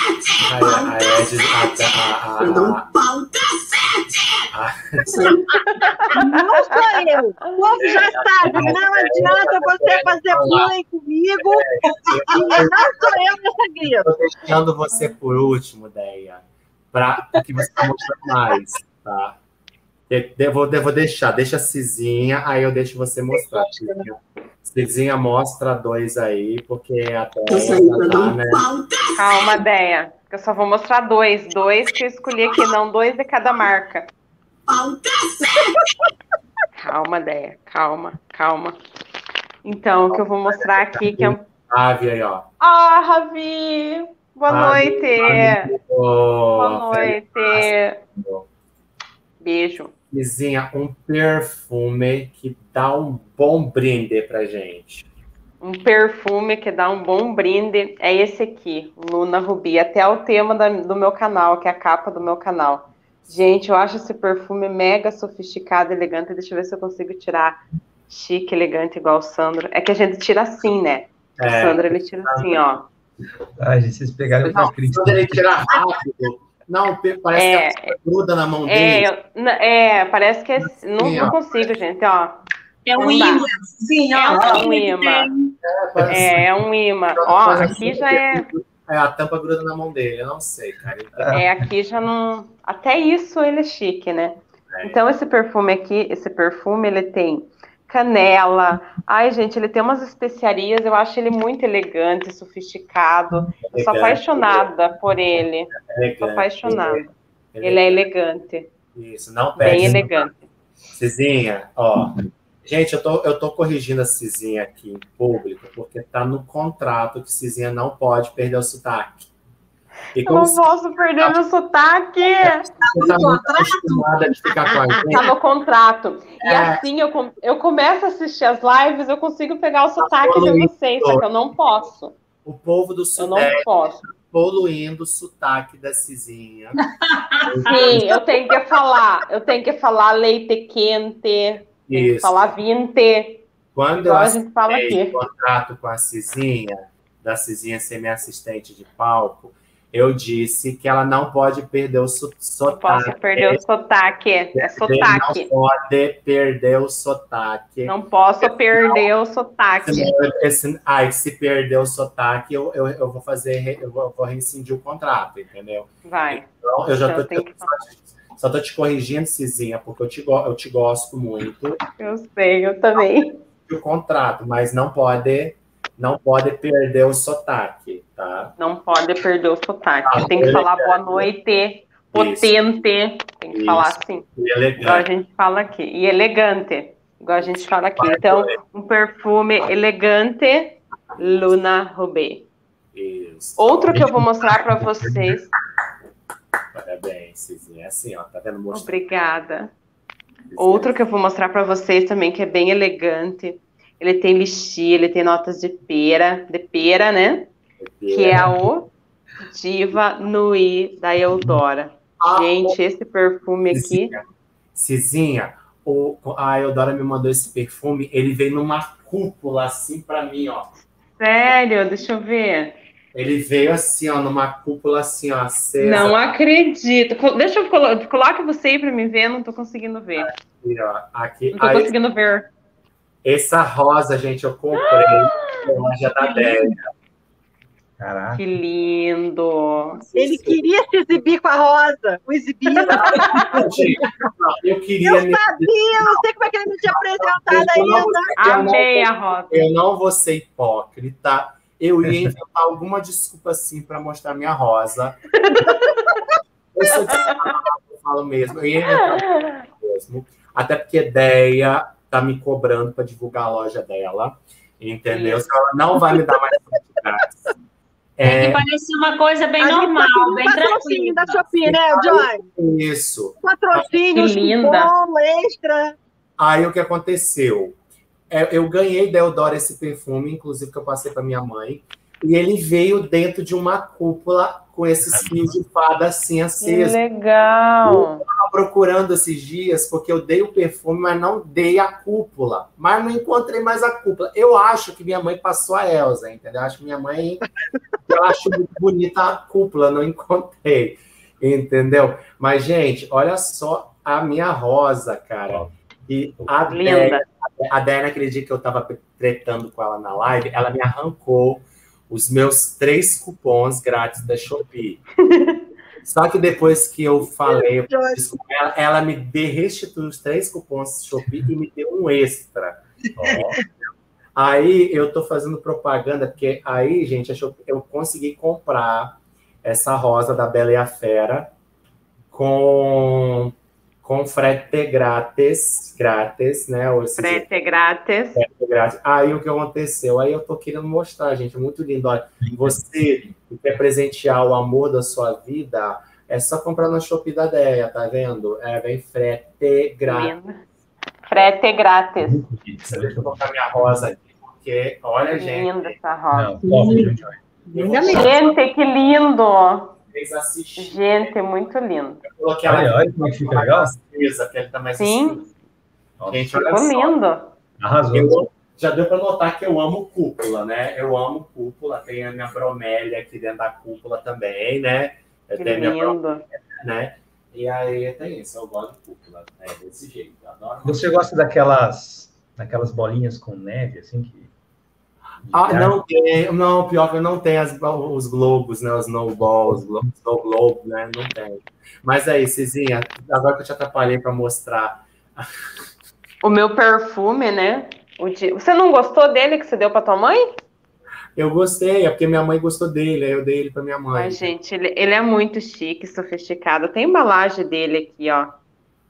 Não sou eu. O povo já sabe. Não adianta você fazer bullying comigo. Não sou eu nessa guia. Estou deixando você por último, Deia, porque você está mostrando mais, tá? Eu vou deixar, deixa a Cizinha, aí eu deixo você mostrar. Cizinha mostra 2 aí, porque até tá, né? Calma, Deia, que eu só vou mostrar 2 que eu escolhi aqui, não 2 de cada marca. Calma, Deia, calma. Então, o que eu vou mostrar aqui que é um... Ravi aí, ó. Ravi! Boa noite! Boa noite! Beijo. Cizinha, um perfume que dá um bom brinde pra gente. Um perfume que dá um bom brinde é esse aqui, Luna Ruby. Até o tema do meu canal, que é a capa do meu canal. Gente, eu acho esse perfume mega sofisticado, elegante. Deixa eu ver se eu consigo tirar chique, elegante, igual o Sandro. É que a gente tira assim, né? O Sandro, ele tira assim, ó. Gente, vocês pegaram essa crítica. Quando ele tira rápido. Não, parece que gruda na mão dele. Parece que não consigo, gente, ó. É um imã, sim, ó. É um imã. É um imã. Ó, aqui já é... A tampa gruda na mão dele, eu não sei, cara. Aqui já não... Até isso ele é chique, né? Então, esse perfume aqui, ele tem canela. Ai, gente, ele tem umas especiarias, eu acho ele muito elegante, sofisticado. Eu sou apaixonada por ele. Sou apaixonada. Ele é elegante. Isso, não perde. Bem elegante. Cizinha, ó. Gente, eu tô corrigindo a Cizinha aqui em público, porque tá no contrato que Cizinha não pode perder o sotaque. E Eu não posso perder meu sotaque. você tá muito acostumada a ficar com a gente. Tá no contrato. E assim, eu começo a assistir as lives, eu consigo pegar o sotaque de vocês, só que eu não posso. O povo do Eu não Sudeste posso. tá poluindo o sotaque da Cizinha. Sim, eu tenho que falar leite quente, tenho que falar vinte. Quando igual eu a gente fala assinei aqui. o contrato com a Cizinha, da Cizinha ser minha assistente de palco, eu disse que ela não pode perder o sotaque. Não posso perder o sotaque. É sotaque. Não pode perder o sotaque. Não posso perder o sotaque. Se perder o sotaque, eu vou fazer, eu vou rescindir o contrato, entendeu? Vai. Então, eu já só tô te corrigindo, Cizinha, porque eu te gosto muito. Eu sei, eu também. O contrato, mas não pode perder o sotaque, tá? Não pode perder o sotaque. Tem que falar boa noite, potente. Tem que falar assim. Igual a gente fala aqui. E elegante. Igual a gente fala aqui. Então, um perfume elegante, Luna Roubaix. Isso. Outro que eu vou mostrar para vocês. Parabéns, Cizinha. É assim, ó, tá vendo? Obrigada. Outro que eu vou mostrar para vocês também, que é bem elegante. Ele tem lixia, ele tem notas de pera, né? Que é o Diva Nui da Eudora. Gente, esse perfume aqui... Cizinha, a Eudora me mandou esse perfume, ele veio numa cúpula assim pra mim, ó. Sério? Deixa eu ver. Ele veio assim, ó, numa cúpula assim, ó, acesa. Não acredito. Deixa eu colocar você aí pra me ver, não tô conseguindo ver. Aqui, ó, aqui. Não tô conseguindo ver. Essa rosa, gente, eu comprei na loja da Déia. Caraca. Que lindo. Ele queria se exibir com a rosa. O exibir. Eu queria. Eu sabia, eu não sei como é que ele não tinha apresentado ainda. Amei a rosa. Eu não vou ser hipócrita. Eu ia inventar alguma desculpa assim para mostrar minha rosa. Eu falo mesmo. Eu ia inventar mesmo. Até porque Déia tá me cobrando para divulgar a loja dela. Entendeu? Se ela não vai me dar mais grátis. Tem que parecer uma coisa bem normal, bem patrocínio tranquila. da Shopee, né, Joy? Isso. Patrocínio, cupom, extra. Aí o que aconteceu? Eu ganhei da Eudora esse perfume, inclusive que eu passei para minha mãe, e ele veio dentro de uma cúpula com esses fios de fada assim acesos. Que legal! Eu estava procurando esses dias, porque eu dei o perfume, mas não dei a cúpula. Mas não encontrei mais a cúpula. Eu acho que minha mãe passou a Elza, entendeu? Acho que minha mãe... Eu acho muito bonita a cúpula, não encontrei. Entendeu? Mas, gente, olha só a minha rosa, cara. E a Déia, naquele dia que eu estava tretando com ela na live, ela me arrancou os meus 3 cupons grátis da Shopee. Só que depois que eu falei isso com ela, ela me restituiu os 3 cupons Shopee e me deu um extra. Aí eu tô fazendo propaganda, porque aí, gente, eu consegui comprar essa rosa da Bela e a Fera com frete grátis, né? Frete grátis. Aí o que aconteceu? Aí eu tô querendo mostrar, gente, muito lindo. Olha, você que quer presentear o amor da sua vida, é só comprar na Shopee da Déia, tá vendo? Vem frete grátis. Lindo. Frete grátis. Deixa eu colocar minha rosa aqui, porque, olha, gente. Linda essa rosa. Gente, que lindo! Assistir. Gente, muito lindo. Eu coloquei ela olha como é que fica legal. Acesa, que ele tá mais Sim. Gente, olha ficou só. lindo. Arrasou. Já deu para notar que eu amo cúpula, né? Eu amo cúpula. Tem a minha bromélia aqui dentro da cúpula também, né? Eu Que tenho lindo. minha bromélia, né? E aí tem isso, eu gosto de cúpula, né? Desse jeito. Eu adoro. Você gosta daquelas bolinhas com neve, assim, que... Não tem. Não, pior que eu não tenho os globos, né? Os snowballs, snow globe, né? Não tem. Mas aí, Cizinha, agora que eu te atrapalhei para mostrar. O meu perfume, né? Você não gostou dele que você deu para tua mãe? Eu gostei, é porque minha mãe gostou dele, aí eu dei ele para minha mãe. Ai, gente, ele é muito chique, sofisticado. Tem a embalagem dele aqui, ó.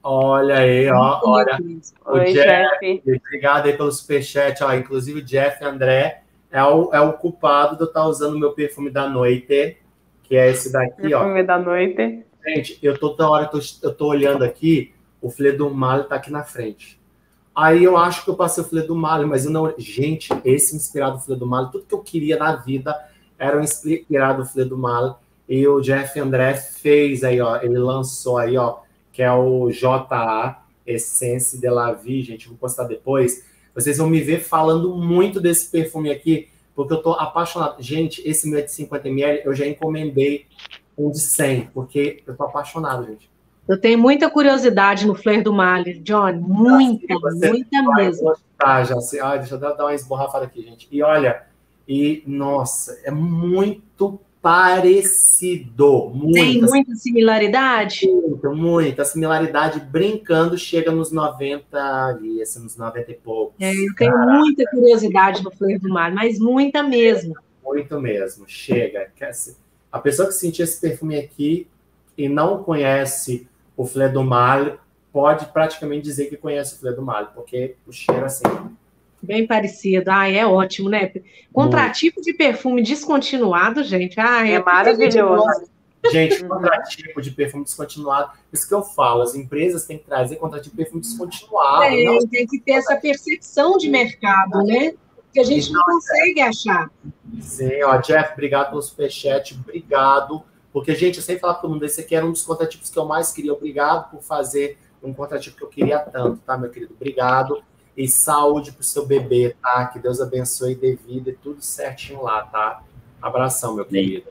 Olha aí, ó. Olha. Oi, Jeff. Obrigado aí pelo superchat. Ó, inclusive, o Jeff André é o culpado de eu estar usando o meu perfume da noite, que é esse daqui, ó. Perfume da noite. Gente, toda hora eu tô olhando aqui, o Fleur du Mal tá aqui na frente. Aí eu acho que eu passei o Fleur du Mal, mas eu não... Gente, esse inspirado no Fleur du Mal, tudo que eu queria na vida era um inspirado no Fleur du Mal. E o Jeff André fez aí, ó, ele lançou aí, ó, que é o JA Essence de la Vie, gente, vou postar depois. Vocês vão me ver falando muito desse perfume aqui, porque eu tô apaixonado. Gente, esse meu é de 50 ml, eu já encomendei um de 100, porque eu tô apaixonado, gente. Eu tenho muita curiosidade no Fleur du Mal, John, muita mesmo. Gostar, já sei. Deixa eu dar uma esborrafada aqui, gente. E olha, nossa, é muito parecido. Tem muita similaridade? Muita similaridade. Brincando, chega nos 90 ali, assim, nos 90 e poucos. Eu tenho muita curiosidade no Fleur du Mal, mas muita mesmo. Muito mesmo. Chega. A pessoa que sentir esse perfume aqui e não conhece o Fleur du Mal pode praticamente dizer que conhece o Fleur du Mal, porque o cheiro assim... Bem parecido. É ótimo, né? Contratipo de perfume descontinuado, gente. É maravilhoso. Gente, contratipo de perfume descontinuado. Isso que eu falo, as empresas têm que trazer contratipo de perfume descontinuado. Tem que ter essa percepção de mercado, né? Que a gente não consegue achar. Sim, ó, Jeff, obrigado pelo superchat, obrigado. Porque, gente, eu sempre falo para todo mundo, esse aqui era um dos contratipos que eu mais queria. Obrigado por fazer um contratipo que eu queria tanto, tá, meu querido? Obrigado. E saúde pro seu bebê, tá? Que Deus abençoe e dê vida e tudo certinho lá, tá? Abração, meu querido.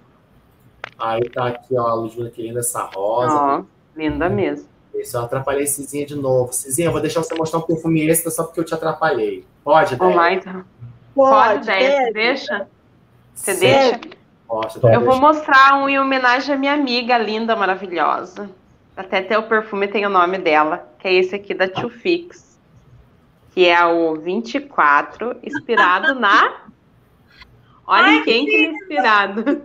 Aí tá aqui, ó, a Ludmila, que linda essa rosa. Ó, linda mesmo. Isso, eu atrapalhei Cizinha de novo. Cizinha, eu vou deixar você mostrar um perfume extra só porque eu te atrapalhei. Pode, Déia? Olá, então. Pode, Déia. Você deixa? Você deixa? Eu vou mostrar um em homenagem à minha amiga linda, maravilhosa. Até o perfume tem o nome dela, que é esse aqui da Too Fix. Que é o 24, inspirado na... Olha quem que é inspirado.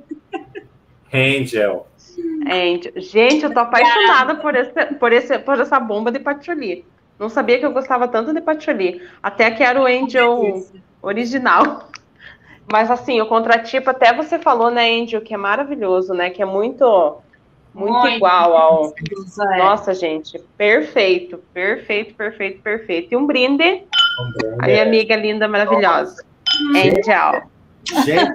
Angel. Gente, eu tô apaixonada por essa bomba de patchouli. Não sabia que eu gostava tanto de patchouli. Até quero o Angel original. Mas assim, o contratipo, até você falou, né, Angel, que é maravilhoso, né? Que é muito igual ao... Nossa, gente, perfeito. E um brinde. A minha amiga linda, maravilhosa. Angel. Gente,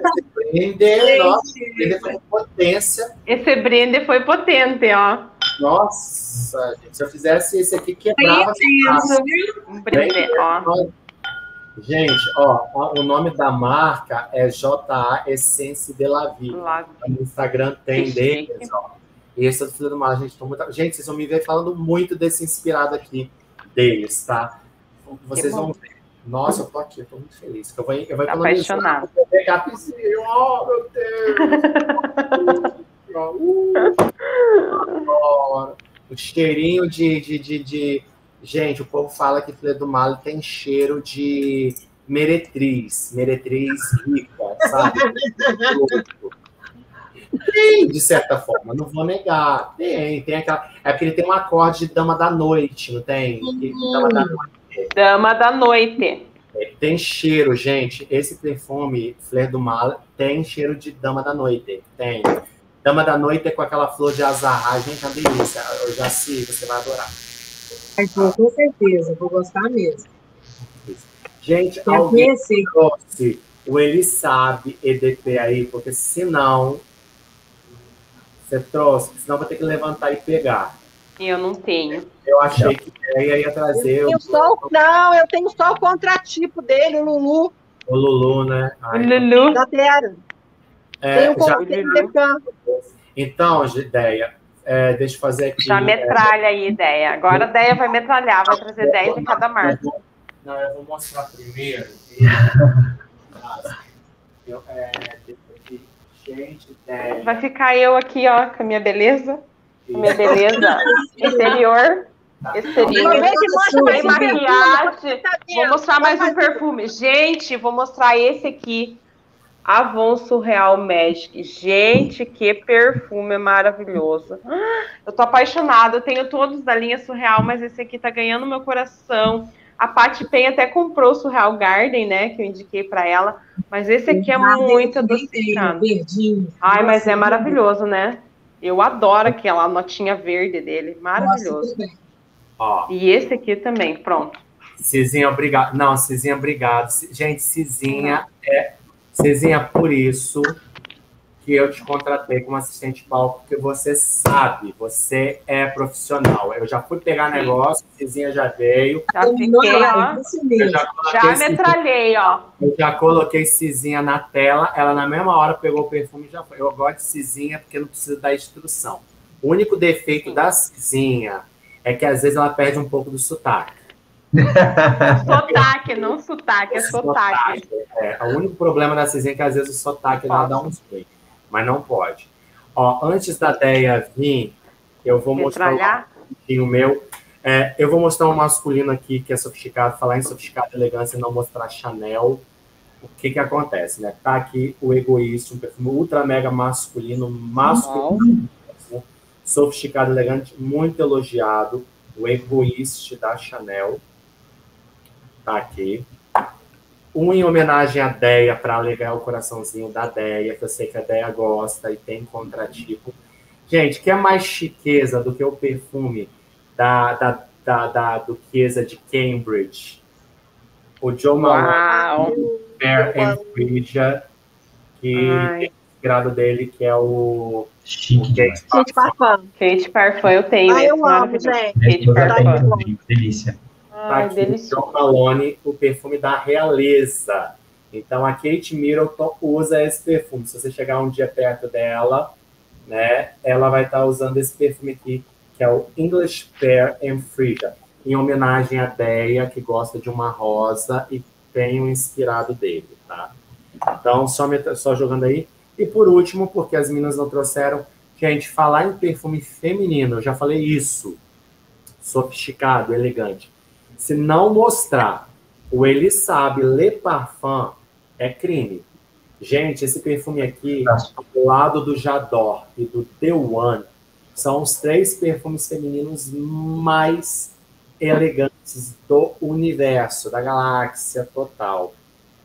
esse brinde foi potência. Esse brinde foi potente, ó. Nossa, gente, se eu fizesse esse aqui, quebrava. Um brinde, ó. Gente, ó, o nome da marca é JA Essence de la Vie. No Instagram tem deles, ó. E esse é do Fleur du Mal, gente. Gente, vocês vão me ver falando muito desse inspirado aqui deles, tá? Vocês vão ver. Nossa, eu tô aqui, eu tô muito feliz. Eu vou apaixonada. Oh, meu Deus! O cheirinho de... Gente, o povo fala que Fleur du Mal tem cheiro de meretriz rica, sabe? Tem, de certa forma, não vou negar. Tem aquela... É porque ele tem um acorde de Dama da Noite, não tem? Dama da Noite. Tem cheiro, gente. Esse perfume, Fleur du Mal, tem cheiro de Dama da Noite. Tem. Dama da Noite é com aquela flor de azahar. Gente, é uma delícia. Eu já sei, você vai adorar. Com certeza, vou gostar mesmo. Gente, alguém trouxe o Ele Sabe EDP aí, porque senão você trouxe, senão vou ter que levantar e pegar. Eu não tenho. Eu achei que ia trazer. Eu tenho só o contratipo dele, o Lulu. O Lulu, né? O Lulu. Da Terra. Tem o contratipo. Então, Déia, deixa eu fazer aqui. Já metralha aí, Déia. Agora a Déia vai metralhar, vai trazer 10 de cada marca. Não, eu vou mostrar primeiro. Gente, Déia. Vai ficar eu aqui, ó, com a minha beleza. Minha beleza exterior. Sem maquiagem. Vou mostrar mais um perfume. Gente, vou mostrar esse aqui. Avon Surreal Magic. Gente, que perfume maravilhoso. Eu tô apaixonada. Eu tenho todos da linha Surreal, mas esse aqui tá ganhando meu coração. A Paty Pen até comprou o Surreal Garden, né? Que eu indiquei pra ela. Mas esse aqui é muito adocicado. Ai, mas é maravilhoso, né? Eu adoro aquela notinha verde dele. Maravilhoso. Ó. E esse aqui também, pronto. Cizinha, obrigado. Não, Cizinha, obrigado. Gente, Cizinha por isso que eu te contratei como assistente de palco, porque você sabe, você é profissional. Eu já fui pegar negócio, Cizinha já veio. Já fiquei, ó. Já metralhei, ó. Eu já coloquei Cizinha na tela, ela na mesma hora pegou o perfume e já foi. Eu gosto de Cizinha porque não precisa dar instrução. O único defeito da Cizinha é que às vezes ela perde um pouco do sotaque. Sotaque, não sotaque, é sotaque. O único problema da Cizinha é que às vezes o sotaque ela dá um spray, mas não pode. Ó, antes da Deia vir, eu vou mostrar o meu. Eu vou mostrar um masculino aqui que é sofisticado, falar em sofisticado e elegância e não mostrar Chanel. O que acontece, né? Tá aqui o Egoísta, um perfume ultra mega masculino, sofisticado, elegante, muito elogiado. O Egoísta da Chanel. Tá aqui. Um em homenagem à Deia, para alegar o coraçãozinho da Deia, que eu sei que a Deia gosta e tem contratipo. Gente, que é mais chiqueza do que o perfume da duquesa de Cambridge? O Jo Malone Fair and Frisia, que tem o inspirado dele, que é o Kate Parfum. Kate Parfum, eu tenho. Eu amo, gente. Kate Parfum. Delícia. Tá aqui o Jo Malone, o perfume da realeza. Então, a Kate Middleton usa esse perfume. Se você chegar um dia perto dela, né, ela vai estar usando esse perfume aqui, que é o English Fair and Frisia, em homenagem à Deia, que gosta de uma rosa e tem o inspirado dele, tá? Então, só jogando aí. E por último, porque as meninas não trouxeram, gente, falar em perfume feminino, eu já falei isso, sofisticado, elegante. Se não mostrar o Ele Sabe Le Parfum, é crime. Gente, esse perfume aqui, do lado do J'adore e do The One, são os 3 perfumes femininos mais elegantes do universo, da galáxia total.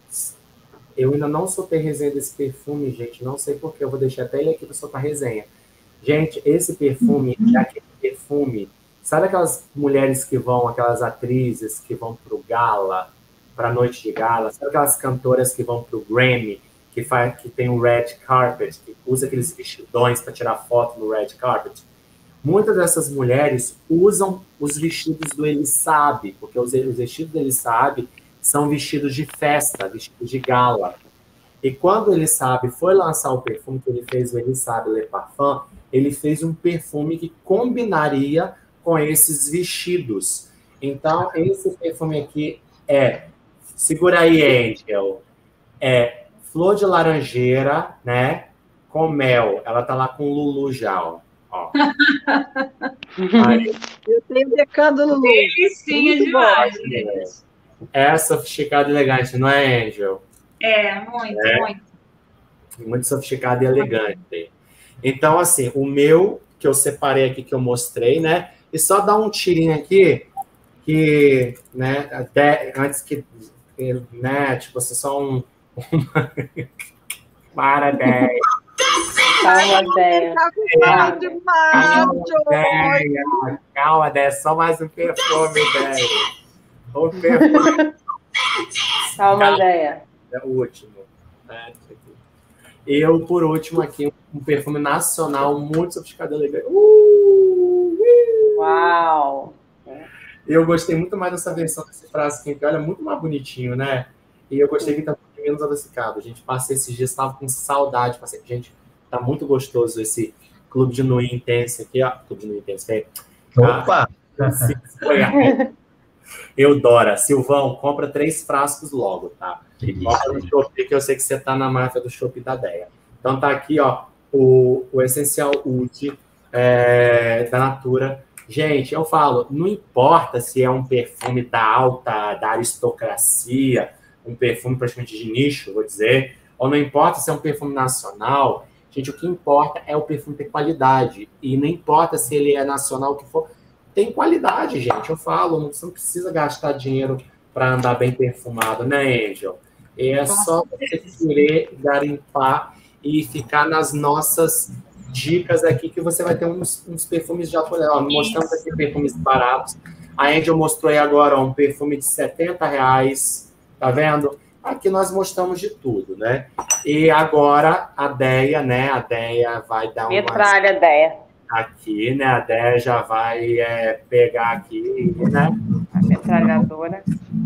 Eu ainda não soltei resenha desse perfume, gente. Não sei porquê. Eu vou deixar até ele aqui para soltar resenha. Gente, esse perfume é aquele perfume... Sabe aquelas mulheres que vão, aquelas atrizes que vão pro gala, pra noite de gala? Sabe aquelas cantoras que vão pro Grammy, que tem um red carpet, que usa aqueles vestidões para tirar foto no red carpet? Muitas dessas mulheres usam os vestidos do Ele Sabe, porque os vestidos do Ele Sabe são vestidos de festa, vestidos de gala. E quando o Ele Sabe foi lançar o perfume que ele fez, o Ele Sabe Le Parfum, ele fez um perfume que combinaria com esses vestidos. Então, esse perfume aqui segura aí, Angel, flor de laranjeira, né, com mel. Ela tá lá com Lulu já, ó. Aí, eu tenho decando Lulu. Delicinha demais. É sofisticado e elegante, não é, Angel? Muito. Muito sofisticado e elegante. Então, assim, o meu, que eu separei aqui, que eu mostrei, né, e só dar um tirinho aqui, que, né, antes que, né, tipo, assim, só para, Deia. Calma, Deia, só mais um perfume, Deia. Um perfume. Calma, Deia. É o último. Eu, por último, aqui, um perfume nacional muito sofisticado e elegante. Uau! Eu gostei muito mais dessa versão desse frasquinho, que olha muito mais bonitinho, né? E eu gostei que tá muito menos adocicado. A gente passei esses dias, estava com saudade. Gente, tá muito gostoso esse Clube de Nuit Intense aqui, ó. Clube de Nuit Intense. Opa! Eudora, Silvão, compra 3 frascos logo, tá? Compra no Shopee, que eu sei que você tá na máfia do Shopee da Deia. Então tá aqui, ó, o Essencial Oud da Natura. Gente, eu falo, não importa se é um perfume da aristocracia, um perfume praticamente de nicho, vou dizer, ou não importa se é um perfume nacional, gente, o que importa é o perfume ter qualidade. E não importa se ele é nacional, o que for, tem qualidade, gente. Eu falo, você não precisa gastar dinheiro para andar bem perfumado, né, Angel? É só você querer garimpar e ficar nas nossas dicas aqui, que você vai ter uns perfumes de alto padrão. Mostramos aqui perfumes baratos. A Angel mostrou aí agora um perfume de R$70, tá vendo? Aqui nós mostramos de tudo, né? E agora a Deia, né? A Deia vai dar uma... Metralha, Deia. Aqui, né? A Deia já vai pegar aqui, né? A metralhadora.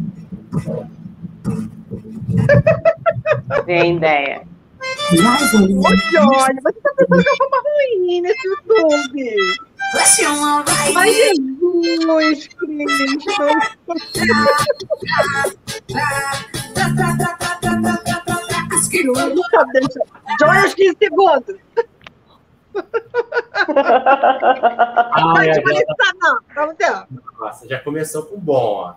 Vem, Deia. Olha, você tá pensando que eu vou ruim nesse YouTube. Ai, Jesus Cristo. Nunca deixa. Joia, aos 15 segundos. Vamos ver. Nossa, já começou com bom, ó.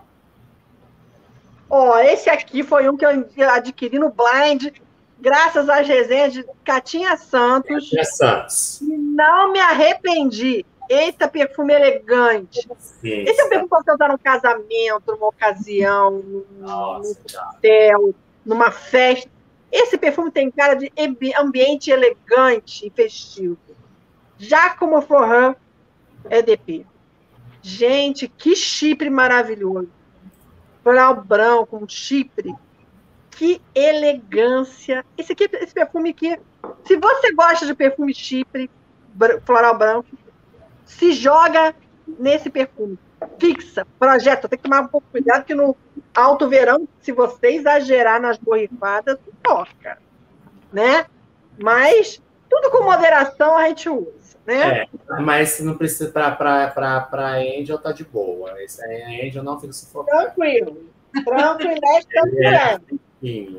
Ó, esse aqui foi um que eu adquiri no Blind, graças às resenhas de Catinha Santos. Catinha Santos. E não me arrependi. Eita, perfume elegante. Sim, esse é um perfume que você usar num casamento, numa ocasião, num hotel, numa festa. Esse perfume tem cara de ambiente elegante e festivo. Giacomo Florent EDP. Gente, que chipre maravilhoso. Floral branco, um chipre. Que elegância. Esse perfume aqui, se você gosta de perfume chipre, floral branco, se joga nesse perfume. Fixa, projeta. Tem que tomar um pouco de cuidado, que no alto verão, se você exagerar nas borrifadas, toca. Né? Mas tudo com moderação a gente usa. Né? Mas não precisa, para Angel tá de boa. Esse Angel não fica sufocado. Tranquilo. Tranquilo.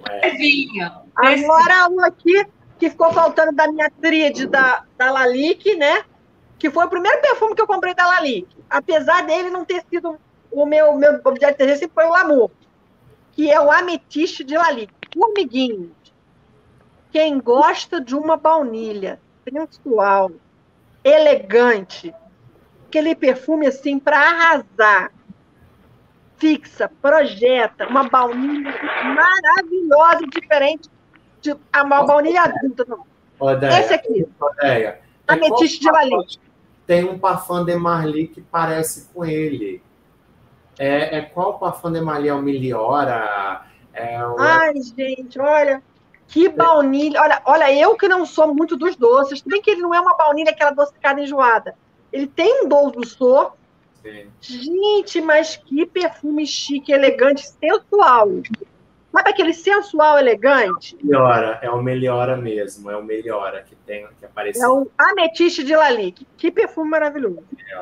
Agora um aqui que ficou faltando da minha tríade da Lalique, né? Que foi o primeiro perfume que eu comprei da Lalique. Apesar dele não ter sido o meu objeto de interesse, sempre foi o Lamour, que é o Ametiste de Lalique. Formiguinhos. Quem gosta de uma baunilha sensual, elegante, aquele perfume assim para arrasar, fixa, projeta, uma baunilha maravilhosa e diferente de uma baunilha adulta. Odeia, esse aqui, Odeia. Ametiste de Lalique. Tem um parfum de Marly que parece com ele. Qual parfum de Marly? É o Miliora? Ai, gente, olha, que baunilha. Olha, eu que não sou muito dos doces, bem que ele não é uma baunilha, aquela adocicada enjoada. Ele tem um doçor. Gente, mas que perfume chique, elegante, sensual. Sabe aquele sensual elegante? Meliora, é o Meliora mesmo, é o Meliora que apareceu. É o Ametiste de Lalique. Que perfume maravilhoso.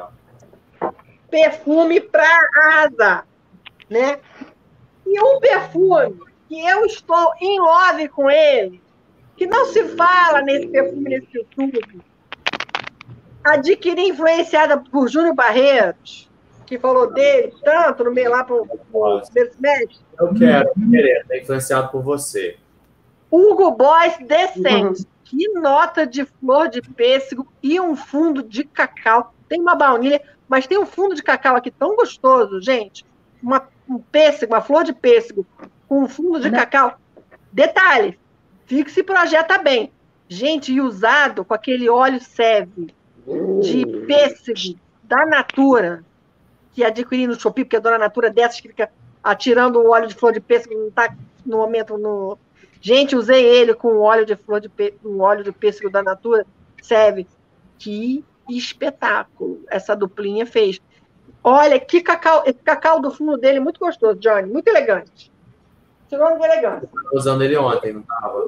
Perfume para arrasar, né? E um perfume que eu estou em love com ele, que não se fala nesse perfume nesse YouTube, adquiri influenciada por Júnior Barreiros, que falou dele tanto no meio lá para o primeiro semestre. Eu quero, é influenciado por você. Hugo Boss Decente. Que nota de flor de pêssego e um fundo de cacau. Tem uma baunilha, mas tem um fundo de cacau aqui tão gostoso, gente. Um pêssego, uma flor de pêssego com um fundo de cacau. Detalhe, fica se projeta bem. Gente, e usado com aquele óleo Seve de pêssego da Natura, que adquiri no Shopee, porque a dona Natura dessas que fica atirando o óleo de flor de pêssego, não está no momento no... Gente, usei ele com óleo de flor de pêssego, óleo de pêssego da Natura, Seve. Que espetáculo essa duplinha fez. Olha, que cacau, esse cacau do fundo dele, muito gostoso, Johnny, muito elegante. Sinônimo de elegância. Estava usando ele ontem, não estava?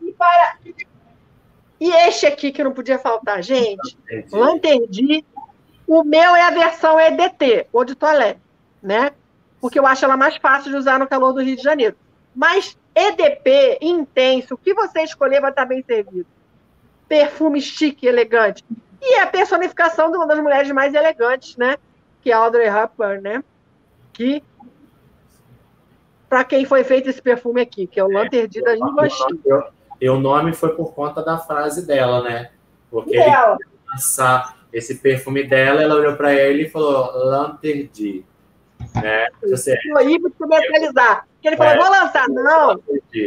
E este aqui que não podia faltar, gente, Lanterdi. O meu é a versão EDT, ou de toilette, né? Porque eu acho ela mais fácil de usar no calor do Rio de Janeiro. Mas EDP, intenso, o que você escolher vai estar bem servido. Perfume chique, elegante. E é a personificação de uma das mulheres mais elegantes, né? Que é a Audrey Hepburn, né? Que, para quem foi feito esse perfume aqui, que é o Lanterdi da Givenchy. E o nome foi por conta da frase dela, né? Porque ele queria lançar esse perfume dela, ela olhou para ele e falou, L'Interdit. Né? Você proíbe de comercializar. Porque ele falou, vou lançar. Não.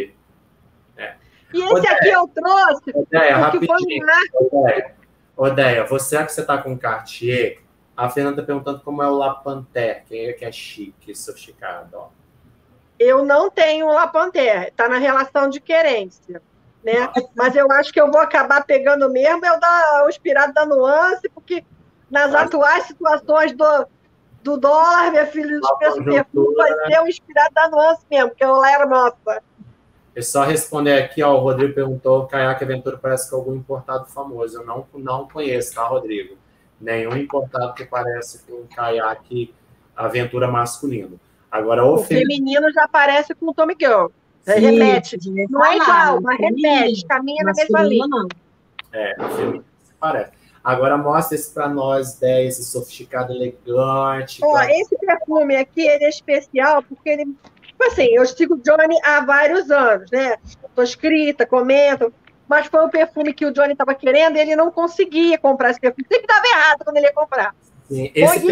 E esse aqui eu trouxe. Odeia, rapidinho. Odeia, você que você tá com Cartier, a Fernanda tá perguntando como é o La Panthère, que é chique, sofisticado. Ó. Eu não tenho o La Panthère, tá na relação de querência. Né? Mas eu acho que eu vou acabar pegando mesmo o inspirado da nuance, porque nas atuais situações do dólar, minha filha, dos preços perfumes, vai ser o inspirado da nuance mesmo, que é o La Hermosa. É só responder aqui, ó, o Rodrigo perguntou, Caiaque Aventura parece que é algum importado famoso. Eu não conheço, tá, Rodrigo? Nenhum importado que parece com um caiaque aventura masculino. Agora, o feminino já parece com o Tommy Girl. Repete. Não é igual, mas repete. Caminha na mesma linha. O feminino se parece. Agora, mostra esse para nós, 10, sofisticado, elegante. Ó, esse perfume aqui, ele é especial porque ele... Tipo assim, eu sigo o Johnny há vários anos, né? Estou escrita, comento, mas foi o perfume que o Johnny estava querendo e ele não conseguia comprar esse perfume. Sempre dava errado quando ele ia comprar. Sim, esse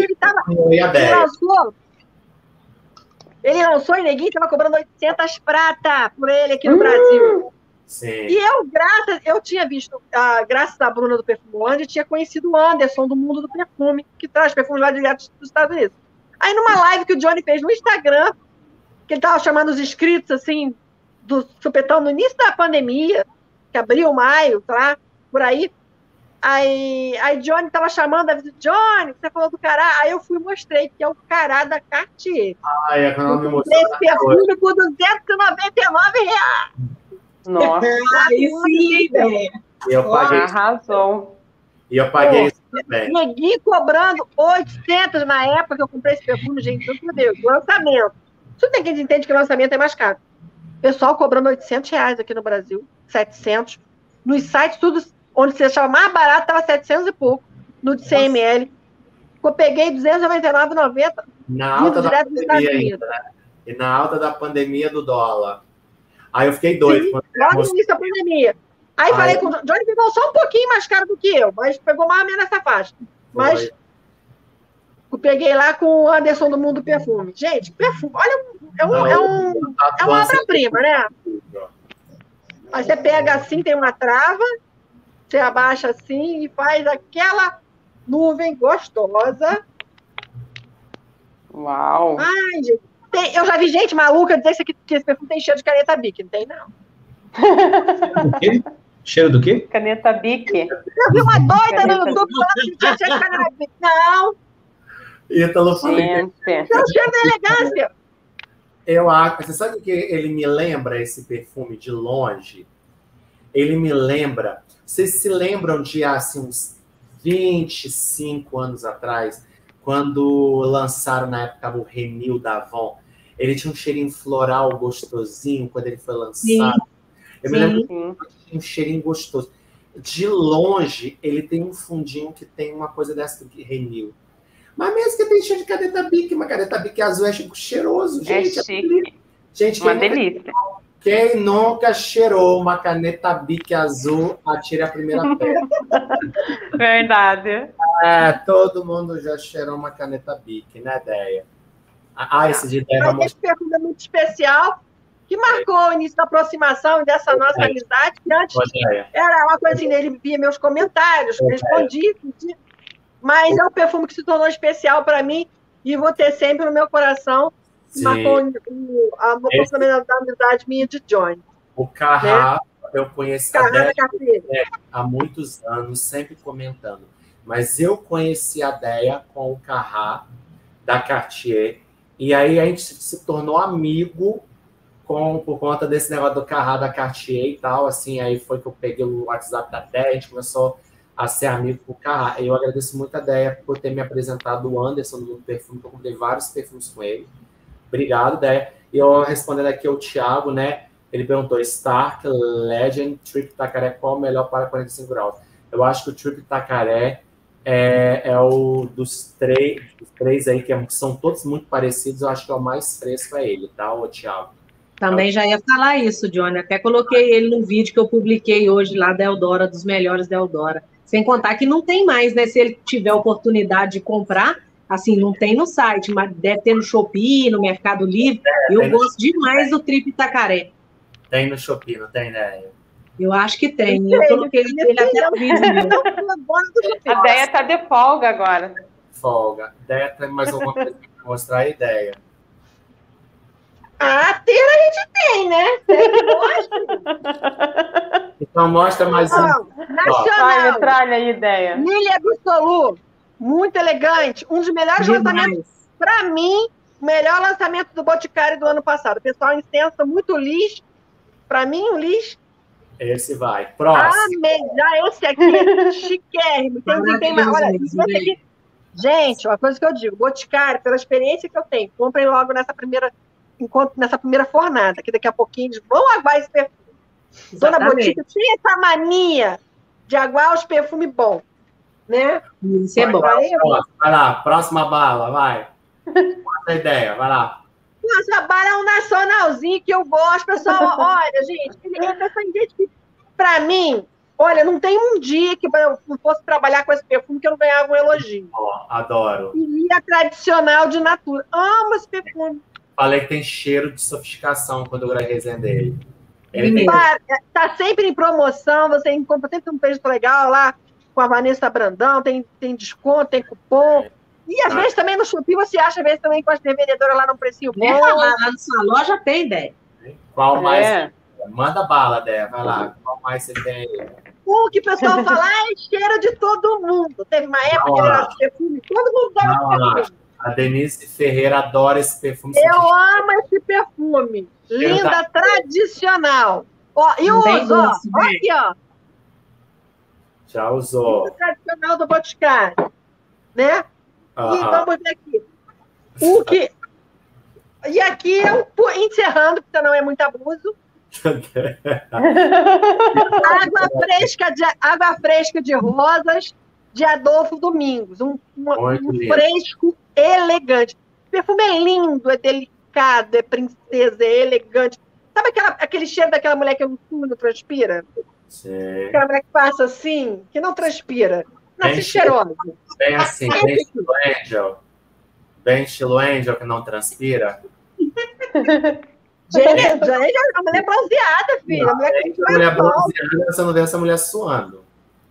ele lançou e neguinho estava cobrando 800 prata por ele aqui no Brasil. Sim. E eu tinha visto, graças à Bruna do Perfume One, tinha conhecido o Anderson do Mundo do Perfume, que traz perfumes lá direto dos Estados Unidos. Aí numa live que o Johnny fez no Instagram, que ele estava chamando os inscritos, assim, do supetão no início da pandemia, que abriu maio, tá? Por aí. Aí Johnny estava chamando, Johnny, você falou do cará. Aí eu fui e mostrei que é o cará da Cartier. É que não me mostrou. Esse perfume por R$299. Nossa. Aí sim, velho. Eu paguei. Arrasou. E eu paguei isso também. Neguinho cobrando 800 na época que eu comprei esse perfume, gente. Meu Deus, lançamento. Tudo bem que a gente entende que o lançamento é mais caro. Pessoal cobrando R$800 aqui no Brasil, 700. Nos sites, tudo onde você achava mais barato, estava 700 e pouco, no de 100 ml. Eu peguei R$299,90. Na alta da pandemia ainda, né? E na alta da pandemia do dólar. Aí eu fiquei doido. Sim, logo no início da pandemia. Aí falei com o Johnny, pegou só um pouquinho mais caro do que eu, mas pegou mais ou menos nessa faixa. Mas eu peguei lá com o Anderson do Mundo do Perfume. Gente, perfume, olha, é uma obra-prima, né? Aí você pega assim, tem uma trava, você abaixa assim e faz aquela nuvem gostosa. Uau! Ai, gente, eu já vi gente maluca dizer que esse perfume tem cheiro de caneta Bic. Não tem, não. Cheiro do quê? Caneta Bic. Eu vi uma doida no YouTube falando que tinha cheiro de caneta Bic. Não. Ítalo falei. É o cheiro da elegância. Eu acho. Você sabe o que ele me lembra, esse perfume de longe? Ele me lembra. Vocês se lembram de assim, uns 25 anos atrás, quando lançaram na época o Renew da Avon? Ele tinha um cheirinho floral gostosinho quando ele foi lançado. Sim. Eu me lembro que tinha um cheirinho gostoso. De longe, ele tem um fundinho que tem uma coisa dessa do Renew. Mas mesmo que tem cheiro de caneta Bic, uma caneta Bic azul é cheiroso, gente. É chique. Gente, uma delícia. Quem nunca cheirou uma caneta Bic azul, atire a primeira pedra. Verdade. Todo mundo já cheirou uma caneta Bic, né, Deia? Esse de Deia. Esse perfume é muito especial, que marcou o início da aproximação dessa nossa amizade, que antes era uma coisa assim, ele via meus comentários, respondia, mas é um perfume que se tornou especial para mim e vou ter sempre no meu coração. Sim. Marcou a aproximamento da amizade minha de Johnny. O Carrá, né? Eu conheci a Deia há muitos anos, sempre comentando. Mas eu conheci a Deia com o Carrá da Cartier, e aí a gente se tornou amigo por conta desse negócio do Carrá da Cartier e tal, assim, aí foi que eu peguei o WhatsApp da Deia, a gente começou a ser amigo com o Carrá. Eu agradeço muito a Deia por ter me apresentado o Anderson do Perfume, que eu comprei vários perfumes com ele. Obrigado, Deia. E eu respondendo aqui ao Thiago, né? Ele perguntou, Stark, Legend, Trip Tacaré, qual o melhor para 45 graus? Eu acho que o Trip Tacaré é o dos três aí, que são todos muito parecidos, eu acho que é o mais fresco, é ele, tá, ô Thiago? Também já ia falar isso, Johnny. Até coloquei ele no vídeo que eu publiquei hoje lá da Eudora, dos melhores da Eudora. Sem contar que não tem mais, né? Se ele tiver oportunidade de comprar, assim, não tem no site, mas deve ter no Shopee, no Mercado Livre. Eu gosto demais do Trip Itacaré. Tem no Shopee, não tem ideia? Eu acho que tem. Eu coloquei ele até no vídeo mesmo. A Deia tá de folga agora. Folga. Deia tem mais alguma coisa para mostrar a ideia. Ah, ter a gente tem, né? Então mostra mais um. Nacional. Tralha aí, Ideia. Milha Absolu. Muito elegante. Um dos melhores lançamentos. Para mim, o melhor lançamento do Boticário do ano passado. O pessoal incensa muito lixo. Para mim, o lixo. Esse vai. Próximo. Amém. Já esse aqui é chiquérrimo. Tem mais. Olha, esse aqui. Gente, uma coisa que eu digo. Boticário, pela experiência que eu tenho, comprem logo nessa primeira fornada, que daqui a pouquinho eles vão aguar esse perfume. Dona Botica tinha essa mania de aguar os perfumes bons, né? Isso é bom. Vai lá, próxima bala, vai. Qual a ideia? Vai lá. Nossa, bala é um nacionalzinho que eu gosto, pessoal. Olha, gente, pra mim, olha, não tem um dia que eu não fosse trabalhar com esse perfume que eu não ganhava um elogio. Adoro. E a tradicional de Natura. Amo esse perfume. Falei que tem cheiro de sofisticação quando eu gravei a resenha dele. Tá sempre em promoção, você encontra sempre um preço legal lá com a Vanessa Brandão, tem desconto, tem cupom. E às vezes também no Shopee você acha, às vezes também com as revendedoras lá num precinho bom. Lá na sua loja tem, Déia. Qual mais? Manda bala, Déia, vai lá. Qual mais você tem aí? O que o pessoal fala, é cheiro de todo mundo. Teve uma época que era perfume, todo mundo dava perfume. A Denise Ferreira adora esse perfume. Eu amo esse perfume. Linda, tradicional. Ó, e o uso, ó. Aqui, ó. Já usou. Linda, tradicional do Boticário. Né? E vamos ver aqui. O que... E aqui, eu encerrando, porque não é muito abuso. Água fresca de rosas de Adolfo Domingos. Um fresco elegante. O perfume é lindo, é delicado, é princesa, é elegante. Sabe aquele cheiro daquela mulher que não transpira? Sim. Aquela mulher que passa assim, que não transpira. Nasce cheirosa. Bem assim, bem estilo Angel. Bem estilo Angel, que não transpira. Gente, é uma mulher bronzeada, filha. Mulher bronzeada, você não vê essa mulher suando.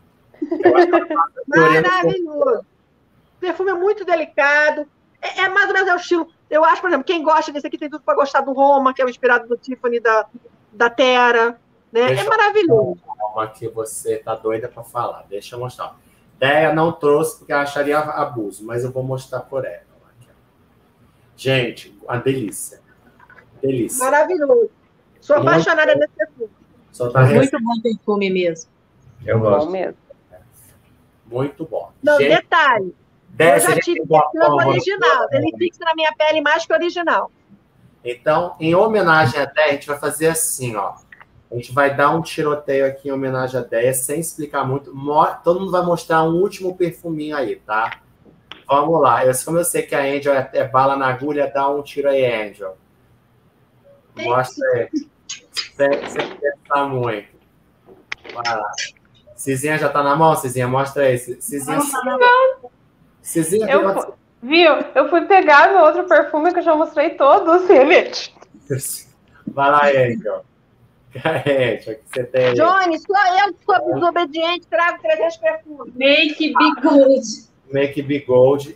Maravilhoso. O perfume é muito delicado. É mais ou menos o estilo. Eu acho, por exemplo, quem gosta desse aqui tem tudo para gostar do Roma, que é o inspirado do Tiffany da Terra. Né? É maravilhoso. Uma que você tá doida para falar. Deixa eu mostrar. Déia não trouxe porque ela acharia abuso, mas eu vou mostrar por ela. Gente, a delícia. Delícia. Maravilhoso. Sou apaixonada nesse perfume. Muito bom perfume mesmo. Eu gosto. Bom mesmo. Muito bom. Não, gente, detalhe. Eu já tive perfume original. Ele fixa na minha pele mais que o original. Então, em homenagem à Déia, a gente vai fazer assim, ó. A gente vai dar um tiroteio aqui em homenagem à Déia, sem explicar muito. Todo mundo vai mostrar um último perfuminho aí, tá? Vamos lá. Como eu sei que a Angel é bala na agulha, dá um tiro aí, Angel. Mostra aí. Sem pensar muito. Vai lá. Cizinha já tá na mão, Cizinha? Mostra aí. Cizinha, Cizinha, viu? Eu fui pegar meu outro perfume que eu já mostrei todos. Ele... Vai lá, Angel. Carrete, o que você tem aí? Johnny, só eu que sou desobediente, trago 300 perfumes. Make Be Good. Make Be Gold.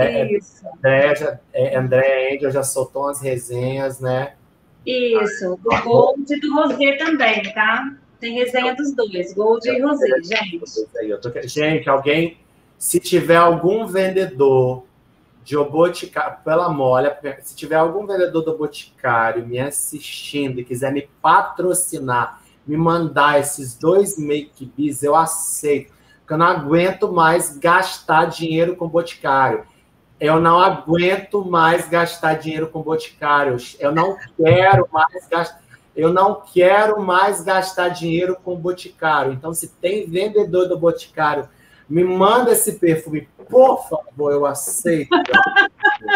André Angel já soltou umas resenhas, né? Isso, do Gold e do Rosé também, tá? Tem resenha dos dois, Gold e Rosé, gente. Gente, alguém, se tiver algum vendedor de Boticário, pelo amor, olha, se tiver algum vendedor do Boticário me assistindo e quiser me patrocinar, me mandar esses 2 Make-Bes, eu aceito. Porque eu não aguento mais gastar dinheiro com Boticário. Eu não aguento mais gastar dinheiro com Boticário. Eu não quero mais gastar. Eu não quero mais gastar dinheiro com Boticário. Então, se tem vendedor do Boticário, me manda esse perfume, por favor, eu aceito.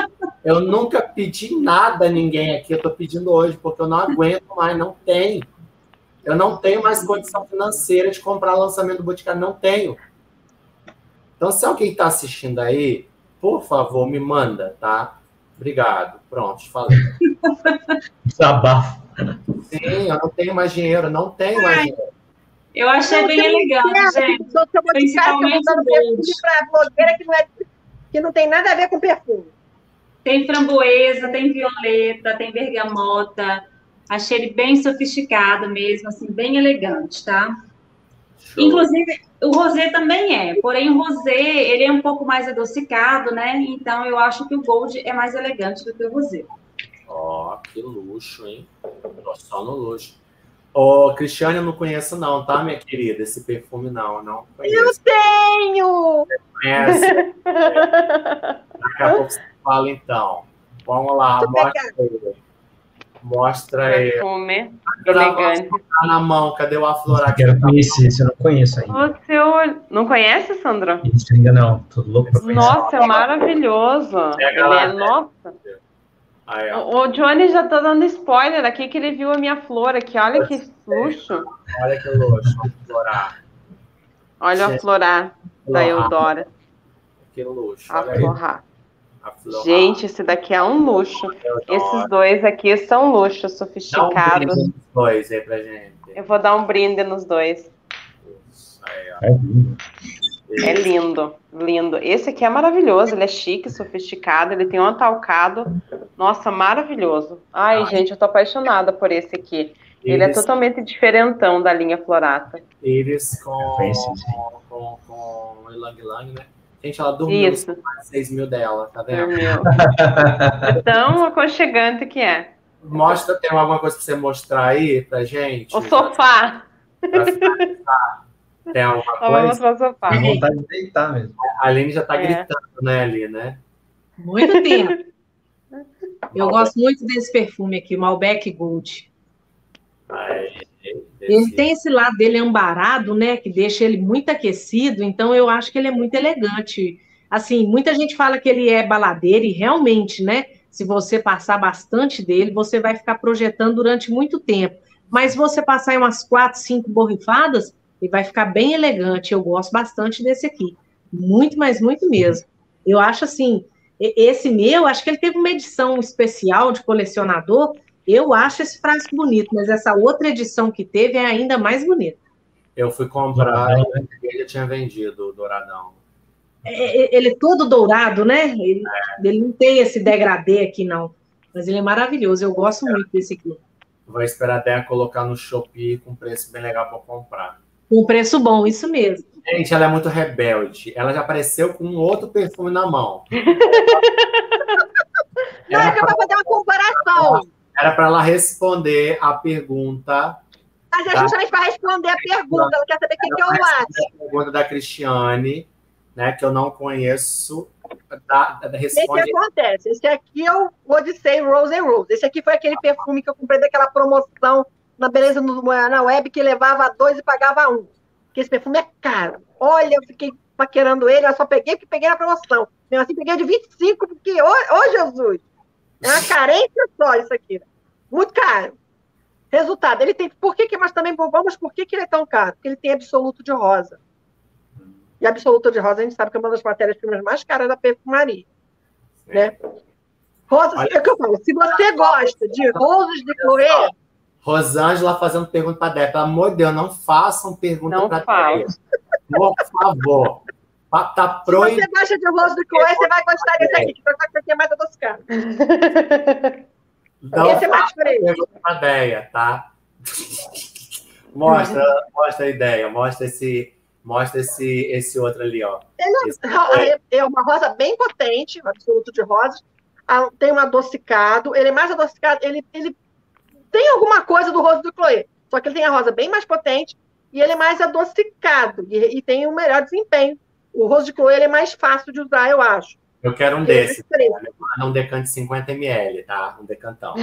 Eu nunca pedi nada a ninguém aqui, eu estou pedindo hoje, porque eu não aguento mais, não tenho. Eu não tenho mais condição financeira de comprar lançamento do Boticário, não tenho. Então, se alguém está assistindo aí, por favor, me manda, tá? Obrigado. Pronto, falei. Desabafo. Sim, eu não tenho mais dinheiro, não tenho mais dinheiro. Eu achei bem elegante, gente. Principalmente o gold. Para blogueira que não tem nada a ver com perfume. Tem framboesa, tem violeta, tem bergamota. Achei ele bem sofisticado mesmo, assim, bem elegante, tá? Show. Inclusive, o rosé também é. Porém, o rosé, ele é um pouco mais adocicado, né? Então, eu acho que o gold é mais elegante do que o rosé. Ó, que luxo, hein? Tô só no luxo. Ô, Cristiane, eu não conheço não, tá, minha querida? Esse perfume não conheço. Eu tenho! Você conhece? Daqui a pouco você fala, então. Vamos lá, mostra ele. Mostra ele. Perfume elegante. Tá na mão, cadê o aflorar? Quero conhecer, esse eu não conheço ainda. Você não conhece, Sandra? Isso ainda não, tô louco pra conhecer. Nossa, é maravilhoso. Nossa. Aí, o Johnny já tá dando spoiler aqui, que ele viu a minha flor aqui. Olha que luxo. Olha que luxo, aflorar. Olha o aflorar da Eudora. Que luxo. Aflorar. Gente, esse daqui é um luxo. Esses dois aqui são luxos, sofisticados. Dá um brinde nos dois aí pra gente. Eu vou dar um brinde nos dois. Isso, aí, ó. É lindo, lindo. Esse aqui é maravilhoso, ele é chique, sofisticado, ele tem um atalcado. Nossa, maravilhoso. Ai, gente, eu tô apaixonada por esse aqui. Ele é totalmente diferentão da linha Florata. Eles com Ylang Ylang, né? Gente, ela dormiu nos 6 mil dela, tá vendo? Dormiu. Tão aconchegante que é. Mostra, tem alguma coisa pra você mostrar aí pra gente? O sofá. Pra finalizar. Tem alguma coisa? Vamos pro sofá. Tem vontade de deitar mesmo. A Aline já tá gritando, né, ali, né? Muito tempo. Eu gosto muito desse perfume aqui, Malbec Gold. Ele tem esse lado dele ambarado, né, que deixa ele muito aquecido, então eu acho que ele é muito elegante. Assim, muita gente fala que ele é baladeiro e realmente, né, se você passar bastante dele, você vai ficar projetando durante muito tempo. Mas se você passar em umas 4, 5 borrifadas, ele vai ficar bem elegante. Eu gosto bastante desse aqui. Muito, mas muito mesmo. Eu acho assim, esse meu, acho que ele teve uma edição especial de colecionador. Eu acho esse frasco bonito, mas essa outra edição que teve é ainda mais bonita. Eu fui comprar e ele já tinha vendido o douradão. Ele é todo dourado, né? Ele não tem esse degradê aqui, não. Mas ele é maravilhoso. Eu gosto muito desse aqui. Vou esperar a Dea colocar no Shopee com preço bem legal para comprar. Com preço bom, isso mesmo. Gente, ela é muito rebelde. Ela já apareceu com um outro perfume na mão. Não, é para fazer uma comparação. Era para ela responder a pergunta. Mas é justamente para responder a pergunta. Ela quer saber quem que eu acho. A pergunta da Cristiane, né, que eu não conheço. Responde... Esse que acontece. Esse aqui é o Odyssey Rose and Rose. Esse aqui foi aquele perfume que eu comprei daquela promoção na Beleza na web que levava 2 e pagava 1. Porque esse perfume é caro. Olha, eu fiquei paquerando ele, eu só peguei porque peguei na promoção. Mesmo assim, peguei de 25, porque, ô Jesus, é uma carência só isso aqui. Muito caro. Resultado, ele tem... Mas também vamos, por que ele é tão caro? Porque ele tem absoluto de rosa. E absoluto de rosa, a gente sabe que é uma das matérias-primas mais caras da perfumaria. Né? Rosa, é o que eu falo. Se você gosta de rosas de Chloé... Rosângela fazendo pergunta para a Dé. Pelo amor de Deus, não façam pergunta para a Dé. Por favor. Tá proibido. Se você gosta de rosa de Chloé, você vai gostar desse aqui, que vai ser mais adocicado. Esse é mais fresco. Para a Déia, tá? Mostra a ideia. Mostra esse outro ali, ó. É uma rosa bem potente, um absoluto de rosas. Tem um adocicado. Ele é mais adocicado. Ele tem alguma coisa do rosa do Chloé. Só que ele tem a rosa bem mais potente e ele é mais adocicado. E tem um melhor desempenho. O rosa de Chloé ele é mais fácil de usar, eu acho. Eu quero um desses. Um decante 50 ml, tá? Um decantão.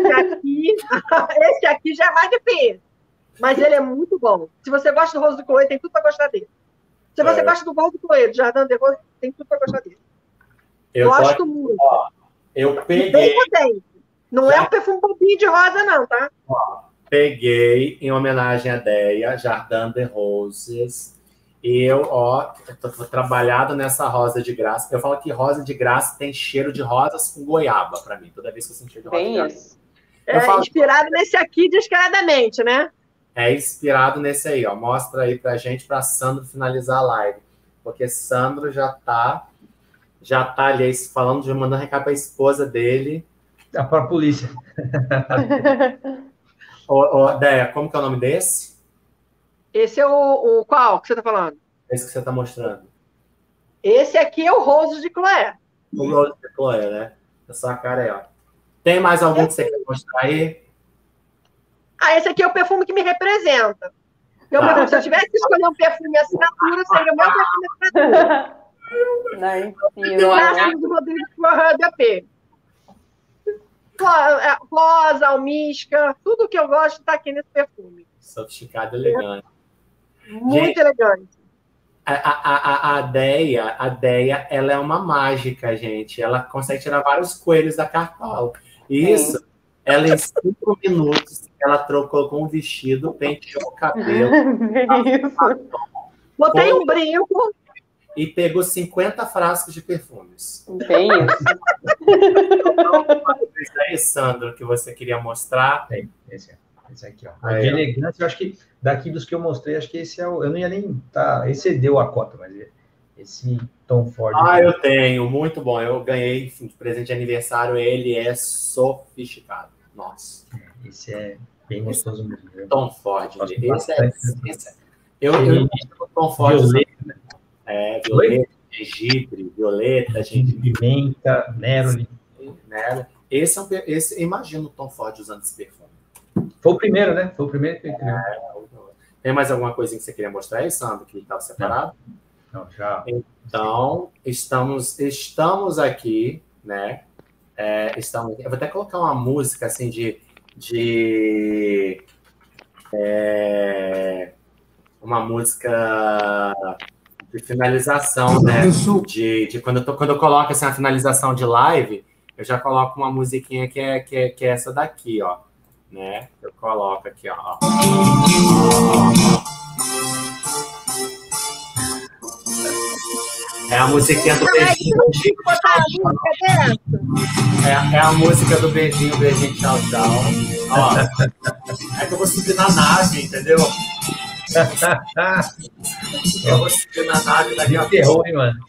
Esse aqui já é mais difícil. Mas ele é muito bom. Se você gosta do rosa do Chloé, tem tudo para gostar dele. Se você gosta do rosa do Chloé, do Jardim de Rose, tem tudo para gostar dele. Eu gosto muito. Eu peguei. Não é um perfume bobinho de rosa, não, tá? Ó, peguei em homenagem a Deia, Jardin de Roses. E eu, tô trabalhado nessa rosa de graça. Eu falo que rosa de graça tem cheiro de rosas com goiaba para mim. Toda vez que eu sinto cheiro de rosa de graça. Inspirado nesse aqui, descaradamente, né? É inspirado nesse aí, ó. Mostra aí pra gente, pra Sandro finalizar a live. Porque Sandro já tá ali falando, de mandando recado pra esposa dele. Para a polícia. Deia, como que é o nome desse? Esse é o qual que você tá falando? Esse que você tá mostrando. Esse aqui é o Rose de Chloé. O Rose de Chloé, né? Essa cara aí, ó. Tem mais algum que você quer mostrar aí? Esse aqui é o perfume que me representa. Se eu tivesse que escolher um perfume assinatura, seria o meu perfume assinatura. Máximo do Rodrigo HP. Rosa, almística, tudo que eu gosto está aqui nesse perfume. Sofisticado e elegante. Muito elegante. A Deia, ela é uma mágica, gente. Ela consegue tirar vários coelhos da cartola. Isso, ela em 5 minutos, ela trocou com um vestido, penteou o cabelo. Botei um brinco. E pegou 50 frascos de perfumes. Bem isso. Esse aí, Sandro, que você queria mostrar. Esse aqui, ó. De elegância, eu acho que daqui dos que eu mostrei, acho que esse é o... Eu não ia nem... excedeu a cota, mas esse Tom Ford... Eu tenho. Muito bom. Eu ganhei de presente de aniversário. Ele é sofisticado. Nossa. Esse é bem gostoso mesmo. Tom Ford. Eu Tom Ford... Violeta, gengibre, violeta, gengibre. Pimenta, Neroli. Esse, imagina o Tom Ford usando esse perfume. Foi o primeiro, né? Foi o primeiro que ele criou. Tem mais alguma coisinha que você queria mostrar aí, Sandro, que estava separado? Não, já. Então, estamos aqui, né? Eu vou até colocar uma música assim uma música de finalização, né? Quando eu coloco assim, a finalização de live, eu já coloco uma musiquinha que é essa daqui, ó. Né? Eu coloco aqui, ó. É a musiquinha do beijinho. É a música do beijinho, tchau, tchau. Ó, é que eu vou subir na nave, entendeu? Eu vou subir na nave daqui a pouco. Desenterrou, hein, mano?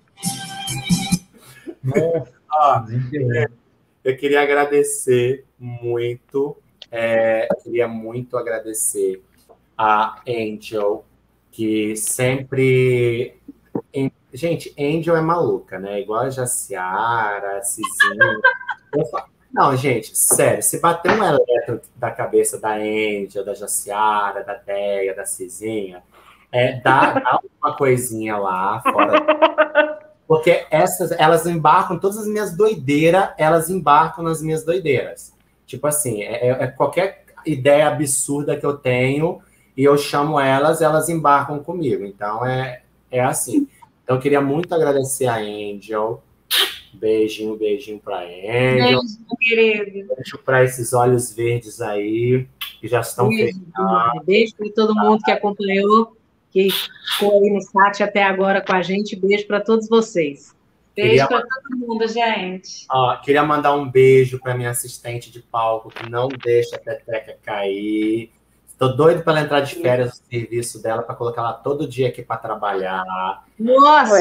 Eu queria agradecer muito. Queria muito agradecer a Angel, que sempre... Gente, Angel é maluca, né? Igual a Jaciara, a Cizinha. Não, gente, sério, se bater um elétron da cabeça da Angel, da Jaciara, da Deia, da Cizinha, dá uma coisinha lá fora. Porque elas embarcam, todas as minhas doideiras, elas embarcam nas minhas doideiras. Tipo assim, qualquer ideia absurda que eu tenho e eu chamo elas embarcam comigo. Então, é assim. Então, eu queria muito agradecer a Angel. Beijinho pra Angel. Beijo para esses olhos verdes aí, que já estão feitos. Beijo para todo mundo que acompanhou, que ficou aí no chat até agora com a gente. Beijo para todos vocês. Beijo para todo mundo, gente. Queria mandar um beijo para minha assistente de palco, que não deixa a peteca cair. Estou doido para ela entrar de férias no serviço dela, para colocar ela todo dia aqui para trabalhar. Nossa!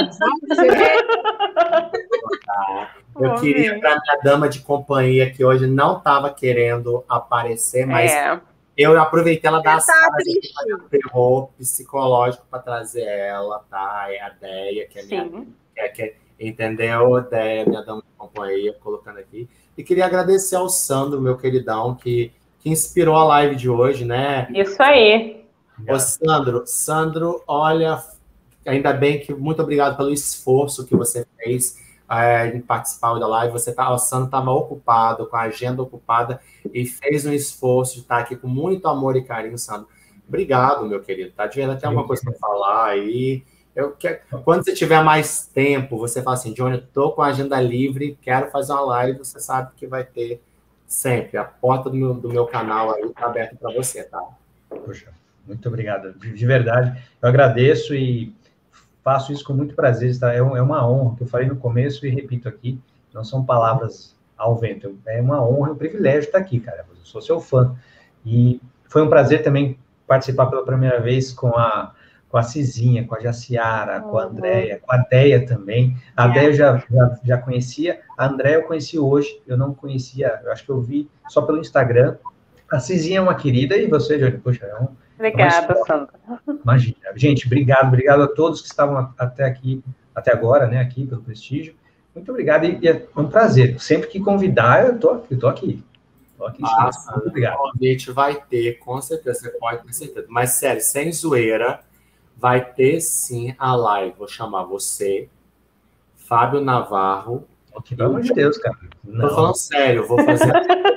Eu queria para minha dama de companhia, que hoje não estava querendo aparecer, mas eu aproveitei ela dar terror psicológico para trazer ela, tá? É a Deia, que é minha... entendeu? Deia, minha dama de companhia, colocando aqui. E queria agradecer ao Sandro, meu queridão, que inspirou a live de hoje, né? Isso aí. Ô, Sandro, olha, ainda bem que muito obrigado pelo esforço que você fez em participar da live. O Sandro estava ocupado, com a agenda ocupada, e fez um esforço de estar aqui com muito amor e carinho, Sandro. Obrigado, meu querido. Tá vendo até uma coisa para falar aí. Quando você tiver mais tempo, você fala assim, Johnny, eu tô com a agenda livre, quero fazer uma live, você sabe que vai ter sempre. A porta do meu canal aí tá aberta para você, tá? Poxa, muito obrigado. De verdade, eu agradeço e faço isso com muito prazer. Tá? É uma honra, que eu falei no começo e repito aqui, não são palavras ao vento. É uma honra e um privilégio estar aqui, cara. Eu sou seu fã. E foi um prazer também participar pela primeira vez com a Cizinha, com a Jaciara, com a Andréia, com a Deia também. A Deia eu já conhecia, a Andréia eu conheci hoje, eu não conhecia, eu acho que eu vi só pelo Instagram. A Cizinha é uma querida e você, Johnny, poxa, Obrigada, Sandra. Imagina. Gente, obrigado a todos que estavam até agora, né, aqui pelo prestígio. Muito obrigado e é um prazer. Sempre que convidar, eu tô aqui. Muito obrigado. O convite vai ter, com certeza, você pode ter certeza. Mas, sério, sem zoeira, vai ter sim a live. Vou chamar você, Fábio Navarro. Pelo amor de Deus, cara. Tô falando sério, vou fazer.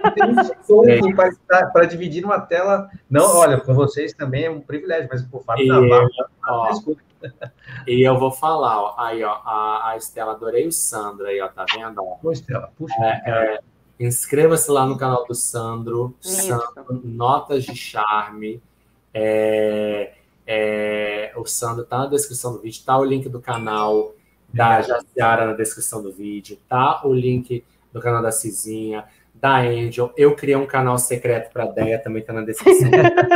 Para dividir uma tela. Não, olha, com vocês também é um privilégio, mas por Fábio Navarro. E eu vou falar, ó, aí, ó, a Estela, adorei o Sandro aí, ó, tá vendo? Ô, Estela, puxa. Inscreva-se lá no canal do Sandro, Notas de Charme. O Sandro tá na descrição do vídeo, tá o link do canal da Jaciara na descrição do vídeo, tá o link do canal da Cizinha, da Angel. Eu criei um canal secreto para a Deia, também tá na descrição.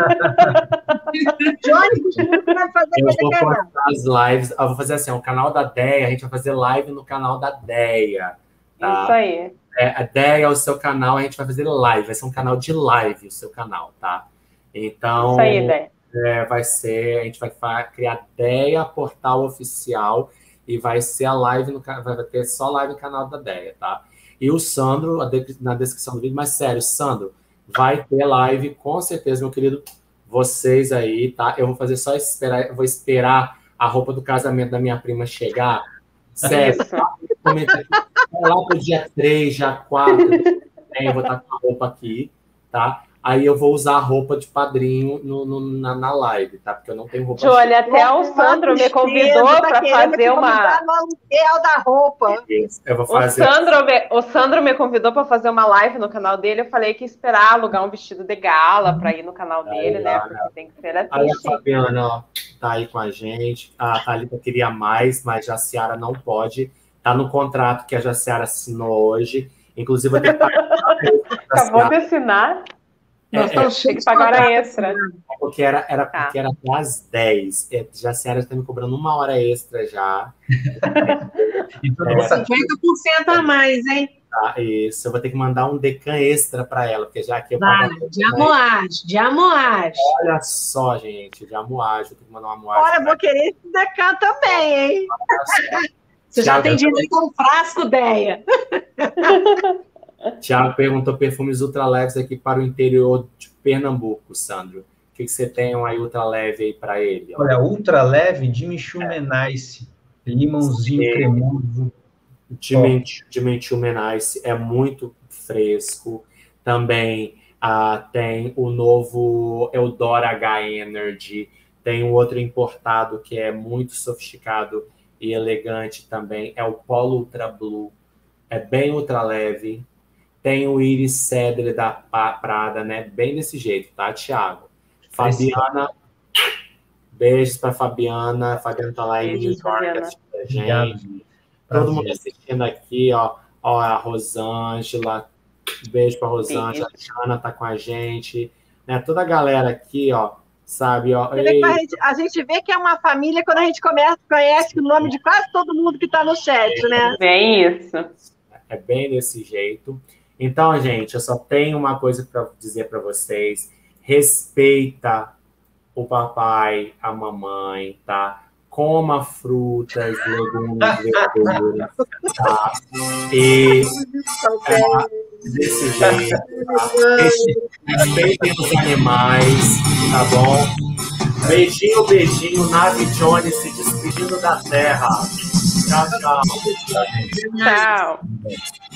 Johnny, vai fazer eu vou postar as lives. Eu vou fazer assim, o canal da Deia, a gente vai fazer live no canal da Deia. Tá? Isso aí. A Deia é o seu canal, a gente vai fazer live. Vai ser um canal de live, o seu canal, tá? Então, isso aí, Deia. Vai ser, a gente vai criar Deia Portal Oficial e vai ser a live, vai ter só live no canal da Deia, tá? E o Sandro, na descrição do vídeo, mas sério, Sandro, vai ter live, com certeza, meu querido, vocês aí, tá? Eu vou fazer só vou esperar a roupa do casamento da minha prima chegar. Sério, lá pro dia 3, dia 4, eu vou estar com a roupa aqui, tá? Aí eu vou usar a roupa de padrinho na live, tá? Porque eu não tenho roupa. Johnny, até o Sandro me convidou para fazer uma. No aluguel da roupa. Eu vou fazer. O Sandro me convidou para fazer uma live no canal dele. Eu falei que ia esperar alugar um vestido de gala para ir no canal dele, né? Porque tem que ser assim. Aí a Fabiana, ó, tá aí com a gente. A Thalita queria mais, mas a Jaciara não pode. Tá no contrato que a Jaciara assinou hoje. Inclusive, eu tenho que acabou de assinar. Tem que pagar hora extra. Porque era até às 10. Já a Ciara está me cobrando 1 hora extra já. 50% a mais, hein? Tá, isso. Eu vou ter que mandar um decan extra para ela, porque já aqui eu pago. De amoagem. Olha só, gente, de amoagem. Eu tenho que mandar uma amoagem. Olha, vou querer esse decan também, hein? Você já tem direito a um frasco, Deia. Tiago perguntou perfumes ultra leves aqui para o interior de Pernambuco, Sandro. O que você tem aí ultra leve aí para ele? Olha, ultra leve de Michumenice, limãozinho cremoso. De Michumenice é muito fresco. Também tem o novo Eudora H Energy. Tem um outro importado que é muito sofisticado e elegante também. É o Polo Ultra Blue. É bem ultra leve. Tem o Iris Cedre da Prada, né? Bem desse jeito, tá, Thiago? Fabiana, beijos para Fabiana. Fabiana tá lá aí em New York assistindo a gente. Todo mundo assistindo aqui, ó. Ó, a Rosângela. Beijo para Rosângela. A Jana tá com a gente. Né? Toda a galera aqui, ó. Sabe, ó. A gente vê que é uma família quando a gente conhece o nome de quase todo mundo que tá no chat, né? Bem isso. É bem desse jeito. Então, gente, eu só tenho uma coisa para dizer para vocês. Respeita o papai, a mamãe, tá? Coma frutas, legumes, verduras, tá? E desse jeito, tá? Respeitem os animais, tá bom? Beijinho, beijinho, Nave Johnny se despedindo da Terra. Tchau, tchau. Tchau.